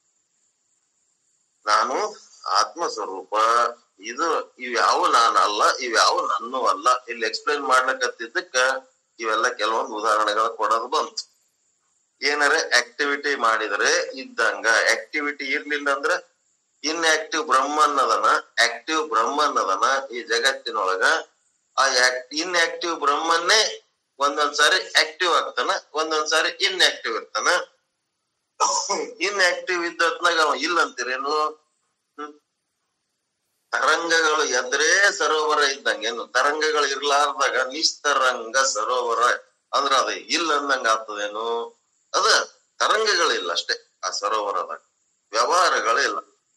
ನಾನು ಆತ್ಮ ಸ್ವರೂಪ. ಇದು ಇವ್ಯಾವು ನಾನಲ್ಲ, ಇವ್ಯಾವು ನನ್ನೂ ಅಲ್ಲ. ಇಲ್ಲಿ ಎಕ್ಸ್ಪ್ಲೈನ್ ಮಾಡ್ಲಕತ್ತಿದ್ದಕ್ಕ ಇವೆಲ್ಲ ಕೆಲವೊಂದು ಉದಾಹರಣೆಗಳ ಕೊಡೋದು ಬಂತು. ಏನಾರ ಆಕ್ಟಿವಿಟಿ ಮಾಡಿದ್ರೆ ಇದ್ದಂಗ, ಆಕ್ಟಿವಿಟಿ ಇರ್ಲಿಲ್ಲ ಅಂದ್ರ ಇನ್ಆಕ್ಟಿವ್ ಬ್ರಹ್ಮನ್ ಅದನ, ಆಕ್ಟಿವ್ ಬ್ರಹ್ಮನ್ ಅದನ ಈ ಜಗತ್ತಿನೊಳಗ. ಆ ಇನ್ಆಕ್ಟಿವ್ ಬ್ರಹ್ಮನ್ನೇ ಒಂದೊಂದ್ಸಾರಿ ಆಕ್ಟಿವ್ ಆಗ್ತಾನ, ಒಂದೊಂದ್ಸಾರಿ ಇನ್ಆಕ್ಟಿವ್ ಇರ್ತಾನ. ಇನ್ಆಕ್ಟಿವ್ ಇದ್ದತ್ನಾಗ ಅವ ಇಲ್ಲ ಅಂತೀರೇನು? ಹ್ಮ್ ತರಂಗಗಳು ಎದ್ರೆ ಸರೋವರ ಇದ್ದಂಗೇನು? ತರಂಗಗಳು ಇರ್ಲಾರ್ದಾಗ ನಿಸ್ತರಂಗ ಸರೋವರ ಅಂದ್ರ ಅದ ಇಲ್ಲ ಅಂದಂಗ ಆಗ್ತದೇನು? ಅದ ತರಂಗಗಳಿಲ್ಲ ಅಷ್ಟೇ ಆ ಸರೋವರದಾಗ, ವ್ಯವಹಾರಗಳಿಲ್ಲ.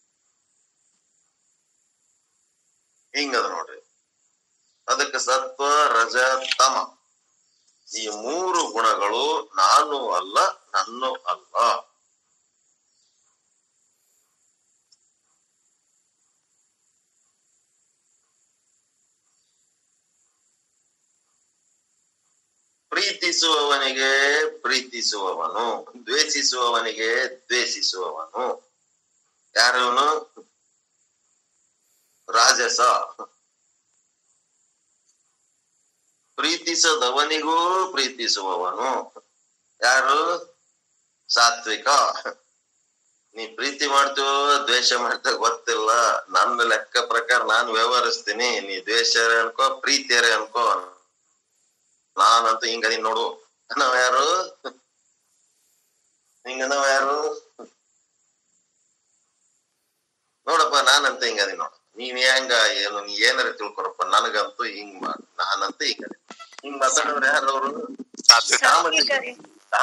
ಹಿಂಗದ ನೋಡ್ರಿ. ಅದಕ್ಕೆ ಸತ್ವ ರಜ ತಮ ಈ ಮೂರು ಗುಣಗಳು ನಾನು ಅಲ್ಲ, ನನ್ನೂ ಅಲ್ಲ. ಪ್ರೀತಿಸುವವನಿಗೆ ಪ್ರೀತಿಸುವವನು, ದ್ವೇಷಿಸುವವನಿಗೆ ದ್ವೇಷಿಸುವವನು. ಯಾರವನು? ರಾಜಸ. ಪ್ರೀತಿಸದವನಿಗೂ ಪ್ರೀತಿಸುವವನು ಯಾರು? ಸಾತ್ವಿಕ. ನೀ ಪ್ರೀತಿ ಮಾಡ್ತೀವೋ ದ್ವೇಷ ಮಾಡ್ತೀವ ಗೊತ್ತಿಲ್ಲ, ನನ್ನ ಲೆಕ್ಕ ಪ್ರಕಾರ ನಾನ್ ವ್ಯವಹರಿಸ್ತೀನಿ. ನೀ ದ್ವೇಷರೇ ಅನ್ಕೋ ಪ್ರೀತಿಯರೇ ಅನ್ಕೋ, ನಾನಂತೂ ಹಿಂಗದೀನಿ ನೋಡು ನಾವ್ ಯಾರು? ಹಿಂಗ ನಾವ್ ಯಾರು ನೋಡಪ್ಪ, ನಾನಂತ ಹಿಂಗದೀನಿ ನೋಡು, ನೀನ್ ಹೆಂಗ ಏನು ನೀ ಏನಾರ ತಿಳ್ಕೊರಪ್ಪ, ನನಗಂತೂ ಹಿಂಗ್ ಮಾಡ, ನಾನಂತೂ ಹಿಂಗದಿ. ಹಿಂಗ್ ಮಾತಾಡಿದ್ರೆ ಯಾರವ್ರು? ತಾಮಸಿಕರು.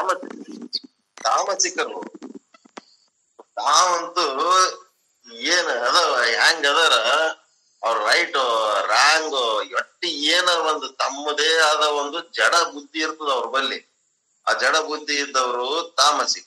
ತಾಮಸಿಕರು ತಾವಂತೂ ಏನ್ ಅದಾವ ಹೆಂಗ ಅದಾರ, ಅವ್ರ ರೈಟ್ ರಾಂಗ್ ಒಟ್ಟಿ ಏನ ಒಂದು ತಮ್ಮದೇ ಆದ ಒಂದು ಜಡ ಬುದ್ಧಿ ಇರ್ತದ ಅವ್ರ ಬಲ್ಲಿ. ಆ ಜಡ ಬುದ್ಧಿ ಇದ್ದವರು ತಾಮಸಿಕ.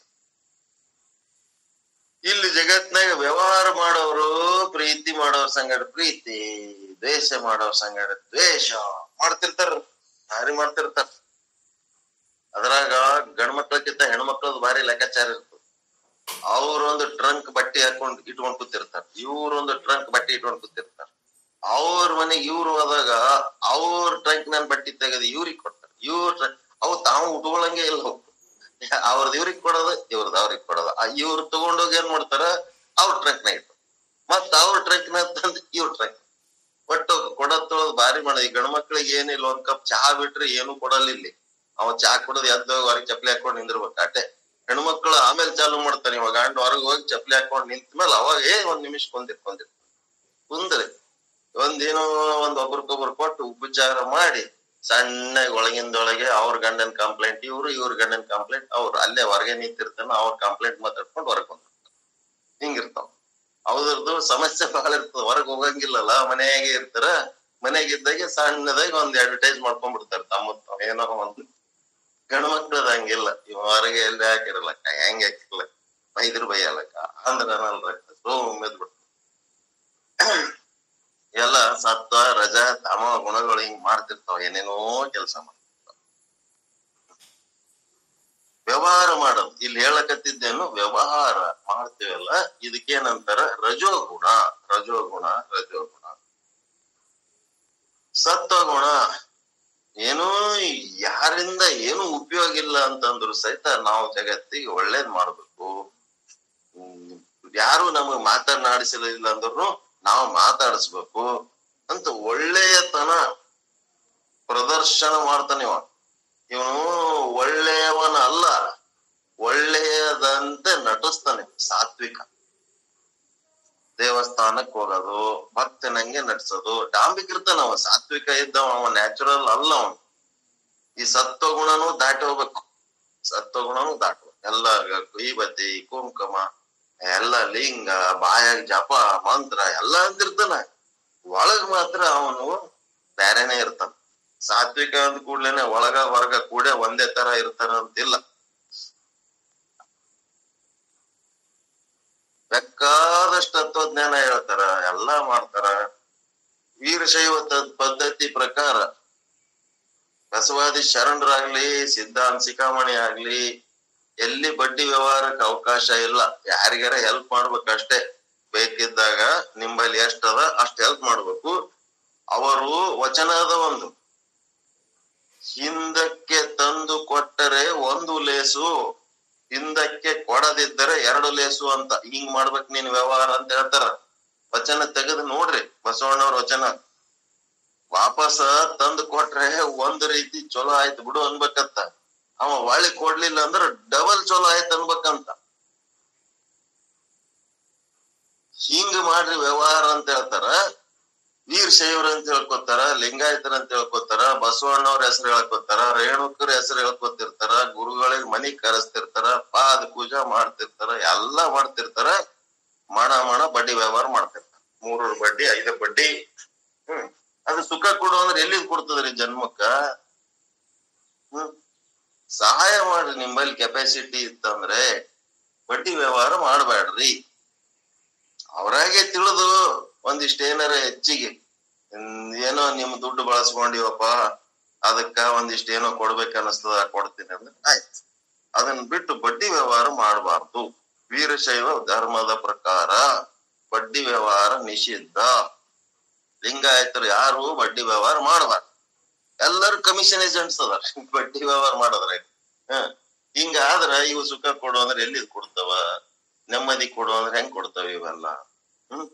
ಇಲ್ಲಿ ಜಗತ್ನಾಗ ವ್ಯವಹಾರ ಮಾಡೋರು ಪ್ರೀತಿ ಮಾಡೋರ್ ಸಂಗಡ ಪ್ರೀತಿ, ದ್ವೇಷ ಮಾಡೋರ್ ಸಂಗಡ ದ್ವೇಷ ಮಾಡ್ತಿರ್ತಾರ, ಭಾರಿ ಮಾಡ್ತಿರ್ತಾರ. ಅದ್ರಾಗ ಗಂಡ್ಮಕ್ಳಕ್ಕಿಂತ ಹೆಣ್ಮಕ್ಳದ್ ಭಾರಿ ಲೆಕ್ಕಾಚಾರ ಇರ್ತದ. ಅವ್ರೊಂದು ಟ್ರಂಕ್ ಬಟ್ಟೆ ಹಾಕೊಂಡ್ ಇಟ್ಕೊಂಡ್ ಕೂತಿರ್ತಾರ, ಇವ್ರೊಂದು ಟ್ರಂಕ್ ಬಟ್ಟೆ ಇಟ್ಕೊಂಡ್ ಕೂತಿರ್ತಾರ. ಅವ್ರ ಮನೆಗ್ ಇವ್ರು ಹೋದಾಗ ಅವ್ರ ಟ್ರಂಕ್ ನನ್ ಬಟ್ಟೆ ತೆಗೆದು ಇವ್ರಿಗೆ ಕೊಡ್ತಾರ. ಇವ್ರ ಅವ್ ತಾವು ಉಟ್ಕೊಳಂಗೆ ಇಲ್ಲ, ಅವ್ರದ್ ಇವ್ರಿಗೆ ಕೊಡೋದು, ಇವ್ರದ್ ಅವ್ರಿಗೆ ಕೊಡೋದು. ಇವ್ರು ತಗೊಂಡೋಗಿ ಏನ್ ಮಾಡ್ತಾರ, ಅವ್ರ ಟ್ರಂಕ್ ನ ಇಟ್ಟು ಮತ್ತ ಅವ್ರ ಟ್ರಂಕ್ ನ ತಂದು ಇವ್ರ ಟ್ರಂಕ್ ಒಟ್ಟು ಕೊಡತ್ತೊಳದ್ ಭಾರಿ ಮಾಡೋದು. ಈ ಗಂಡ್ಮಕ್ಳಿಗೆ ಏನಿಲ್ಲ, ಒಂದ್ ಕಪ್ ಚಹಾ ಬಿಟ್ರೆ ಏನು ಕೊಡಲ್ಲ ಇಲ್ಲಿ. ಅವ ಚಹಾ ಕುಡೋದು ಎದ್ದೋಗಿ ಹೊರಗೆ ಚಪ್ಲಿ ಹಾಕೊಂಡ್ ನಿಂದಿರ್ಬೇಕು ಅಟ್ಟೆ. ಹೆಣ್ಮಕ್ಳು ಆಮೇಲೆ ಚಾಲು ಮಾಡ್ತಾನೆ, ಇವಾಗ ಗಂಡ ಹೊರಗೆ ಹೋಗಿ ಚಪ್ಲಿ ಹಾಕೊಂಡ್ ನಿಂತ ಮೇಲೆ ಅವಾಗ ಏ ಒಂದ್ ನಿಮಿಷ ಕುಂದಿರ್ ಕುಂದಿರ್ ಕುಂದ್ರಿ ಒಂದೇನೋ ಒಂದ್ ಒಬ್ರಿಗೊಬ್ರು ಕೊಟ್ಟು ಉಪಚಾರ ಮಾಡಿ ಸಣ್ಣಗೆ ಒಳಗಿಂದೊಳಗೆ ಅವ್ರ ಗಂಡನ್ ಕಂಪ್ಲೇಂಟ್ ಇವ್ರು, ಇವ್ರ ಗಂಡನ್ ಕಂಪ್ಲೇಂಟ್ ಅವ್ರು, ಅಲ್ಲೇ ಹೊರಗೆ ನಿಂತಿರ್ತಾನ, ಅವ್ರ ಕಂಪ್ಲೇಂಟ್ ಮಾತಾಡ್ಕೊಂಡು ಹೊರಗೆ ಬಂದಿರ್ತಾನ. ಹಿಂಗಿರ್ತಾವ. ಅವ್ರದ್ದು ಸಮಸ್ಯೆ ಬಹಳ ಇರ್ತದ, ಹೊರಗೆ ಹೋಗಂಗಿಲ್ಲಲ್ಲ, ಮನೆಯಾಗೆ ಇರ್ತಾರ. ಮನೆಯಾಗಿದ್ದಾಗೆ ಸಣ್ಣದಾಗಿ ಒಂದ್ ಅಡ್ವರ್ಟೈಸ್ ಮಾಡ್ಕೊಂಡ್ಬಿಡ್ತಾರ ತಮ್ಮ ಏನೋ ಒಂದು. ಗಂಡ ಮಕ್ಳದ ಹಂಗಿಲ್ಲ, ಇವ್ ಹೊರಗೆ ಎಲ್ಲಿ ಹಾಕಿರಲಕ್ಕ, ಹೆಂಗ್ ಹಾಕಿರ್ಲಕ್ಕ, ಬೈದ್ರ ಬೈಯಲಕ್ಕ, ಅಂದ್ರ ಅನ್ನಲ್ರಕ್ಕ, ಸೋಮೆದ್ ಬಿಡ್ತ. ಎಲ್ಲ ಸತ್ವ ರಜ ತಮ ಗುಣಗಳು ಹಿಂಗ್ ಮಾಡ್ತಿರ್ತಾವ, ಏನೇನೋ ಕೆಲಸ ಮಾಡ್ತಿರ್ತಾವ. ವ್ಯವಹಾರ ಮಾಡೋದು ಇಲ್ಲಿ ಹೇಳಕತ್ತಿದ್ದೇನು, ವ್ಯವಹಾರ ಮಾಡ್ತೀವಲ್ಲ ಇದಕ್ಕೇನಂತಾರ? ರಜೋಗುಣ. ರಜೋಗುಣ ರಜೋಗುಣ ಸತ್ವಗುಣ ಏನೂ ಯಾರಿಂದ ಏನು ಉಪಯೋಗ ಇಲ್ಲ ಅಂತಂದ್ರು ಸಹಿತ ನಾವು ಜಗತ್ತಿಗೆ ಒಳ್ಳೇದ್ ಮಾಡ್ಬೇಕು. ಹ್ಮ್ ಯಾರು ನಮಗ್ ಮಾತನಾಡಿಸಲಿಲ್ಲ ಅಂದ್ರು ನಾವು ಮಾತಾಡಿಸ್ಬೇಕು ಅಂತ ಒಳ್ಳೆಯತನ ಪ್ರದರ್ಶನ ಮಾಡ್ತಾನೆ ಇವ. ಇವನು ಒಳ್ಳೆಯವನ ಅಲ್ಲ, ಒಳ್ಳೆಯದಂತೆ ನಟಿಸ್ತಾನೆ. ಸಾತ್ವಿಕ. ದೇವಸ್ಥಾನಕ್ ಹೋಗೋದು, ಭಕ್ತನಂಗೆ ನಡ್ಸೋದು, ಡಾಂಬಿಕ ಇರ್ತಾನ ಅವ. ಸಾತ್ವಿಕ ಇದ್ದವ, ಅವ ನ್ಯಾಚುರಲ್ ಅಲ್ಲ ಅವನು. ಈ ಸತ್ವಗುಣನು ದಾಟಿ ಹೋಗ್ಬೇಕು, ಸತ್ವಗುಣನು ದಾಟು. ಎಲ್ಲ ಗೀಬತಿ, ಕುಂಕುಮ, ಎಲ್ಲ ಲಿಂಗ, ಬಾಯಾಗ ಜಪ ಮಂತ್ರ ಎಲ್ಲ ಅಂತಿರ್ತಾನ, ಒಳಗ್ ಮಾತ್ರ ಅವನು ಬ್ಯಾರೇನೆ ಇರ್ತಾನ. ಸಾತ್ವಿಕ ಅಂದ ಕೂಡ್ಲೇನೆ ಒಳಗ ಹೊರಗ ಕೂಡ ಒಂದೇ ತರ ಇರ್ತಾರ ಅಂತಿಲ್ಲ. ಬೇಕಾದಷ್ಟು ತತ್ವಜ್ಞಾನ ಹೇಳ್ತಾರ, ಎಲ್ಲಾ ಮಾಡ್ತಾರ. ವೀರಶೈವ ಪದ್ಧತಿ ಪ್ರಕಾರ ಬಸವಾದಿ ಶರಣರಾಗ್ಲಿ, ಸಿದ್ಧಾಂತ ಶಿಖಾಮಣಿ ಆಗ್ಲಿ, ಎಲ್ಲಿ ಬಡ್ಡಿ ವ್ಯವಹಾರಕ್ಕೆ ಅವಕಾಶ ಇಲ್ಲ. ಯಾರಿಗಾರ ಹೆಲ್ಪ್ ಮಾಡ್ಬೇಕಷ್ಟೇ. ಬೇಕಿದ್ದಾಗ ನಿಂಬಲ್ಲಿ ಎಷ್ಟದ ಅಷ್ಟ್ ಹೆಲ್ಪ್ ಮಾಡ್ಬೇಕು. ಅವರು ವಚನದ ಒಂದು ಹಿಂದಕ್ಕೆ ತಂದು ಕೊಟ್ಟರೆ ಒಂದು ಲೇಸು, ಹಿಂದಕ್ಕೆ ಕೊಡದಿದ್ದರೆ ಎರಡು ಲೇಸು ಅಂತ. ಹಿಂಗ್ ಮಾಡ್ಬೇಕ್ ನೀನ್ ವ್ಯವಹಾರ ಅಂತ ಹೇಳ್ತಾರ. ವಚನ ತೆಗೆದು ನೋಡ್ರಿ, ಬಸವಣ್ಣವ್ರ ವಚನ. ವಾಪಸ್ ತಂದು ಕೊಟ್ರೆ ಒಂದ್ ರೀತಿ ಚಲೋ ಆಯ್ತು ಬಿಡು ಅನ್ಬೇಕಂತ, ಅವ ಒಳ್ಳಿ ಕೊಡ್ಲಿಲ್ಲ ಅಂದ್ರ ಡಬಲ್ ಚಲೋ ಆಯ್ತು ಅನ್ಬೇಕಂತ. ಹಿಂಗ ಮಾಡ್ರಿ ವ್ಯವಹಾರ ಅಂತ ಹೇಳ್ತಾರ. ವೀರಶೈವರ ಅಂತ ಹೇಳ್ಕೊತಾರ, ಲಿಂಗಾಯತರ ಅಂತ ಹೇಳ್ಕೊತಾರ, ಬಸವಣ್ಣವ್ರ ಹೆಸರು ಹೇಳ್ಕೊತಾರ, ರೇಣುಕರ ಹೆಸರು ಹೇಳ್ಕೊತಿರ್ತಾರ, ಗುರುಗಳಿಗೆ ಮನಿ ಕರೆಸ್ತಿರ್ತಾರ, ಪಾದ ಪೂಜಾ ಮಾಡ್ತಿರ್ತಾರ, ಎಲ್ಲಾ ಮಾಡ್ತಿರ್ತಾರ. ಮಣ ಮಣ ಬಡ್ಡಿ ವ್ಯವಹಾರ ಮಾಡ್ತಿರ್ತಾರ. ಮೂರೂರು ಬಡ್ಡಿ, ಐದು ಬಡ್ಡಿ. ಹ್ಮ್ ಅದು ಸುಖ ಕೊಡು ಅಂದ್ರೆ ಎಲ್ಲಿಂದ ಕೊಡ್ತದ್ರಿ ಜನ್ಮಕ್ಕ? ಹ್ಮ್ ಸಹಾಯ ಮಾಡ್ರಿ. ನಿಮ್ಮಲ್ಲಿ ಕೆಪಾಸಿಟಿ ಇತ್ತಂದ್ರೆ ಬಡ್ಡಿ ವ್ಯವಹಾರ ಮಾಡ್ಬ್ಯಾಡ್ರಿ. ಅವ್ರಾಗೆ ತಿಳಿದು ಒಂದಿಷ್ಟ ಏನಾರ ಹೆಚ್ಚಿಗೆ ಏನೋ ನಿಮ್ ದುಡ್ಡು ಬಳಸ್ಕೊಂಡಿವಪ್ಪ, ಅದಕ್ಕ ಒಂದಿಷ್ಟ ಏನೋ ಕೊಡ್ಬೇಕ ಅನಸ್ತದ, ಕೊಡ್ತೀನಿ ಅಂದ್ರೆ ಆಯ್ತು. ಅದನ್ನ ಬಿಟ್ಟು ಬಡ್ಡಿ ವ್ಯವಹಾರ ಮಾಡಬಾರ್ದು. ವೀರಶೈವ ಧರ್ಮದ ಪ್ರಕಾರ ಬಡ್ಡಿ ವ್ಯವಹಾರ ನಿಷಿದ್ಧ. ಲಿಂಗಾಯತರು ಯಾರು ಬಡ್ಡಿ ವ್ಯವಹಾರ ಮಾಡಬಾರ್ದು. ಎಲ್ಲರೂ ಕಮಿಷನ್ ಏಜೆಂಟ್ಸ್ ಅದಾರ ಬಡ್ಡಿ ವ್ಯವಹಾರ ಮಾಡೋದ್ರೆ. ಹ ಹಿಂಗಾದ್ರ ಇವು ಸುಖ ಕೊಡು ಅಂದ್ರೆ ಎಲ್ಲಿ ಕೊಡ್ತಾವ, ನೆಮ್ಮದಿ ಕೊಡು ಅಂದ್ರೆ ಹೆಂಗ್ ಕೊಡ್ತಾವ ಇವೆಲ್ಲ. ಹ್ಮ್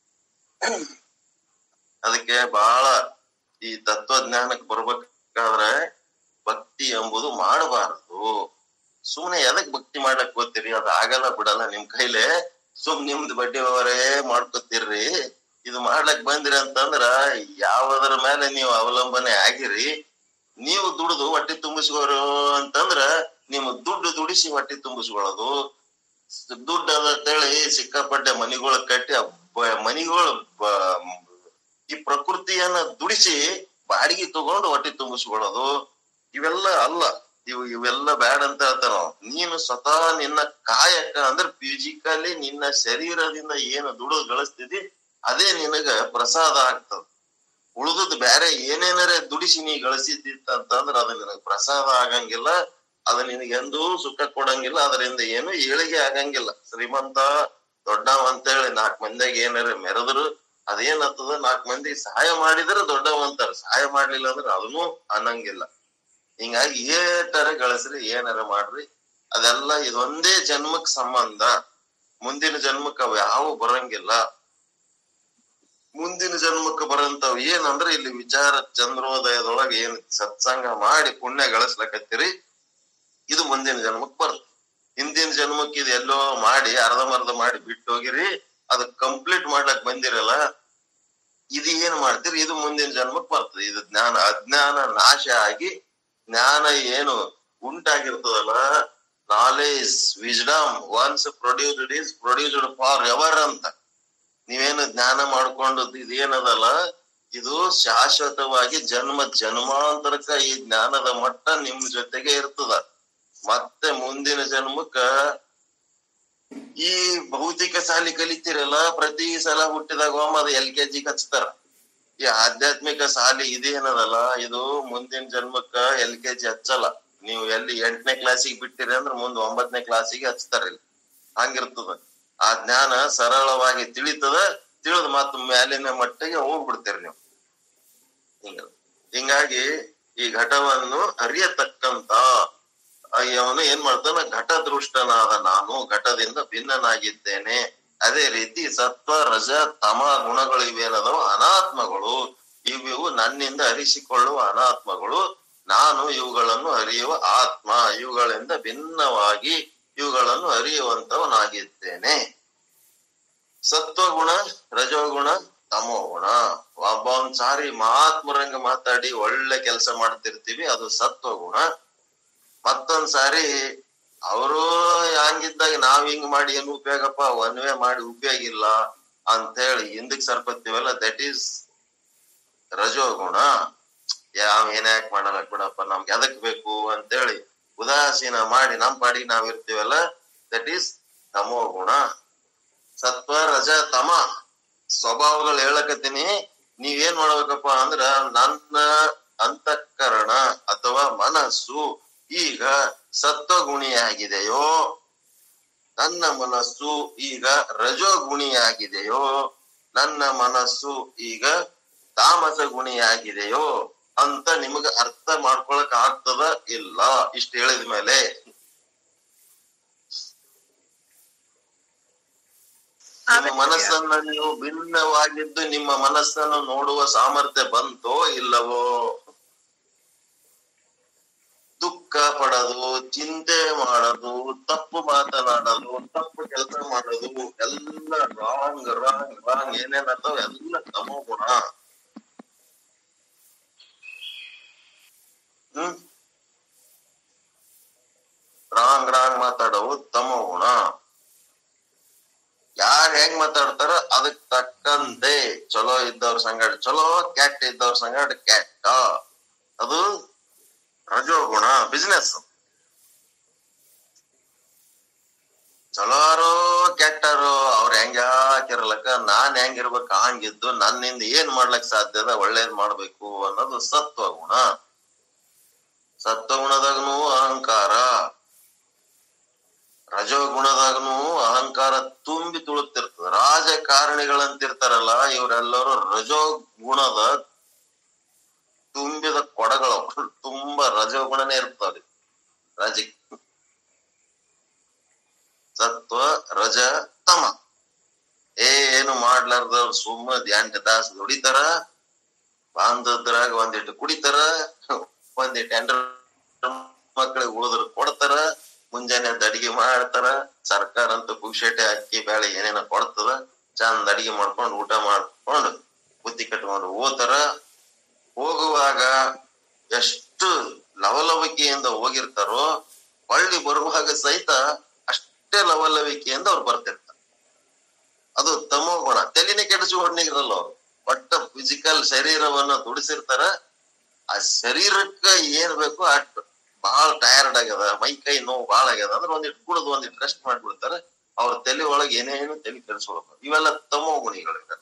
ಅದಕ್ಕೆ ಬಹಳ ಈ ತತ್ವಜ್ಞಾನಕ್ಕೆ ಬರ್ಬೇಕಾದ್ರೆ ಭಕ್ತಿ ಎಂಬುದು ಮಾಡಬಾರದು. ಸುಮ್ನೆ ಎದಕ್ ಭಕ್ತಿ ಮಾಡ್ಲಕ್ ಗೊತ್ತೀರಿ, ಅದ ಆಗಲ್ಲ ಬಿಡಲ್ಲ ನಿಮ್ ಕೈಲೆ. ಸುಮ್ ನಿಮ್ದು ಬಡ್ಡಿ ವ್ಯವಹಾರೇ ಮಾಡ್ಕೊತಿರ್ರಿ. ಇದು ಮಾಡ್ಲಕ್ ಬಂದಿರಿ ಅಂತಂದ್ರ ಯಾವದರ ಮೇಲೆ ನೀವು ಅವಲಂಬನೆ ಆಗಿರಿ. ನೀವು ದುಡ್ದು ಹೊಟ್ಟೆ ತುಂಬಿಸ್ಕೋರು ಅಂತಂದ್ರ ನೀವು ದುಡ್ಡು ದುಡಿಸಿ ಹೊಟ್ಟೆ ತುಂಬಿಸ್ಕೊಳ್ಳೋದು. ದುಡ್ಡು ಅದಂತೇಳಿ ಸಿಕ್ಕಾಪಟ್ಟೆ ಮನಿಗಳ ಕಟ್ಟಿ ಮನಿಗಳು ಈ ಪ್ರಕೃತಿಯನ್ನ ದುಡಿಸಿ ಬಾಡಿಗೆ ತಗೊಂಡು ಹೊಟ್ಟೆ ತುಂಬಿಸ್ಕೊಳ್ಳೋದು ಇವೆಲ್ಲ ಅಲ್ಲ. ಇವು ಇವೆಲ್ಲ ಬ್ಯಾಡ ಅಂತ ಹೇಳ್ತಾರ. ನೀನು ಸ್ವತಃ ನಿನ್ನ ಕಾಯಕ ಅಂದ್ರೆ ಫಿಸಿಕಲಿ ನಿನ್ನ ಶರೀರದಿಂದ ಏನು ದುಡಿದು ಗಳಿಸ್ತಿದಿ ಅದೇ ನಿನಗ ಪ್ರಸಾದ ಆಗ್ತದ. ಉಳಿದದ್ ಬ್ಯಾರೆ ಏನೇನರೇ ದುಡಿಸಿ ನೀ ಗಳಿಸಿದ್ದಿತ್ತ ಅಂತಂದ್ರ ಅದ ನಿನಗ ಪ್ರಸಾದ ಆಗಂಗಿಲ್ಲ. ಅದ ನಿನಗೆಂದೂ ಸುಖ ಕೊಡಂಗಿಲ್ಲ. ಅದರಿಂದ ಏನು ಏಳಿಗೆ ಆಗಂಗಿಲ್ಲ. ಶ್ರೀಮಂತ ದೊಡ್ಡವ ಅಂತೇಳಿ ನಾಲ್ಕ್ ಮಂದಿಯಾಗ ಏನಾರ ಮೆರೆದ್ರು ಅದೇನತ್ತದ, ನಾಲ್ಕ್ ಮಂದಿ ಸಹಾಯ ಮಾಡಿದ್ರೆ ದೊಡ್ಡವ ಅಂತಾರ, ಸಹಾಯ ಮಾಡ್ಲಿಲ್ಲ ಅಂದ್ರೆ ಅದನ್ನು ಅನ್ನಂಗಿಲ್ಲ. ಹಿಂಗಾಗಿ ಏಟರ ಗಳಿಸ್ರಿ ಏನಾರ ಮಾಡ್ರಿ ಅದೆಲ್ಲ ಇದೊಂದೇ ಜನ್ಮಕ್ ಸಂಬಂಧ. ಮುಂದಿನ ಜನ್ಮಕ್ ಅವ್ ಯಾವ ಬರಂಗಿಲ್ಲ. ಮುಂದಿನ ಜನ್ಮಕ್ಕೆ ಬರಂತಾವ್ ಏನಂದ್ರೆ ಇಲ್ಲಿ ವಿಚಾರ ಚಂದ್ರೋದಯದೊಳಗ ಏನ್ ಸತ್ಸಂಗ ಮಾಡಿ ಪುಣ್ಯ ಗಳಿಸ್ಲಕತ್ತೀರಿ ಇದು ಮುಂದಿನ ಜನ್ಮಕ್ ಬರ್ತದೆ. ಹಿಂದಿನ ಜನ್ಮಕ್ ಇದು ಎಲ್ಲೋ ಮಾಡಿ ಅರ್ಧಮರ್ಧ ಮಾಡಿ ಬಿಟ್ಟು ಹೋಗಿರಿ, ಅದ ಕಂಪ್ಲೀಟ್ ಮಾಡ್ಲಕ್ ಬಂದಿರಲ್ಲ, ಇದು ಏನ್ ಮಾಡ್ತೀರಿ ಇದು ಮುಂದಿನ ಜನ್ಮಕ್ ಬರ್ತದೆ. ಇದು ಜ್ಞಾನ ಅಜ್ಞಾನ ನಾಶ ಆಗಿ ಜ್ಞಾನ ಏನು ಉಂಟಾಗಿರ್ತದಲ್ಲ, knowledge wisdom once produced is produced forever ಅಂತ. ನೀವೇನು ಜ್ಞಾನ ಮಾಡ್ಕೊಂಡದ್ದು ಇದೇನದಲ್ಲ, ಇದು ಶಾಶ್ವತವಾಗಿ ಜನ್ಮ ಜನ್ಮಾಂತರಕ್ಕ ಈ ಜ್ಞಾನದ ಮಟ್ಟ ನಿಮ್ ಜೊತೆಗೆ ಇರ್ತದ. ಮತ್ತೆ ಮುಂದಿನ ಜನ್ಮಕ್ಕ ಈ ಭೌತಿಕ ಶಾಲಿ ಕಲಿತೀರಲ್ಲ, ಪ್ರತಿ ಸಲ ಹುಟ್ಟಿದಾಗ ಒಮ್ಮೆ ಅದು ಎಲ್ ಕೆ ಜಿಗೆ ಹಚ್ತಾರ. ಈ ಆಧ್ಯಾತ್ಮಿಕ ಶಾಲಿ ಇದೇನದಲ್ಲ ಇದು ಮುಂದಿನ ಜನ್ಮಕ್ಕ ಎಲ್ ಕೆ ಜಿ ಹಚ್ಚಲ್ಲ. ನೀವು ಎಲ್ಲಿ ಎಂಟನೇ ಕ್ಲಾಸಿಗೆ ಬಿಟ್ಟಿರಿ ಅಂದ್ರೆ ಮುಂದ್ ಒಂಬತ್ತನೇ ಕ್ಲಾಸಿಗೆ ಹಚ್ತಾರ. ಇಲ್ಲಿ ಹಂಗಿರ್ತದ. ಆ ಜ್ಞಾನ ಸರಳವಾಗಿ ತಿಳಿತದ, ತಿಳಿದ್ ಮತ್ ಮ್ಯಾಲಿನ ಮಟ್ಟಿಗೆ ಹೋಗ್ಬಿಡ್ತೀರಿ ನೀವು. ಹಿಂಗ ಹಿಂಗಾಗಿ ಈ ಘಟವನ್ನು ಅರಿಯತಕ್ಕಂತ ಅವನು ಏನ್ ಮಾಡ್ತಾನ, ಘಟ ದೃಷ್ಟನಾದ ನಾನು ಘಟದಿಂದ ಭಿನ್ನನಾಗಿದ್ದೇನೆ. ಅದೇ ರೀತಿ ಸತ್ವ ರಜ ತಮ ಗುಣಗಳು ಇವೇನದವು ಅನಾತ್ಮಗಳು. ಇವು ನನ್ನಿಂದ ಅರಿಸಿಕೊಳ್ಳುವ ಅನಾತ್ಮಗಳು. ನಾನು ಇವುಗಳನ್ನು ಅರಿಯುವ ಆತ್ಮ. ಇವುಗಳಿಂದ ಭಿನ್ನವಾಗಿ ಇವುಗಳನ್ನು ಅರಿಯುವಂತವನಾಗಿದ್ದೇನೆ. ಸತ್ವಗುಣ ರಜೋಗುಣ ತಮೋಗುಣ. ಒಬ್ಬ ಒಂದ್ ಸಾರಿ ಮಹಾತ್ಮರಂಗ ಮಾತಾಡಿ ಒಳ್ಳೆ ಕೆಲಸ ಮಾಡ್ತಿರ್ತೀವಿ, ಅದು ಸತ್ವಗುಣ. ಮತ್ತೊಂದ್ ಸಾರಿ ಅವರು ಹಂಗಿದ್ದಾಗ ನಾವ್ ಹಿಂಗ್ ಮಾಡಿ ಏನ್ ಉಪಯೋಗಪ್ಪ, ಒನ್ ವೇ ಮಾಡಿ ಉಪಯೋಗ ಇಲ್ಲ ಅಂತ ಹೇಳಿ ಹಿಂದಕ್ ಸರ್ಪತ್ತೀವಲ್ಲ, ದಟ್ ಈಸ್ ರಜೋಗುಣ. ಯಾವ ಏನ್ಯಾಕ್ ಮಾಡಲ್ಲ ಬಿಡಪ್ಪ, ನಮ್ಗೆ ಎದಕ್ ಬೇಕು ಅಂತೇಳಿ ಉದಾಸೀನ ಮಾಡಿ ನಮ್ ಪಾಡಿಗೆ ನಾವ್ ಇರ್ತೀವಲ್ಲ, ದಟ್ ಈಸ್ ತಮೋಗುಣ. ಸತ್ವ ರಜ ತಮ ಸ್ವಭಾವಗಳು ಹೇಳಕತ್ತೀನಿ. ನೀವೇನ್ ಮಾಡ್ಬೇಕಪ್ಪ ಅಂದ್ರ ನನ್ನ ಅಂತಃಕರಣ ಅಥವಾ ಮನಸ್ಸು ಈಗ ಸತ್ವಗುಣಿಯಾಗಿದೆಯೋ, ನನ್ನ ಮನಸ್ಸು ಈಗ ರಜೋಗುಣಿಯಾಗಿದೆಯೋ, ನನ್ನ ಮನಸ್ಸು ಈಗ ತಾಮಸ ಗುಣಿಯಾಗಿದೆಯೋ ಅಂತ ನಿಮಗ ಅರ್ಥ ಮಾಡ್ಕೊಳಕ್ ಆಗ್ತದ ಇಲ್ಲ. ಇಷ್ಟ ಹೇಳಿದ ಮೇಲೆ ನಿಮ್ಮ ಮನಸ್ಸನ್ನ ನೀವು ಭಿನ್ನವಾಗಿದ್ದು ನಿಮ್ಮ ಮನಸ್ಸನ್ನು ನೋಡುವ ಸಾಮರ್ಥ್ಯ ಬಂತೋ ಇಲ್ಲವೋ? ದುಃಖ ಪಡೋದು, ಚಿಂತೆ ಮಾಡೋದು, ತಪ್ಪು ಮಾತನಾಡೋದು, ತಪ್ಪು ಕೆಲಸ ಮಾಡೋದು ಎಲ್ಲ ರಾಂಗ್ ರಾಂಗ್ ರಾಂಗ್ ಏನೇನತ್ತವ ಎಲ್ಲ ತಮೋ ಗುಣ. ಹ್ಮ್ ರಾಂಗ್ ರಾಂಗ್ ಮಾತಾಡೋವು ತಮೋ ಗುಣ. ಯಾರ್ ಹೆಂಗ್ ಮಾತಾಡ್ತಾರ ಅದಕ್ ತಕ್ಕಂತೆ ಚಲೋ ಇದ್ದವ್ರ ಸಂಗಡ ಚಲೋ, ಕೆಟ್ಟ ಇದ್ದವ್ರ ಸಂಗಡ ಕೆಟ್ಟ, ಅದು ರಜೋಗುಣ ಬಿಸ್ನೆಸ್. ಚಲೋರು ಕೆಟ್ಟರು ಅವ್ರ ಹೆಂಗ ಹಾಕಿರ್ಲಕ್ಕ ನಾನ್ ಹೆಂಗಿರ್ಬೇಕ ಹಂಗಿದ್ದು ನನ್ನಿಂದ ಏನ್ ಮಾಡ್ಲಕ್ ಸಾಧ್ಯದ ಒಳ್ಳೇದ್ ಮಾಡ್ಬೇಕು ಅನ್ನೋದು ಸತ್ವಗುಣ. ಸತ್ವಗುಣದಾಗನು ಅಹಂಕಾರ, ರಜೋಗುಣದಾಗನು ಅಹಂಕಾರ ತುಂಬಿ ತುಳುತ್ತಿರ್ತದ. ರಾಜಕಾರಣಿಗಳಂತಿರ್ತಾರಲ್ಲ ಇವರೆಲ್ಲರೂ ರಜೋಗುಣದ ತುಂಬಿದ ಕೊಡಗಳು. ರಜೋಗುಣನೇ ಇರ್ತಾವ್ರಿ ರಾಜಿ. ಸತ್ವ ರಜ ತಮ ಏನು ಮಾಡ್ಲಾರ್ದವ್ರು ಸುಮ್ಮ ಎಂಟು ತಾಸು ದುಡಿತಾರ, ಬಾಂಧದ್ರಾಗ ಒಂದಿಟ್ಟು ಕುಡಿತಾರ, ಒಂದಿಟ್ಟು ಎಂಟ್ರ ಮಕ್ಳಿಗೆ ಉಳಿದ್ರು ಕೊಡ್ತಾರ, ಮುಂಜಾನೆ ಅಡಿಗೆ ಮಾಡ್ತಾರ, ಸರ್ಕಾರ ಅಂತ ಪುಕ್ಷಟೆ ಅಕ್ಕಿ ಬೇಳೆ ಏನೇನ ಕೊಡ್ತದ, ಚಂದ ಅಡಿಗೆ ಮಾಡ್ಕೊಂಡು ಊಟ ಮಾಡ್ಕೊಂಡು ಬುತ್ತಿ ಕಟ್ಕೊಂಡು ಹೋಗ್ತಾರ. ಹೋಗುವಾಗ ಎಷ್ಟು ಲವಲವಿಕೆಯಿಂದ ಹೋಗಿರ್ತಾರೋ ಹೊಳ್ಳಿ ಬರುವಾಗ ಸಹಿತ ಅಷ್ಟೇ ಲವಲವಿಕೆಯಿಂದ ಅವ್ರು ಬರ್ತಿರ್ತಾರ. ಅದು ತಮೋ ಗುಣ. ತಲೆನೇ ಕೆಡಿಸಿಕೊಂಡಿರಲ್ಲ ಅವ್ರು. ಒಟ್ಟ ಫಿಸಿಕಲ್ ಶರೀರವನ್ನ ದುಡಿಸಿರ್ತಾರ. ಆ ಶರೀರಕ್ಕ ಏನ್ ಬೇಕು ಅಷ್ಟು ಬಹಳ ಟಯರ್ಡ್ ಆಗ್ಯದ, ಮೈ ಕೈ ನೋವು ಬಾಳ ಆಗ್ಯದ ಅಂದ್ರೆ ಒಂದಿಟ್ಟು ಕುಡಿದು ಒಂದಿಟ್ಟು ರೆಸ್ಟ್ ಮಾಡ್ಬಿಡ್ತಾರೆ. ಅವ್ರ ತಲೆ ಒಳಗೆ ಏನೇನು ತಲೆ ಕೆಡಿಸ್ಕೊಳ್ಬೇಕು. ಇವೆಲ್ಲ ತಮೋ ಗುಣಿಗಳಿರ್ತಾರೆ.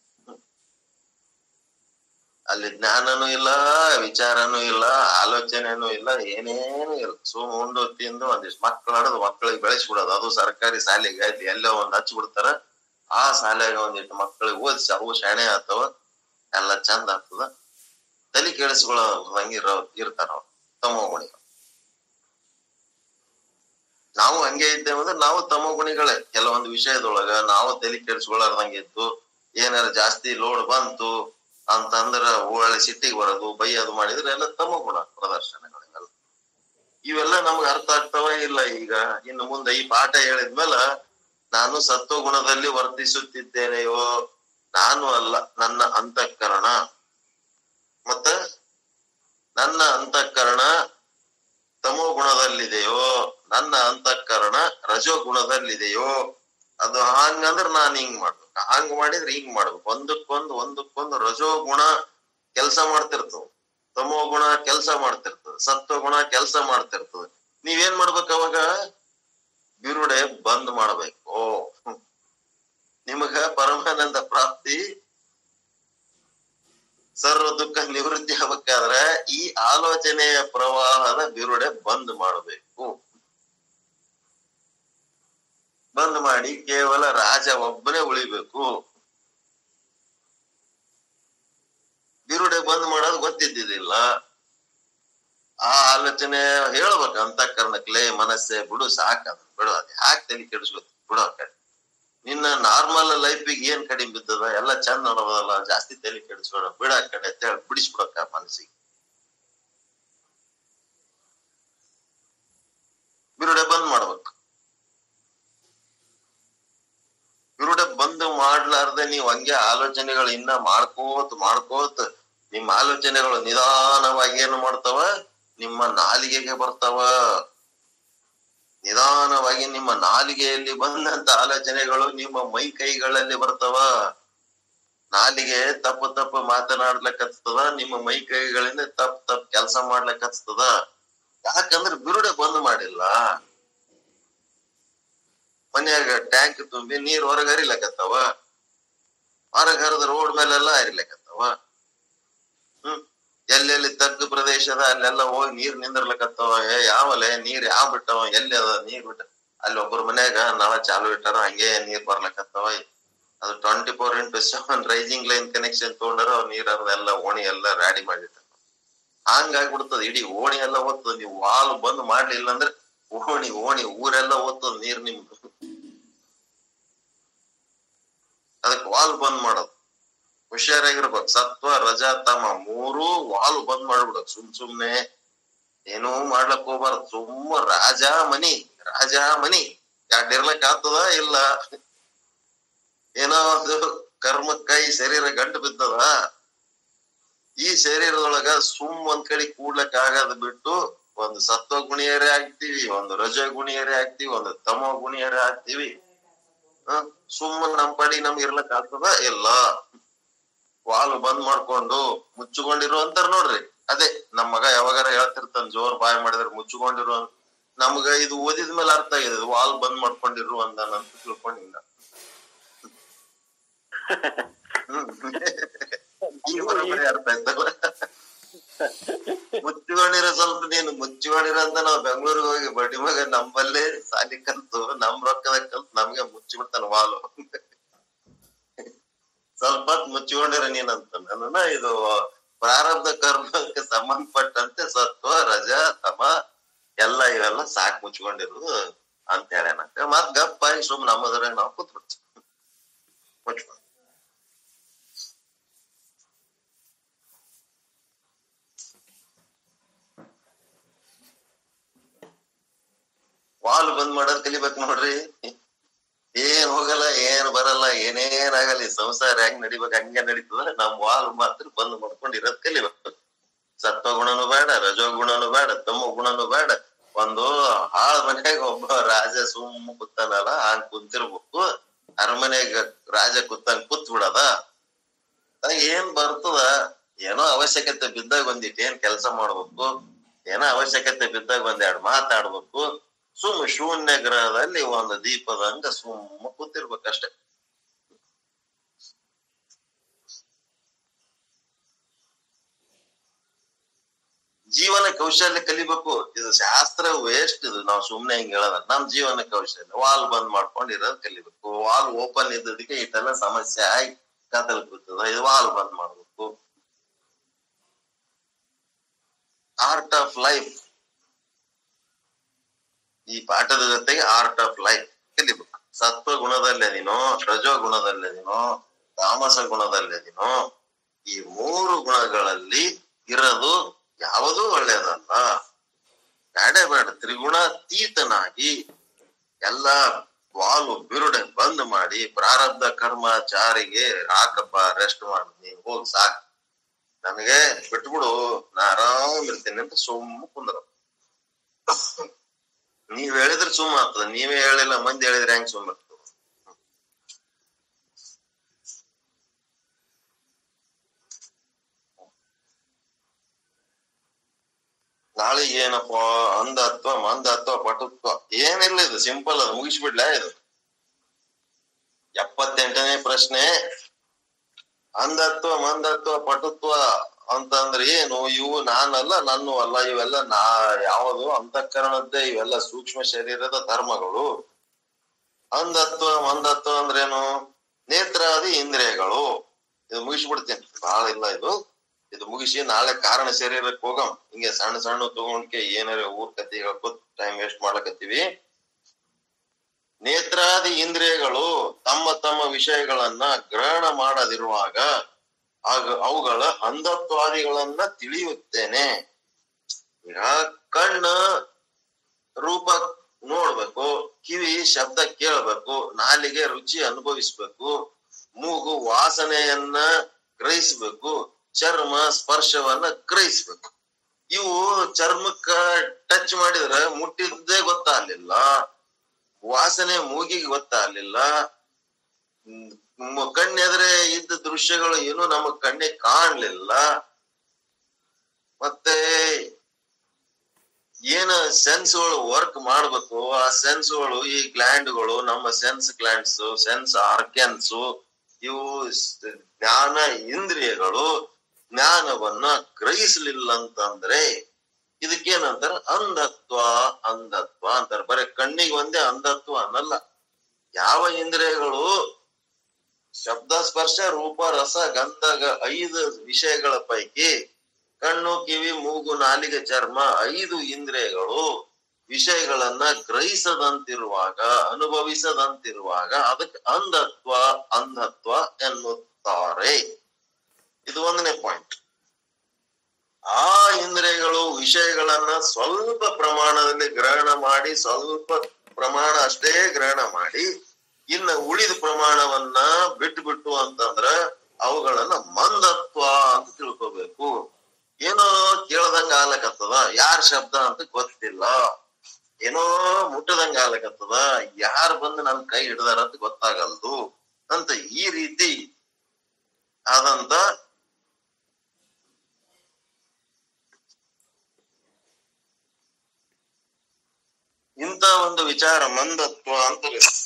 ಅಲ್ಲಿ ಜ್ಞಾನನೂ ಇಲ್ಲ, ವಿಚಾರನೂ ಇಲ್ಲ, ಆಲೋಚನೆನೂ ಇಲ್ಲ, ಏನೇನು ಇಲ್ಲ. ಸುಮ್ ಉಂಡು ತಿಂದು ಒಂದಿಷ್ಟು ಮಕ್ಕಳು ಹಡದು ಮಕ್ಕಳಿಗೆ ಬೆಳೆಸ್ಬಿಡೋದು. ಅದು ಸರ್ಕಾರಿ ಶಾಲೆಗೆ ಆಯ್ತು ಎಲ್ಲೋ ಒಂದ್ ಹಚ್ಚಿ ಬಿಡ್ತಾರ. ಆ ಶಾಲೆಗ ಒಂದಿಟ್ಟು ಮಕ್ಕಳಿಗೆ ಓದಿಸಿ ಅವು ಶಾಣೆ ಆಗ್ತಾವ, ಎಲ್ಲ ಚಂದ ಆಗ್ತದ. ತಲೆ ಕೇಳಿಸ್ಕೊಳ್ಳೋ ಹಂಗಿರೋ ಇರ್ತಾರ ಅವ್ರು ತಮೋ ಗುಣಿಗಳು. ನಾವು ಹಂಗೆ ಇದ್ದೇವೆ ಅಂದ್ರೆ ನಾವು ತಮೋ ಗುಣಿಗಳೇ. ಕೆಲವೊಂದು ವಿಷಯದೊಳಗ ನಾವು ತಲೆ ಕೆಡಿಸ್ಕೊಳ್ಳಾರ್ದಂಗೆ ಇದ್ದು ಏನಾರ ಜಾಸ್ತಿ ಲೋಡ್ ಬಂತು ಅಂತಂದ್ರ ಒಳ್ಳೆ ಸಿಟ್ಟಿಗೆ ಬರೋದು, ಬೈಯೋದು ಮಾಡಿದ್ರೆ ಎಲ್ಲ ತಮೋ ಗುಣ ಪ್ರದರ್ಶನಗಳಿವೆಲ್ಲ. ಇವೆಲ್ಲ ನಮ್ಗೆ ಅರ್ಥ ಆಗ್ತಾವ ಇಲ್ಲ. ಈಗ ಇನ್ನು ಮುಂದೆ ಈ ಪಾಠ ಹೇಳಿದ್ಮೇಲ ನಾನು ಸತ್ವ ಗುಣದಲ್ಲಿ ವರ್ತಿಸುತ್ತಿದ್ದೇನೆಯೋ, ನಾನು ಅಲ್ಲ ನನ್ನ ಅಂತಃಕರಣ, ಮತ್ತ ನನ್ನ ಅಂತಃಕರಣ ತಮೋ ಗುಣದಲ್ಲಿದೆಯೋ, ನನ್ನ ಅಂತಃಕರಣ ರಜೋ ಗುಣದಲ್ಲಿದೆಯೋ, ಅದು ಹಂಗಂದ್ರ ನಾನ್ ಹಿಂಗ್ ಮಾಡ್ಬೇಕು, ಹಂಗ್ ಮಾಡಿದ್ರೆ ಹಿಂಗ್ ಮಾಡ್ಬೇಕು. ಒಂದಕ್ಕೊಂದು ಒಂದಕ್ಕೊಂದು ರಜೋ ಗುಣ ಕೆಲ್ಸ ಮಾಡ್ತಿರ್ತದ, ತಮೋ ಗುಣ ಕೆಲ್ಸ ಮಾಡ್ತಿರ್ತದ, ಸತ್ವ ಗುಣ ಕೆಲ್ಸ ಮಾಡ್ತಿರ್ತದ. ನೀವೇನ್ ಮಾಡ್ಬೇಕು ಅವಾಗ? ಬಿರುಡೆ ಬಂದ್ ಮಾಡ್ಬೇಕು. ನಿಮಗ ಪರಮಾನಂದ ಪ್ರಾಪ್ತಿ ಸರ್ವ ದುಃಖ ನಿವೃತ್ತಿ ಆಗ್ಬೇಕಾದ್ರೆ ಈ ಆಲೋಚನೆಯ ಪ್ರವಾಹದ ಬಿರುಡೆ ಬಂದ್ ಮಾಡಬೇಕು. ಬಂದ್ ಮಾಡಿ ಕೇವಲ ರಾಜ ಒಬ್ಬನೇ ಉಳಿಬೇಕು. ಬಿರುಡೆ ಬಂದ್ ಮಾಡೋದು ಗೊತ್ತಿದ್ದಿಲ್ಲ. ಆ ಆಲೋಚನೆ ಹೇಳ್ಬೇಕ ಅಂತಃಕರಣಕ್ಲೆ, ಮನಸ್ಸೆ ಬಿಡು ಸಾಕದ, ಬಿಡು ಅದ್ ಯಾಕೆ ತಲೆ ಕೆಡಿಸ್ಬೇಕು, ಬಿಡು ಆ ಕಡೆ. ನಿನ್ನ ನಾರ್ಮಲ್ ಲೈಫಿಗೆ ಏನ್ ಕಡಿಮೆ ಬಿದ್ದದ, ಎಲ್ಲ ಚಂದ ನೋಡೋದಲ್ಲ, ಜಾಸ್ತಿ ತಲೆ ಕೆಡಿಸ್ಬೇಡ, ಬಿಡ ಆ ಕಡೆ ಅಂತ ಹೇಳಿ ಬಿಡಿಸ್ಬಿಡಕ್ಕ ಮನಸ್ಸಿಗೆ. ಬಿರುಡೆ ಬಂದ್ ಮಾಡ್ಬೇಕು. ಬಿರುಡೆ ಬಂದ್ ಮಾಡ್ಲಾರ್ದೆ ನೀವ್ ಹಂಗೆ ಆಲೋಚನೆಗಳು ಇನ್ನ ಮಾಡ್ಕೋತ ಮಾಡ್ಕೋತ ನಿಮ್ಮ ಆಲೋಚನೆಗಳು ನಿಧಾನವಾಗಿ ಏನು ಮಾಡ್ತಾವ, ನಿಮ್ಮ ನಾಲಿಗೆಗೆ ಬರ್ತಾವ. ನಿಧಾನವಾಗಿ ನಿಮ್ಮ ನಾಲಿಗೆಯಲ್ಲಿ ಬಂದಂತ ಆಲೋಚನೆಗಳು ನಿಮ್ಮ ಮೈ ಕೈಗಳಲ್ಲಿ ಬರ್ತಾವ. ನಾಲಿಗೆ ತಪ್ಪು ತಪ್ಪು ಮಾತನಾಡ್ಲಕ್ ಹಚ್ತದ, ನಿಮ್ಮ ಮೈ ಕೈಗಳಿಂದ ತಪ್ಪು ತಪ್ಪು ಕೆಲಸ ಮಾಡ್ಲಕ್ ಹಚ್ತದ. ಯಾಕಂದ್ರೆ ಬಿರುಡೆ ಬಂದ್ ಮಾಡಿಲ್ಲ. ಮನ್ಯಾಗ ಟ್ಯಾಂಕ್ ತುಂಬಿ ನೀರ್ ಹೊರಗೆ ಹರಿಲಕತ್ತವ, ಹೊರಗೆ ಹರಿದ ರೋಡ್ ಮೇಲೆಲ್ಲ ಹರಿಲಕತ್ತವ. ಹ್ಮ್ ಎಲ್ಲೆಲ್ಲಿ ತಗ್ಗು ಪ್ರದೇಶದ ಅಲ್ಲೆಲ್ಲ ಹೋಗಿ ನೀರ್ ನಿಂದಿರ್ಲಕತ್ತವ. ಏ ಯಾವಲೆ ನೀರ್ ಯಾವ ಬಿಟ್ಟವ, ಎಲ್ಲಿ ಅದ ನೀರ್ ಬಿಟ್ಟ, ಅಲ್ಲಿ ಒಬ್ಬರ ಮನ್ಯಾಗ ನಳ ಚಾಲು ಇಟ್ಟಾರ, ಹಂಗೆ ನೀರ್ ಬರ್ಲಕತ್ತವ. ಅದು twenty four into seven rising line connection ತಗೊಂಡಾರ. ಅವ್ರ ನೀರ್ ಎಲ್ಲ ಓಣಿ ಎಲ್ಲ ರೆಡಿ ಮಾಡಿಟ್ಟಾರ. ಹಂಗಾಗ್ಬಿಡ್ತದ, ಇಡೀ ಓಣಿ ಎಲ್ಲ ಓದ್ತದ. ನೀವು ವಾಲ್ ಬಂದ್ ಮಾಡ್ಲಿಲ್ಲ ಅಂದ್ರೆ ಓಣಿ ಓಣಿ ಊರೆಲ್ಲ ಓದ್ತದ ನೀರ್ ನಿಮ್ದು. ಅದಕ್ ವಾಲ್ ಬಂದ್ ಮಾಡೋದು ಹುಷಾರಾಗಿರ್ಬೇಕು. ಸತ್ವ ರಜ ತಮ ಮೂರು ವಾಲ್ ಬಂದ್ ಮಾಡ್ಬಿಡಕ್. ಸುಮ್ ಸುಮ್ನೆ ಏನೂ ಮಾಡ್ಲಕ್ ಹೋಗ್ಬಾರ್ದು. ಸುಮ್ಮ ರಾಜ ಮನಿ ರಾಜ ಮನಿ ಯಾಡ್ ಇರ್ಲಕ್ ಆಗ್ತದ ಇಲ್ಲ. ಏನೋ ಒಂದು ಕರ್ಮಕ್ಕೈ ಶರೀರ ಗಂಟು ಬಿದ್ದದ. ಈ ಶರೀರದೊಳಗ ಸುಮ್ ಒಂದ್ ಕಡೆ ಕೂಡ್ಲಕ್ ಆಗದ್ ಬಿಟ್ಟು ಒಂದು ಸತ್ವ ಗುಣಿಯರೇ ಆಗ್ತೀವಿ, ಒಂದು ರಜ ಗುಣಿಯರೇ ಆಗ್ತೀವಿ, ಒಂದು ತಮೋ ಗುಣಿಯರೇ ಆಗ್ತೀವಿ. ಹ ಸುಮ್ಮ ನಮ್ ಪಡಿ ನಮ್ಗೆ ಇರ್ಲಕ್ ಆಗ್ತದ ಇಲ್ಲ. ವಾಲ್ ಬಂದ್ ಮಾಡ್ಕೊಂಡು ಮುಚ್ಚುಕೊಂಡಿರು ಅಂತಾರ ನೋಡ್ರಿ. ಅದೇ ನಮ್ ಮಗ ಯಾವಾಗಾರ ಹೇಳ್ತಿರ್ತಾನ, ಜೋರ್ ಬಾಯ್ ಮಾಡಿದ್ರೆ ಮುಚ್ಚುಕೊಂಡಿರು. ನಮ್ಗ ಇದು ಓದಿದ್ಮೇಲೆ ಅರ್ಥ ಆಗಿದೆ, ವಾಲ್ ಬಂದ್ ಮಾಡ್ಕೊಂಡಿರು ಅಂದಾನಂತ ತಿಳ್ಕೊಂಡಿಲ್ಲ. ಹ್ಮ್ ಈಗ ಬರೋಬ್ಬರಿ ಅರ್ಥ ಆಯ್ತಲ್ಲ. ಮುಚ್ಚಿಕೊಂಡಿರೋ ಸ್ವಲ್ಪ ನೀನು ಮುಚ್ಚಿಕೊಂಡಿರೋ ಅಂತ ನಾವ್ ಬೆಂಗಳೂರಿಗೆ ಹೋಗಿ ಬಡ್ಡಿ ಮಗ ನಂಬಲ್ಲೇ ಸಾಲಿ ಕಲ್ತು ನಮ್ ರೊಕ್ಕದಾಗ ಕಲ್ತು ನಮ್ಗೆ ಮುಚ್ಚಿಬಿಡ್ತಾನ ವಾಲು. ಸ್ವಲ್ಪ ಹೊತ್ತು ಮುಚ್ಚಿಕೊಂಡಿರ ನೀನಂತ ನನ್ನ ಇದು ಪ್ರಾರಬ್ಧ ಕರ್ಮಕ್ಕೆ ಸಂಬಂಧಪಟ್ಟಂತೆ ಸತ್ವ ರಜ ತಮ ಎಲ್ಲ ಇವೆಲ್ಲ ಸಾಕ್ ಮುಚ್ಕೊಂಡಿರೋದು ಅಂತ ಹೇಳ್ಯಾನಂತೆ. ಮತ್ ಗಪ್ಪಾಗಿ ಸುಮ್ ನಮ್ಮದ್ರಾಗ ನಾವು ಕೂತ್ಬಿಡ್ತೀವಿ ಮುಚ್ಕೊಂಡು. ವಾಲ್ ಬಂದ್ ಮಾಡೋದ್ ಕಲಿಬೇಕು ನೋಡ್ರಿ. ಏನ್ ಹೋಗಲ್ಲ, ಏನ್ ಬರಲ್ಲ, ಏನೇನಾಗಲ್ಲ, ಈ ಸಂಸಾರ ಹೆಂಗ್ ನಡಿಬೇಕು ಹಂಗೆ ನಡೀತದ. ನಮ್ ವಾಲ್ ಮಾತ್ರ ಬಂದ್ ಮಾಡ್ಕೊಂಡು ಇರೋದ್ ಕಲಿಬೇಕು. ಸತ್ವ ಗುಣನು ಬೇಡ, ರಜೋ ಗುಣನು ಬೇಡ, ತಮ್ಮ ಗುಣನು ಬೇಡ. ಒಂದು ಹಾಳ ಮನ್ಯಾಗ ಒಬ್ಬ ರಾಜ ಸುಮ್ಮ ಕೂತಾನಲ್ಲ ಹಂಗ್ ಕುಂತಿರ್ಬೇಕು. ಅರಮನೆಗ ರಾಜ ಕೂತಂಗ್ ಕೂತ್ ಬಿಡದ. ಏನ್ ಬರ್ತದ, ಏನೋ ಅವಶ್ಯಕತೆ ಬಿದ್ದಾಗ ಒಂದಿಟ್ ಏನ್ ಕೆಲಸ ಮಾಡ್ಬೇಕು, ಏನೋ ಅವಶ್ಯಕತೆ ಬಿದ್ದಾಗ ಒಂದೆರಡು ಮಾತಾಡ್ಬೇಕು. ಸುಮ್ಮ ಶೂನ್ಯ ಗ್ರಹದಲ್ಲಿ ಒಂದು ದೀಪದಂಗ ಸುಮ್ಮ ಕೂತಿರ್ಬೇಕಷ್ಟೆ. ಜೀವನ ಕೌಶಲ್ಯ ಕಲಿಬೇಕು. ಇದು ಶಾಸ್ತ್ರ ವೇಸ್ಟ್. ಇದು ನಾವ್ ಸುಮ್ನೆ ಹಿಂಗ್ ಹೇಳದ. ನಮ್ ಜೀವನ ಕೌಶಲ್ಯ ವಾಲ್ ಬಂದ್ ಮಾಡ್ಕೊಂಡ್ ಇರೋದ್ ಕಲಿಬೇಕು. ವಾಲ್ ಓಪನ್ ಇದ್ದದಕ್ಕೆ ಇಟ್ಟೆಲ್ಲ ಸಮಸ್ಯೆ ಆಗಿ ಕತ್ತಲ್ ಕೂತದ. ಇದು ವಾಲ್ ಬಂದ್ ಮಾಡ್ಬೇಕು. ಆರ್ಟ್ ಆಫ್ ಲೈಫ್, ಈ ಪಾಠದ ಜೊತೆಗೆ ಆರ್ಟ್ ಆಫ್ ಲೈಫ್ ಕಲಿಬೇಕು. ಸತ್ವ ಗುಣದಲ್ಲೇದಿನೋ, ರಜೋ ಗುಣದಲ್ಲೇದಿನೋ, ತಾಮಸ ಗುಣದಲ್ಲೇದಿನೋ, ಈ ಮೂರು ಗುಣಗಳಲ್ಲಿ ಇರೋದು ಯಾವುದೂ ಒಳ್ಳೇದಲ್ಲ. ಬೇಡ ಬೇಡ. ತ್ರಿಗುಣಾತೀತನಾಗಿ ಎಲ್ಲಾ ವಾಲು ಬಿರುಡೆ ಬಂದ್ ಮಾಡಿ ಪ್ರಾರಬ್ಧ ಕರ್ಮಾಚಾರಿಗೆ ಹಾಕಪ್ಪ, ರೆಸ್ಟ್ ಮಾಡಿ, ನೀನ್ ಹೋಗ್ ಸಾಕ್, ನನಗೆ ಬಿಟ್ಬಿಡು, ನಾ ಆರಾಮ್ ಇರ್ತೀನಿ ಅಂತ ಸುಮ್ಮ ಕುಂದ್ರ. ನೀವ್ ಹೇಳಿದ್ರೆ ಸುಮ್ಮ ಆಗ್ತದ, ನೀವೇ ಹೇಳಿಲ್ಲ ಮಂದಿ ಹೇಳಿದ್ರೆ ಹೆಂಗ್ ಸುಮ್ಮ ಆಗ್ತದ? ನಾಳೆ ಏನಪ್ಪ ಅಂಧತ್ವ ಮಂದತ್ವ ಪಟುತ್ವ ಏನಿಲ್ಲ. ಇದು ಸಿಂಪಲ್, ಅದು ಮುಗಿಸ್ಬಿಡ್ಲ. ಇದು ಎಪ್ಪತ್ತೆಂಟನೇ ಪ್ರಶ್ನೆ. ಅಂಧತ್ವ ಮಂದತ್ವ ಪಟುತ್ವ ಅಂತಂದ್ರೆ ಏನು? ಇವು ನಾನಲ್ಲ, ನನ್ನು ಅಲ್ಲ, ಇವೆಲ್ಲ ನಾ ಯಾವುದು ಅಂತಃಕರಣದ್ದೇ, ಇವೆಲ್ಲ ಸೂಕ್ಷ್ಮ ಶರೀರದ ಧರ್ಮಗಳು. ಅಂಧತ್ವ ಮಂದತ್ವ ಅಂದ್ರೇನು? ನೇತ್ರಾದಿ ಇಂದ್ರಿಯಗಳು. ಇದು ಮುಗಿಸ್ಬಿಡ್ತೇನೆ, ಬಹಳ ಇಲ್ಲ ಇದು. ಇದು ಮುಗಿಸಿ ನಾಳೆ ಕಾರಣ ಶರೀರಕ್ಕೆ ಹೋಗಮ್. ಹಿಂಗೆ ಸಣ್ಣ ಸಣ್ಣ ತಗೊಂಡ್ಕೆ ಏನಾರ ಊರ್ ಕತೆ ಹೇಳ್ಕೊತ್ ಟೈಮ್ ವೇಸ್ಟ್ ಮಾಡ್ಲಕತ್ತೀವಿ. ನೇತ್ರಾದಿ ಇಂದ್ರಿಯಗಳು ತಮ್ಮ ತಮ್ಮ ವಿಷಯಗಳನ್ನ ಗ್ರಹಣ ಮಾಡದಿರುವಾಗ ಆಗ ಅವುಗಳ ಅಂಧತ್ವಾದಿಗಳನ್ನ ತಿಳಿಯುತ್ತೇನೆ. ಈಗ ಕಣ್ಣು ರೂಪ ನೋಡ್ಬೇಕು, ಕಿವಿ ಶಬ್ದ ಕೇಳ್ಬೇಕು, ನಾಲಿಗೆ ರುಚಿ ಅನುಭವಿಸ್ಬೇಕು, ಮೂಗು ವಾಸನೆಯನ್ನ ಗ್ರಹಿಸ್ಬೇಕು, ಚರ್ಮ ಸ್ಪರ್ಶವನ್ನ ಗ್ರಹಿಸ್ಬೇಕು. ಇವು ಚರ್ಮಕ್ಕ ಟಚ್ ಮಾಡಿದ್ರೆ ಮುಟ್ಟಿದ್ದೇ ಗೊತ್ತಾಗ್ಲಿಲ್ಲ, ವಾಸನೆ ಮೂಗಿಗೆ ಗೊತ್ತಾಗ್ಲಿಲ್ಲ, ಕಣ್ಣೆದ್ರೆ ಇದ್ದ ದೃಶ್ಯಗಳು ಏನು ನಮ್ಮ ಕಣ್ಣಿಗೆ ಕಾಣ್ಲಿಲ್ಲ. ಮತ್ತೆ ಏನ ಸೆನ್ಸ್ಗಳು ವರ್ಕ್ ಮಾಡ್ಬೇಕು, ಆ ಸೆನ್ಸ್ಗಳು, ಈ ಗ್ಲ್ಯಾಂಡ್ಗಳು, ನಮ್ಮ ಸೆನ್ಸ್ ಗ್ಲ್ಯಾಂಡ್ಸ್, ಸೆನ್ಸ್ ಆರ್ಗ್ಯಾನ್ಸ್, ಇವು ಜ್ಞಾನ ಇಂದ್ರಿಯಗಳು ಜ್ಞಾನವನ್ನ ಗ್ರಹಿಸ್ಲಿಲ್ಲ ಅಂತಂದ್ರೆ ಇದಕ್ಕೇನಂತಾರ? ಅಂಧತ್ವ. ಅಂಧತ್ವ ಅಂತಾರ. ಬರೀ ಕಣ್ಣಿಗೆ ಒಂದೇ ಅಂಧತ್ವ ಅನ್ನಲ್ಲ. ಯಾವ ಇಂದ್ರಿಯಗಳು ಶಬ್ದ ಸ್ಪರ್ಶ ರೂಪ ರಸ ಗಂಧ ಐದು ವಿಷಯಗಳ ಪೈಕಿ ಕಣ್ಣು ಕಿವಿ ಮೂಗು ನಾಲಿಗೆ ಚರ್ಮ ಐದು ಇಂದ್ರಿಯಗಳು ವಿಷಯಗಳನ್ನ ಗ್ರಹಿಸದಂತಿರುವಾಗ, ಅನುಭವಿಸದಂತಿರುವಾಗ ಅದಕ್ಕೆ ಅಂಧತ್ವ ಅಂಧತ್ವ ಎನ್ನುತ್ತಾರೆ. ಇದು ಒಂದನೇ ಪಾಯಿಂಟ್. ಆ ಇಂದ್ರಿಯಗಳು ವಿಷಯಗಳನ್ನ ಸ್ವಲ್ಪ ಪ್ರಮಾಣದಲ್ಲಿ ಗ್ರಹಣ ಮಾಡಿ, ಸ್ವಲ್ಪ ಪ್ರಮಾಣ ಅಷ್ಟೇ ಗ್ರಹಣ ಮಾಡಿ, ಇನ್ನು ಉಳಿದ ಪ್ರಮಾಣವನ್ನ ಬಿಟ್ಟು ಬಿಟ್ಟು ಅಂತಂದ್ರ ಅವುಗಳನ್ನ ಮಂದತ್ವ ಅಂತ ತಿಳ್ಕೋಬೇಕು. ಏನೋ ಕೇಳ್ದಂಗ ಆಗ್ಲಕತ್ತದ, ಯಾರ್ ಶಬ್ದ ಅಂತ ಗೊತ್ತಿಲ್ಲ, ಏನೋ ಮುಟ್ಟದಂಗ ಆಗ್ಲಕತ್ತದ, ಯಾರು ಬಂದು ನನ್ ಕೈ ಹಿಡ್ದಾರ ಅಂತ ಗೊತ್ತಾಗಲ್ದು ಅಂತ ಈ ರೀತಿ ಆದಂತ ಇಂತ ಒಂದು ವಿಚಾರ ಮಂದತ್ವ ಅಂತ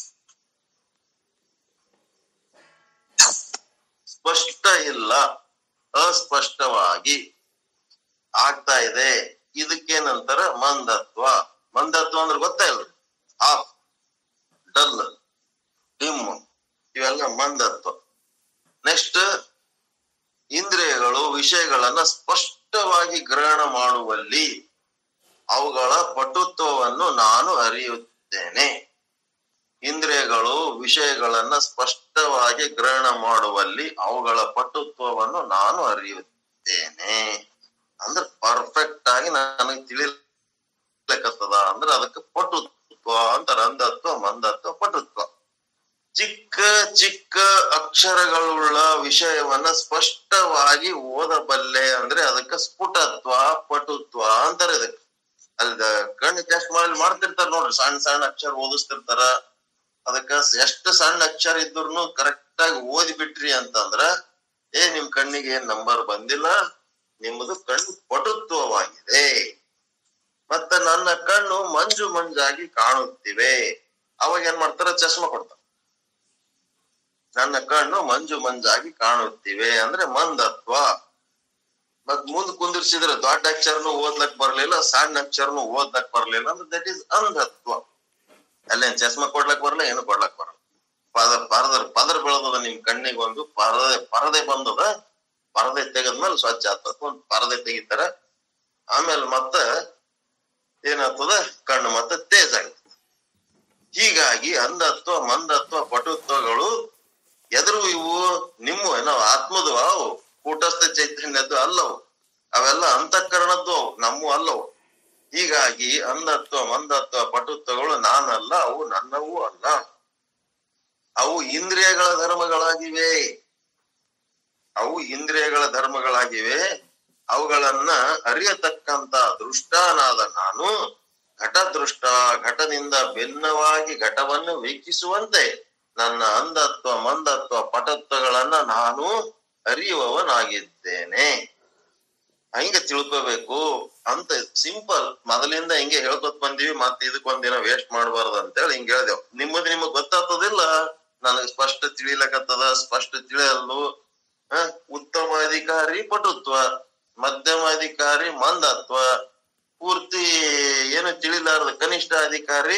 ಸ್ಪಷ್ಟ ಇಲ್ಲ, ಅಸ್ಪಷ್ಟವಾಗಿ ಆಗ್ತಾ ಇದೆ. ಇದಕ್ಕೇನಂತಾರ? ಮಂದತ್ವ. ಮಂದತ್ವ ಅಂದ್ರೆ ಗೊತ್ತಾ ಇಲ್ಲ? ಆಫ್, ಡಲ್, ಡಿಮ್, ಇವೆಲ್ಲ ಮಂದತ್ವ. ನೆಕ್ಸ್ಟ್ ಇಂದ್ರಿಯಗಳು ವಿಷಯಗಳನ್ನ ಸ್ಪಷ್ಟವಾಗಿ ಗ್ರಹಣ ಮಾಡುವಲ್ಲಿ ಅವುಗಳ ಪಟುತ್ವವನ್ನು ನಾನು ಅರಿಯುತ್ತೇನೆ. ಇಂದ್ರಿಯಗಳು ವಿಷಯಗಳನ್ನ ಸ್ಪಷ್ಟವಾಗಿ ಗ್ರಹಣ ಮಾಡುವಲ್ಲಿ ಅವುಗಳ ಪಟುತ್ವವನ್ನು ನಾನು ಅರಿಯುತ್ತೇನೆ. ಅಂದ್ರೆ ಪರ್ಫೆಕ್ಟ್ ಆಗಿ ನನಗೆ ತಿಳಿಲಕತ್ತದ ಅಂದ್ರೆ ಅದಕ್ಕೆ ಪಟುತ್ವ ಅಂತಾರ. ಅಂಧತ್ವ, ಮಂದತ್ವ, ಪಟುತ್ವ. ಚಿಕ್ಕ ಚಿಕ್ಕ ಅಕ್ಷರಗಳುಳ್ಳ ವಿಷಯವನ್ನ ಸ್ಪಷ್ಟವಾಗಿ ಓದಬಲ್ಲೆ ಅಂದ್ರೆ ಅದಕ್ಕೆ ಸ್ಫುಟತ್ವ, ಪಟುತ್ವ ಅಂತಾರೆ. ಇದಕ್ಕೆ ಅಲ್ಲಿ ಕಣ್ಣು ಟೆಸ್ಟ್ ಮಾಡಿ ಮಾಡ್ತಿರ್ತಾರ ನೋಡ್ರಿ, ಸಣ್ಣ ಸಣ್ಣ ಅಕ್ಷರ ಓದಿಸ್ತಿರ್ತಾರ. ಅದಕ್ಕ ಎಷ್ಟು ಸಣ್ಣ ಅಕ್ಷರ ಇದ್ರು ಕರೆಕ್ಟ್ ಆಗಿ ಓದಿ ಬಿಟ್ರಿ ಅಂತಂದ್ರ ಏ ನಿಮ್ ಕಣ್ಣಿಗೆ ಏನ್ ನಂಬರ್ ಬಂದಿಲ್ಲ, ನಿಮ್ಮದು ಕಣ್ಣು ಪಟುತ್ವವಾಗಿದೆ. ಮತ್ತೆ ನನ್ನ ಕಣ್ಣು ಮಂಜು ಮಂಜಾಗಿ ಕಾಣುತ್ತಿವೆ. ಅವಾಗ ಏನ್ ಮಾಡ್ತಾರ, ಚಶ್ಮಾ ಕೊಡ್ತಾರ. ನನ್ನ ಕಣ್ಣು ಮಂಜು ಮಂಜಾಗಿ ಕಾಣುತ್ತಿವೆ ಅಂದ್ರೆ ಮಂದತ್ವ. ಮತ್ ಮುಂದ್ ಕುಂದಿರ್ಸಿದ್ರೆ ದೊಡ್ಡ ಅಕ್ಷರನು ಓದ್ಲಕ್ ಬರ್ಲಿಲ್ಲ, ಸಣ್ಣ ಅಕ್ಷರನು ಓದ್ಲಕ್ ಬರ್ಲಿಲ್ಲ ಅಂದ್ರೆ ದಟ್ ಈಸ್ ಅಂಧತ್ವ. ಅಲ್ಲೇನ್ ಚಶ್ಮಾ ಕೊಡ್ಲಕ್ ಬರಲ್ಲ, ಏನು ಕೊಡ್ಲಕ್ ಬರಲ್ಲ. ಪದ ಪರದ ಪದರ್ ಬೆಳೆದದ ನಿಮ್ ಕಣ್ಣಿಗೆ, ಒಂದು ಪರದೆ ಪರದೆ ಬಂದದ. ಪರದೆ ತೆಗದ್ಮೇಲೆ ಸ್ವಚ್ಛ ಆಗ್ತದ. ಒಂದ್ ಪರದೆ ತೆಗಿತಾರ, ಆಮೇಲೆ ಮತ್ತ ಏನಾಗ್ತದ, ಕಣ್ಣು ಮತ್ತೆ ತೇಜ್ ಆಗ್ತದೆ. ಹೀಗಾಗಿ ಅಂಧತ್ವ, ಮಂದತ್ವ, ಪಟುತ್ವಗಳು ಎದುರು ಇವು ನಿಮ್ಮ ಏನೋ ಆತ್ಮದು, ಅವು ಕೂಟಸ್ಥ ಚೈತನ್ಯದ್ದು ಅಲ್ಲವು. ಅವೆಲ್ಲ ಅಂತಃಕರಣದ್ದು, ಅವು ನಮ್ಮ ಅಲ್ಲವು. ಹೀಗಾಗಿ ಅಂಧತ್ವ, ಮಂದತ್ವ, ಪಟುತ್ವಗಳು ನಾನಲ್ಲ, ಅವು ನನ್ನವೂ ಅಲ್ಲ. ಅವು ಇಂದ್ರಿಯಗಳ ಧರ್ಮಗಳಾಗಿವೆ. ಅವು ಇಂದ್ರಿಯಗಳ ಧರ್ಮಗಳಾಗಿವೆ. ಅವುಗಳನ್ನ ಅರಿಯತಕ್ಕಂತ ದೃಷ್ಟಾನಾದ ನಾನು ಘಟದೃಷ್ಟ, ಘಟದಿಂದ ಭಿನ್ನವಾಗಿ ಘಟವನ್ನು ವೀಕ್ಷಿಸುವಂತೆ ನನ್ನ ಅಂಧತ್ವ, ಮಂದತ್ವ, ಪಟತ್ವಗಳನ್ನ ನಾನು ಅರಿಯುವವನಾಗಿದ್ದೇನೆ. ಹಿಂಗ ತಿಳ್ಕೋಬೇಕು ಅಂತ ಸಿಂಪಲ್ ಮೊದಲಿಂದ ಹಿಂಗೆ ಹೇಳ್ಕೊತ್ ಬಂದಿವಿ. ಮತ್ತೆ ಇದಕ್ಕೊಂದಿನ ವೇಸ್ಟ್ ಮಾಡಬಾರ್ದು ಅಂತೇಳಿ ಹಿಂಗ ಹೇಳ್ದೇವ್. ನಿಮ್ಮದ್ ನಿಮಗ್ ಗೊತ್ತಾಗ್ತದಿಲ್ಲ, ನನಗ್ ಸ್ಪಷ್ಟ ತಿಳಿಲಕತ್ತದ, ಸ್ಪಷ್ಟ ತಿಳಿಯಲ್ಲು. ಹ ಉತ್ತಮ ಅಧಿಕಾರಿ ಪಟುತ್ವ, ಮಧ್ಯಮ ಅಧಿಕಾರಿ ಮಂದತ್ವ, ಪೂರ್ತಿ ಏನು ತಿಳಿಲಾರ್ದ ಕನಿಷ್ಠ ಅಧಿಕಾರಿ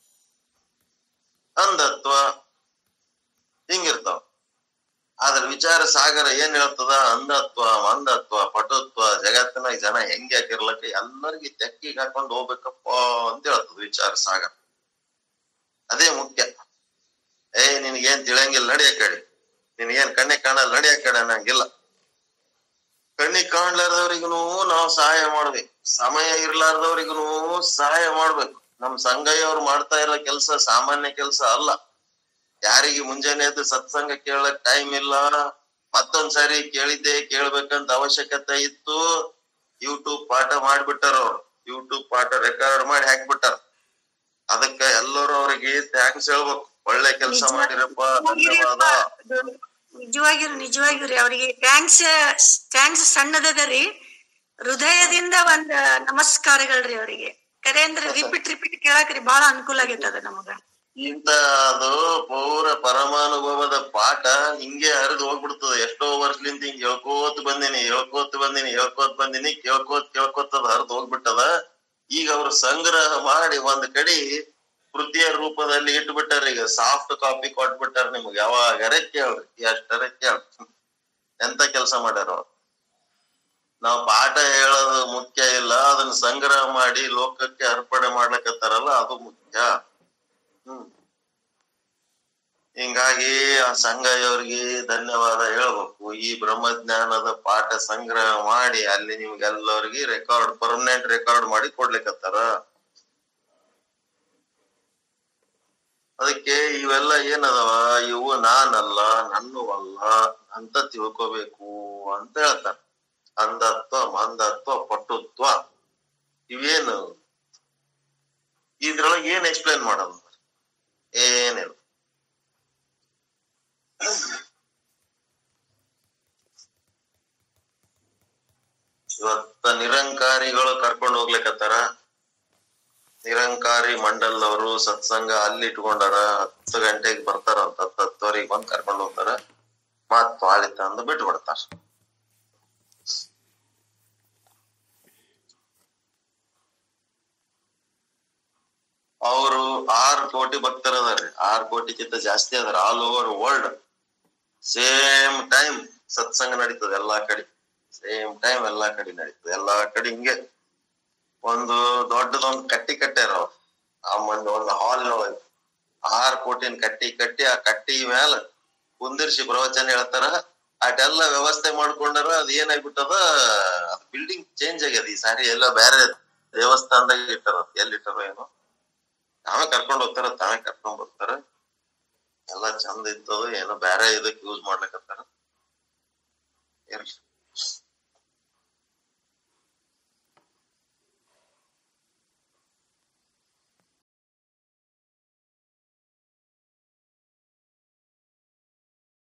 ಅಂಧತ್ವ. ಹಿಂಗಿರ್ತಾವ. ಆದ್ರ ವಿಚಾರ ಸಾಗರ ಏನ್ ಹೇಳ್ತದ, ಅಂಧತ್ವ, ಮಂದತ್ವ, ಪಟುತ್ವ ಜಗತ್ತಿನಾಗ ಜನ ಹೆಂಗೆ ಹಾಕಿರ್ಲಕ್ಕ ಎಲ್ಲರಿಗೂ ತೆಕ್ಕಿಗೆ ಹಾಕೊಂಡ್ ಹೋಗ್ಬೇಕಪ್ಪ ಅಂತ ಹೇಳ್ತದ ವಿಚಾರ ಸಾಗರ. ಅದೇ ಮುಖ್ಯ. ಏ ನಿನ್ಗೇನ್ ತಿಳಿಯಂಗಿಲ್ಲ, ನಡಿಯ ಕಡೆ, ನಿನ್ಗೇನ್ ಕಣ್ಣೆ ಕಾಣಲ್ಲ, ನಡಿಯ ಕಡೆ ಅನ್ನಂಗಿಲ್ಲ. ಕಣ್ಣಿಗೆ ಕಾಣ್ಲಾರ್ದವ್ರಿಗೂ ನಾವು ಸಹಾಯ ಮಾಡ್ಬೇಕು. ಸಮಯ ಇರ್ಲಾರ್ದವ್ರಿಗೂ ಸಹಾಯ ಮಾಡ್ಬೇಕು. ನಮ್ ಸಂಘಯ್ಯವ್ರು ಮಾಡ್ತಾ ಇರೋ ಕೆಲ್ಸ ಸಾಮಾನ್ಯ ಕೆಲ್ಸ ಅಲ್ಲ. ಯಾರಿಗೆ ಮುಂಜಾನೆ ಎದ್ದು ಸತ್ಸಂಗ ಕೇಳಕ್ ಟೈಮ್ ಇಲ್ಲ, ಮತ್ತೊಂದ್ಸರಿ ಕೇಳಿದ್ದೆ ಕೇಳ್ಬೇಕಂತ ಅವಶ್ಯಕತೆ ಇತ್ತು, ಯೂಟ್ಯೂಬ್ ಪಾಠ ಮಾಡ್ಬಿಟ್ಟಾರ. ಅವ್ರು ಯೂಟ್ಯೂಬ್ ಪಾಠ ರೆಕಾರ್ಡ್ ಮಾಡಿ ಹಾಕ್ಬಿಟ್ಟಾರ. ಅದಕ್ಕ ಎಲ್ಲರೂ ಅವ್ರಿಗೆ ಥ್ಯಾಂಕ್ಸ್ ಹೇಳ್ಬೇಕು. ಒಳ್ಳೆ ಕೆಲಸ ಮಾಡಿರಪ್ಪ, ಧನ್ಯವಾದ. ನಿಜವಾಗಿರು ನಿಜವಾಗಿರಿ ಅವ್ರಿಗೆ ಥ್ಯಾಂಕ್ಸ್. ಥ್ಯಾಂಕ್ಸ್ ಸಣ್ಣದರಿ, ಹೃದಯದಿಂದ ಒಂದ್ ನಮಸ್ಕಾರಗಳ್ರಿ ಅವ್ರಿಗೆ. ಕರೆ ಅಂದ್ರೆ ರಿಪೀಟ್ ರಿಪೀಟ್ ಕೇಳಾಕ್ರಿ ಬಹಳ ಅನುಕೂಲ ಆಗೈತದ ನಮಗ. ಇಂತ ಅದು ಪೂರ ಪರಮಾನುಭವದ ಪಾಠ ಹಿಂಗೆ ಹರಿದು ಹೋಗ್ಬಿಡ್ತದ. ಎಷ್ಟೋ ವರ್ಷಲಿಂದ ಹಿಂಗ್ ಹೇಳ್ಕೋತ್ ಬಂದಿನಿ ಹೇಳ್ಕೋತ್ ಬಂದಿನಿ ಹೇಳ್ಕೋತ್ ಬಂದಿನಿ ಕೇಳ್ಕೋತ್ ಕೇಳ್ಕೋತದ ಹರಿದು ಹೋಗ್ಬಿಟ್ಟದ. ಈಗ ಅವ್ರು ಸಂಗ್ರಹ ಮಾಡಿ ಒಂದ್ ಕಡೆ ಕೃತಿಯ ರೂಪದಲ್ಲಿ ಇಟ್ಬಿಟ್ಟಾರ. ಈಗ ಸಾಫ್ಟ್ ಕಾಪಿ ಕೊಟ್ಬಿಟ್ಟಾರ ನಿಮ್ಗೆ. ಯಾವಾಗರ ಕೇಳ್ರಿ, ಎಷ್ಟರ ಕೇಳ್ರಿ. ಎಂತ ಕೆಲ್ಸ ಮಾಡ್ಯಾರ ಅವ್ರು. ನಾವ್ ಪಾಠ ಹೇಳೋದು ಮುಖ್ಯ ಇಲ್ಲ, ಅದನ್ನ ಸಂಗ್ರಹ ಮಾಡಿ ಲೋಕಕ್ಕೆ ಅರ್ಪಣೆ ಮಾಡ್ಲಕತ್ತಾರಲ್ಲ ಅದು ಮುಖ್ಯ. ಹ್ಮ್ ಹಿಂಗಾಗಿ ಆ ಸಂಘಯ್ಯವ್ರಿಗೆ ಧನ್ಯವಾದ ಹೇಳ್ಬೇಕು. ಈ ಬ್ರಹ್ಮಜ್ಞಾನದ ಪಾಠ ಸಂಗ್ರಹ ಮಾಡಿ ಅಲ್ಲಿ ನಿಮ್ಗೆಲ್ಲರಿಗೆ ರೆಕಾರ್ಡ್, ಪರ್ಮನೆಂಟ್ ರೆಕಾರ್ಡ್ ಮಾಡಿ ಕೊಡ್ಲಿಕ್ಕತ್ತಾರ. ಅದಕ್ಕೆ ಇವೆಲ್ಲ ಏನದವ, ಇವು ನಾನಲ್ಲ, ನನ್ನವಲ್ಲ ಅಂತ ತಿಳ್ಕೋಬೇಕು ಅಂತ ಹೇಳ್ತಾರ. ಅಂಧತ್ವ, ಮಂದತ್ವ, ಪಟುತ್ವ ಇವೇನು ಇದ್ರೊಳಗೆ ಏನ್ ಎಕ್ಸ್ಪ್ಲೇನ್ ಮಾಡೋದು? ಏನಿಲ್ಲ. ಇವತ್ತ ನಿರಂಕಾರಿಗಳು ಕರ್ಕೊಂಡು ಹೋಗ್ಲಿಕ್ಕತ್ತಾರ. ನಿರಂಕಾರಿ ಮಂಡಲ್ ಅವರು ಸತ್ಸಂಗ ಅಲ್ಲಿ ಇಟ್ಕೊಂಡಾರ. ಹತ್ತು ಗಂಟೆಗೆ ಬರ್ತಾರಂತ, ಹತ್ತು ಹತ್ತುವರೆಗೆ ಬಂದ್ ಕರ್ಕೊಂಡು ಹೋಗ್ತಾರ. ಮತ್ ವಾಳಿ ತಂದು ಬಿಟ್ಟು ಬಿಡ್ತಾರ. ಅವರು ಆರು ಕೋಟಿ ಭಕ್ತರದಾರ್ರಿ. ಆರು ಕೋಟಿಕ್ಕಿಂತ ಜಾಸ್ತಿ ಅದಾರ all over world. Same time ಸತ್ಸಂಗ ನಡೀತದೆ ಎಲ್ಲಾ ಕಡೆ, ಸೇಮ್ ಟೈಮ್ ಎಲ್ಲಾ ಕಡೆ ನಡೀತದೆ. ಎಲ್ಲಾ ಕಡೆ ಹಿಂಗೆ ಒಂದು ದೊಡ್ಡದೊಂದು ಕಟ್ಟಿ ಕಟ್ಟ್ಯಾರ ಅವ್ರು. ಆ ಮಂದಿ ಒಂದು ಹಾಲ್ ನೊಳಗೆ ಆರು ಕೋಟಿನ ಕಟ್ಟಿ ಕಟ್ಟಿ ಆ ಕಟ್ಟಿ ಮ್ಯಾಲ ಕುಂದಿರ್ಸಿ ಪ್ರವಚನ ಹೇಳ್ತಾರ. ಅಟೆಲ್ಲ ವ್ಯವಸ್ಥೆ ಮಾಡ್ಕೊಂಡಾರ. ಅದ್ ಏನಾಗ್ಬಿಟ್ಟದ, ಬಿಲ್ಡಿಂಗ್ ಚೇಂಜ್ ಆಗ್ಯದ ಈ ಸಾರಿ. ಎಲ್ಲ ಬೇರೆ ದೇವಸ್ಥಾನದಾಗ ಇಟ್ಟಾರ, ಎಲ್ಲಿ ಇಟ್ಟಾರ ಏನೋ. ತಾವೇ ಕರ್ಕೊಂಡ್ ಹೋಗ್ತಾರ, ತಾವೇ ಕರ್ಕೊಂಡ್ ಬರ್ತಾರ. ಎಲ್ಲಾ ಚಂದ ಇತ್ತದ, ಏನೋ ಬೇರೆ ಇದಕ್ ಯೂಸ್ ಮಾಡ್ಲಿಕತ್ತಾರ.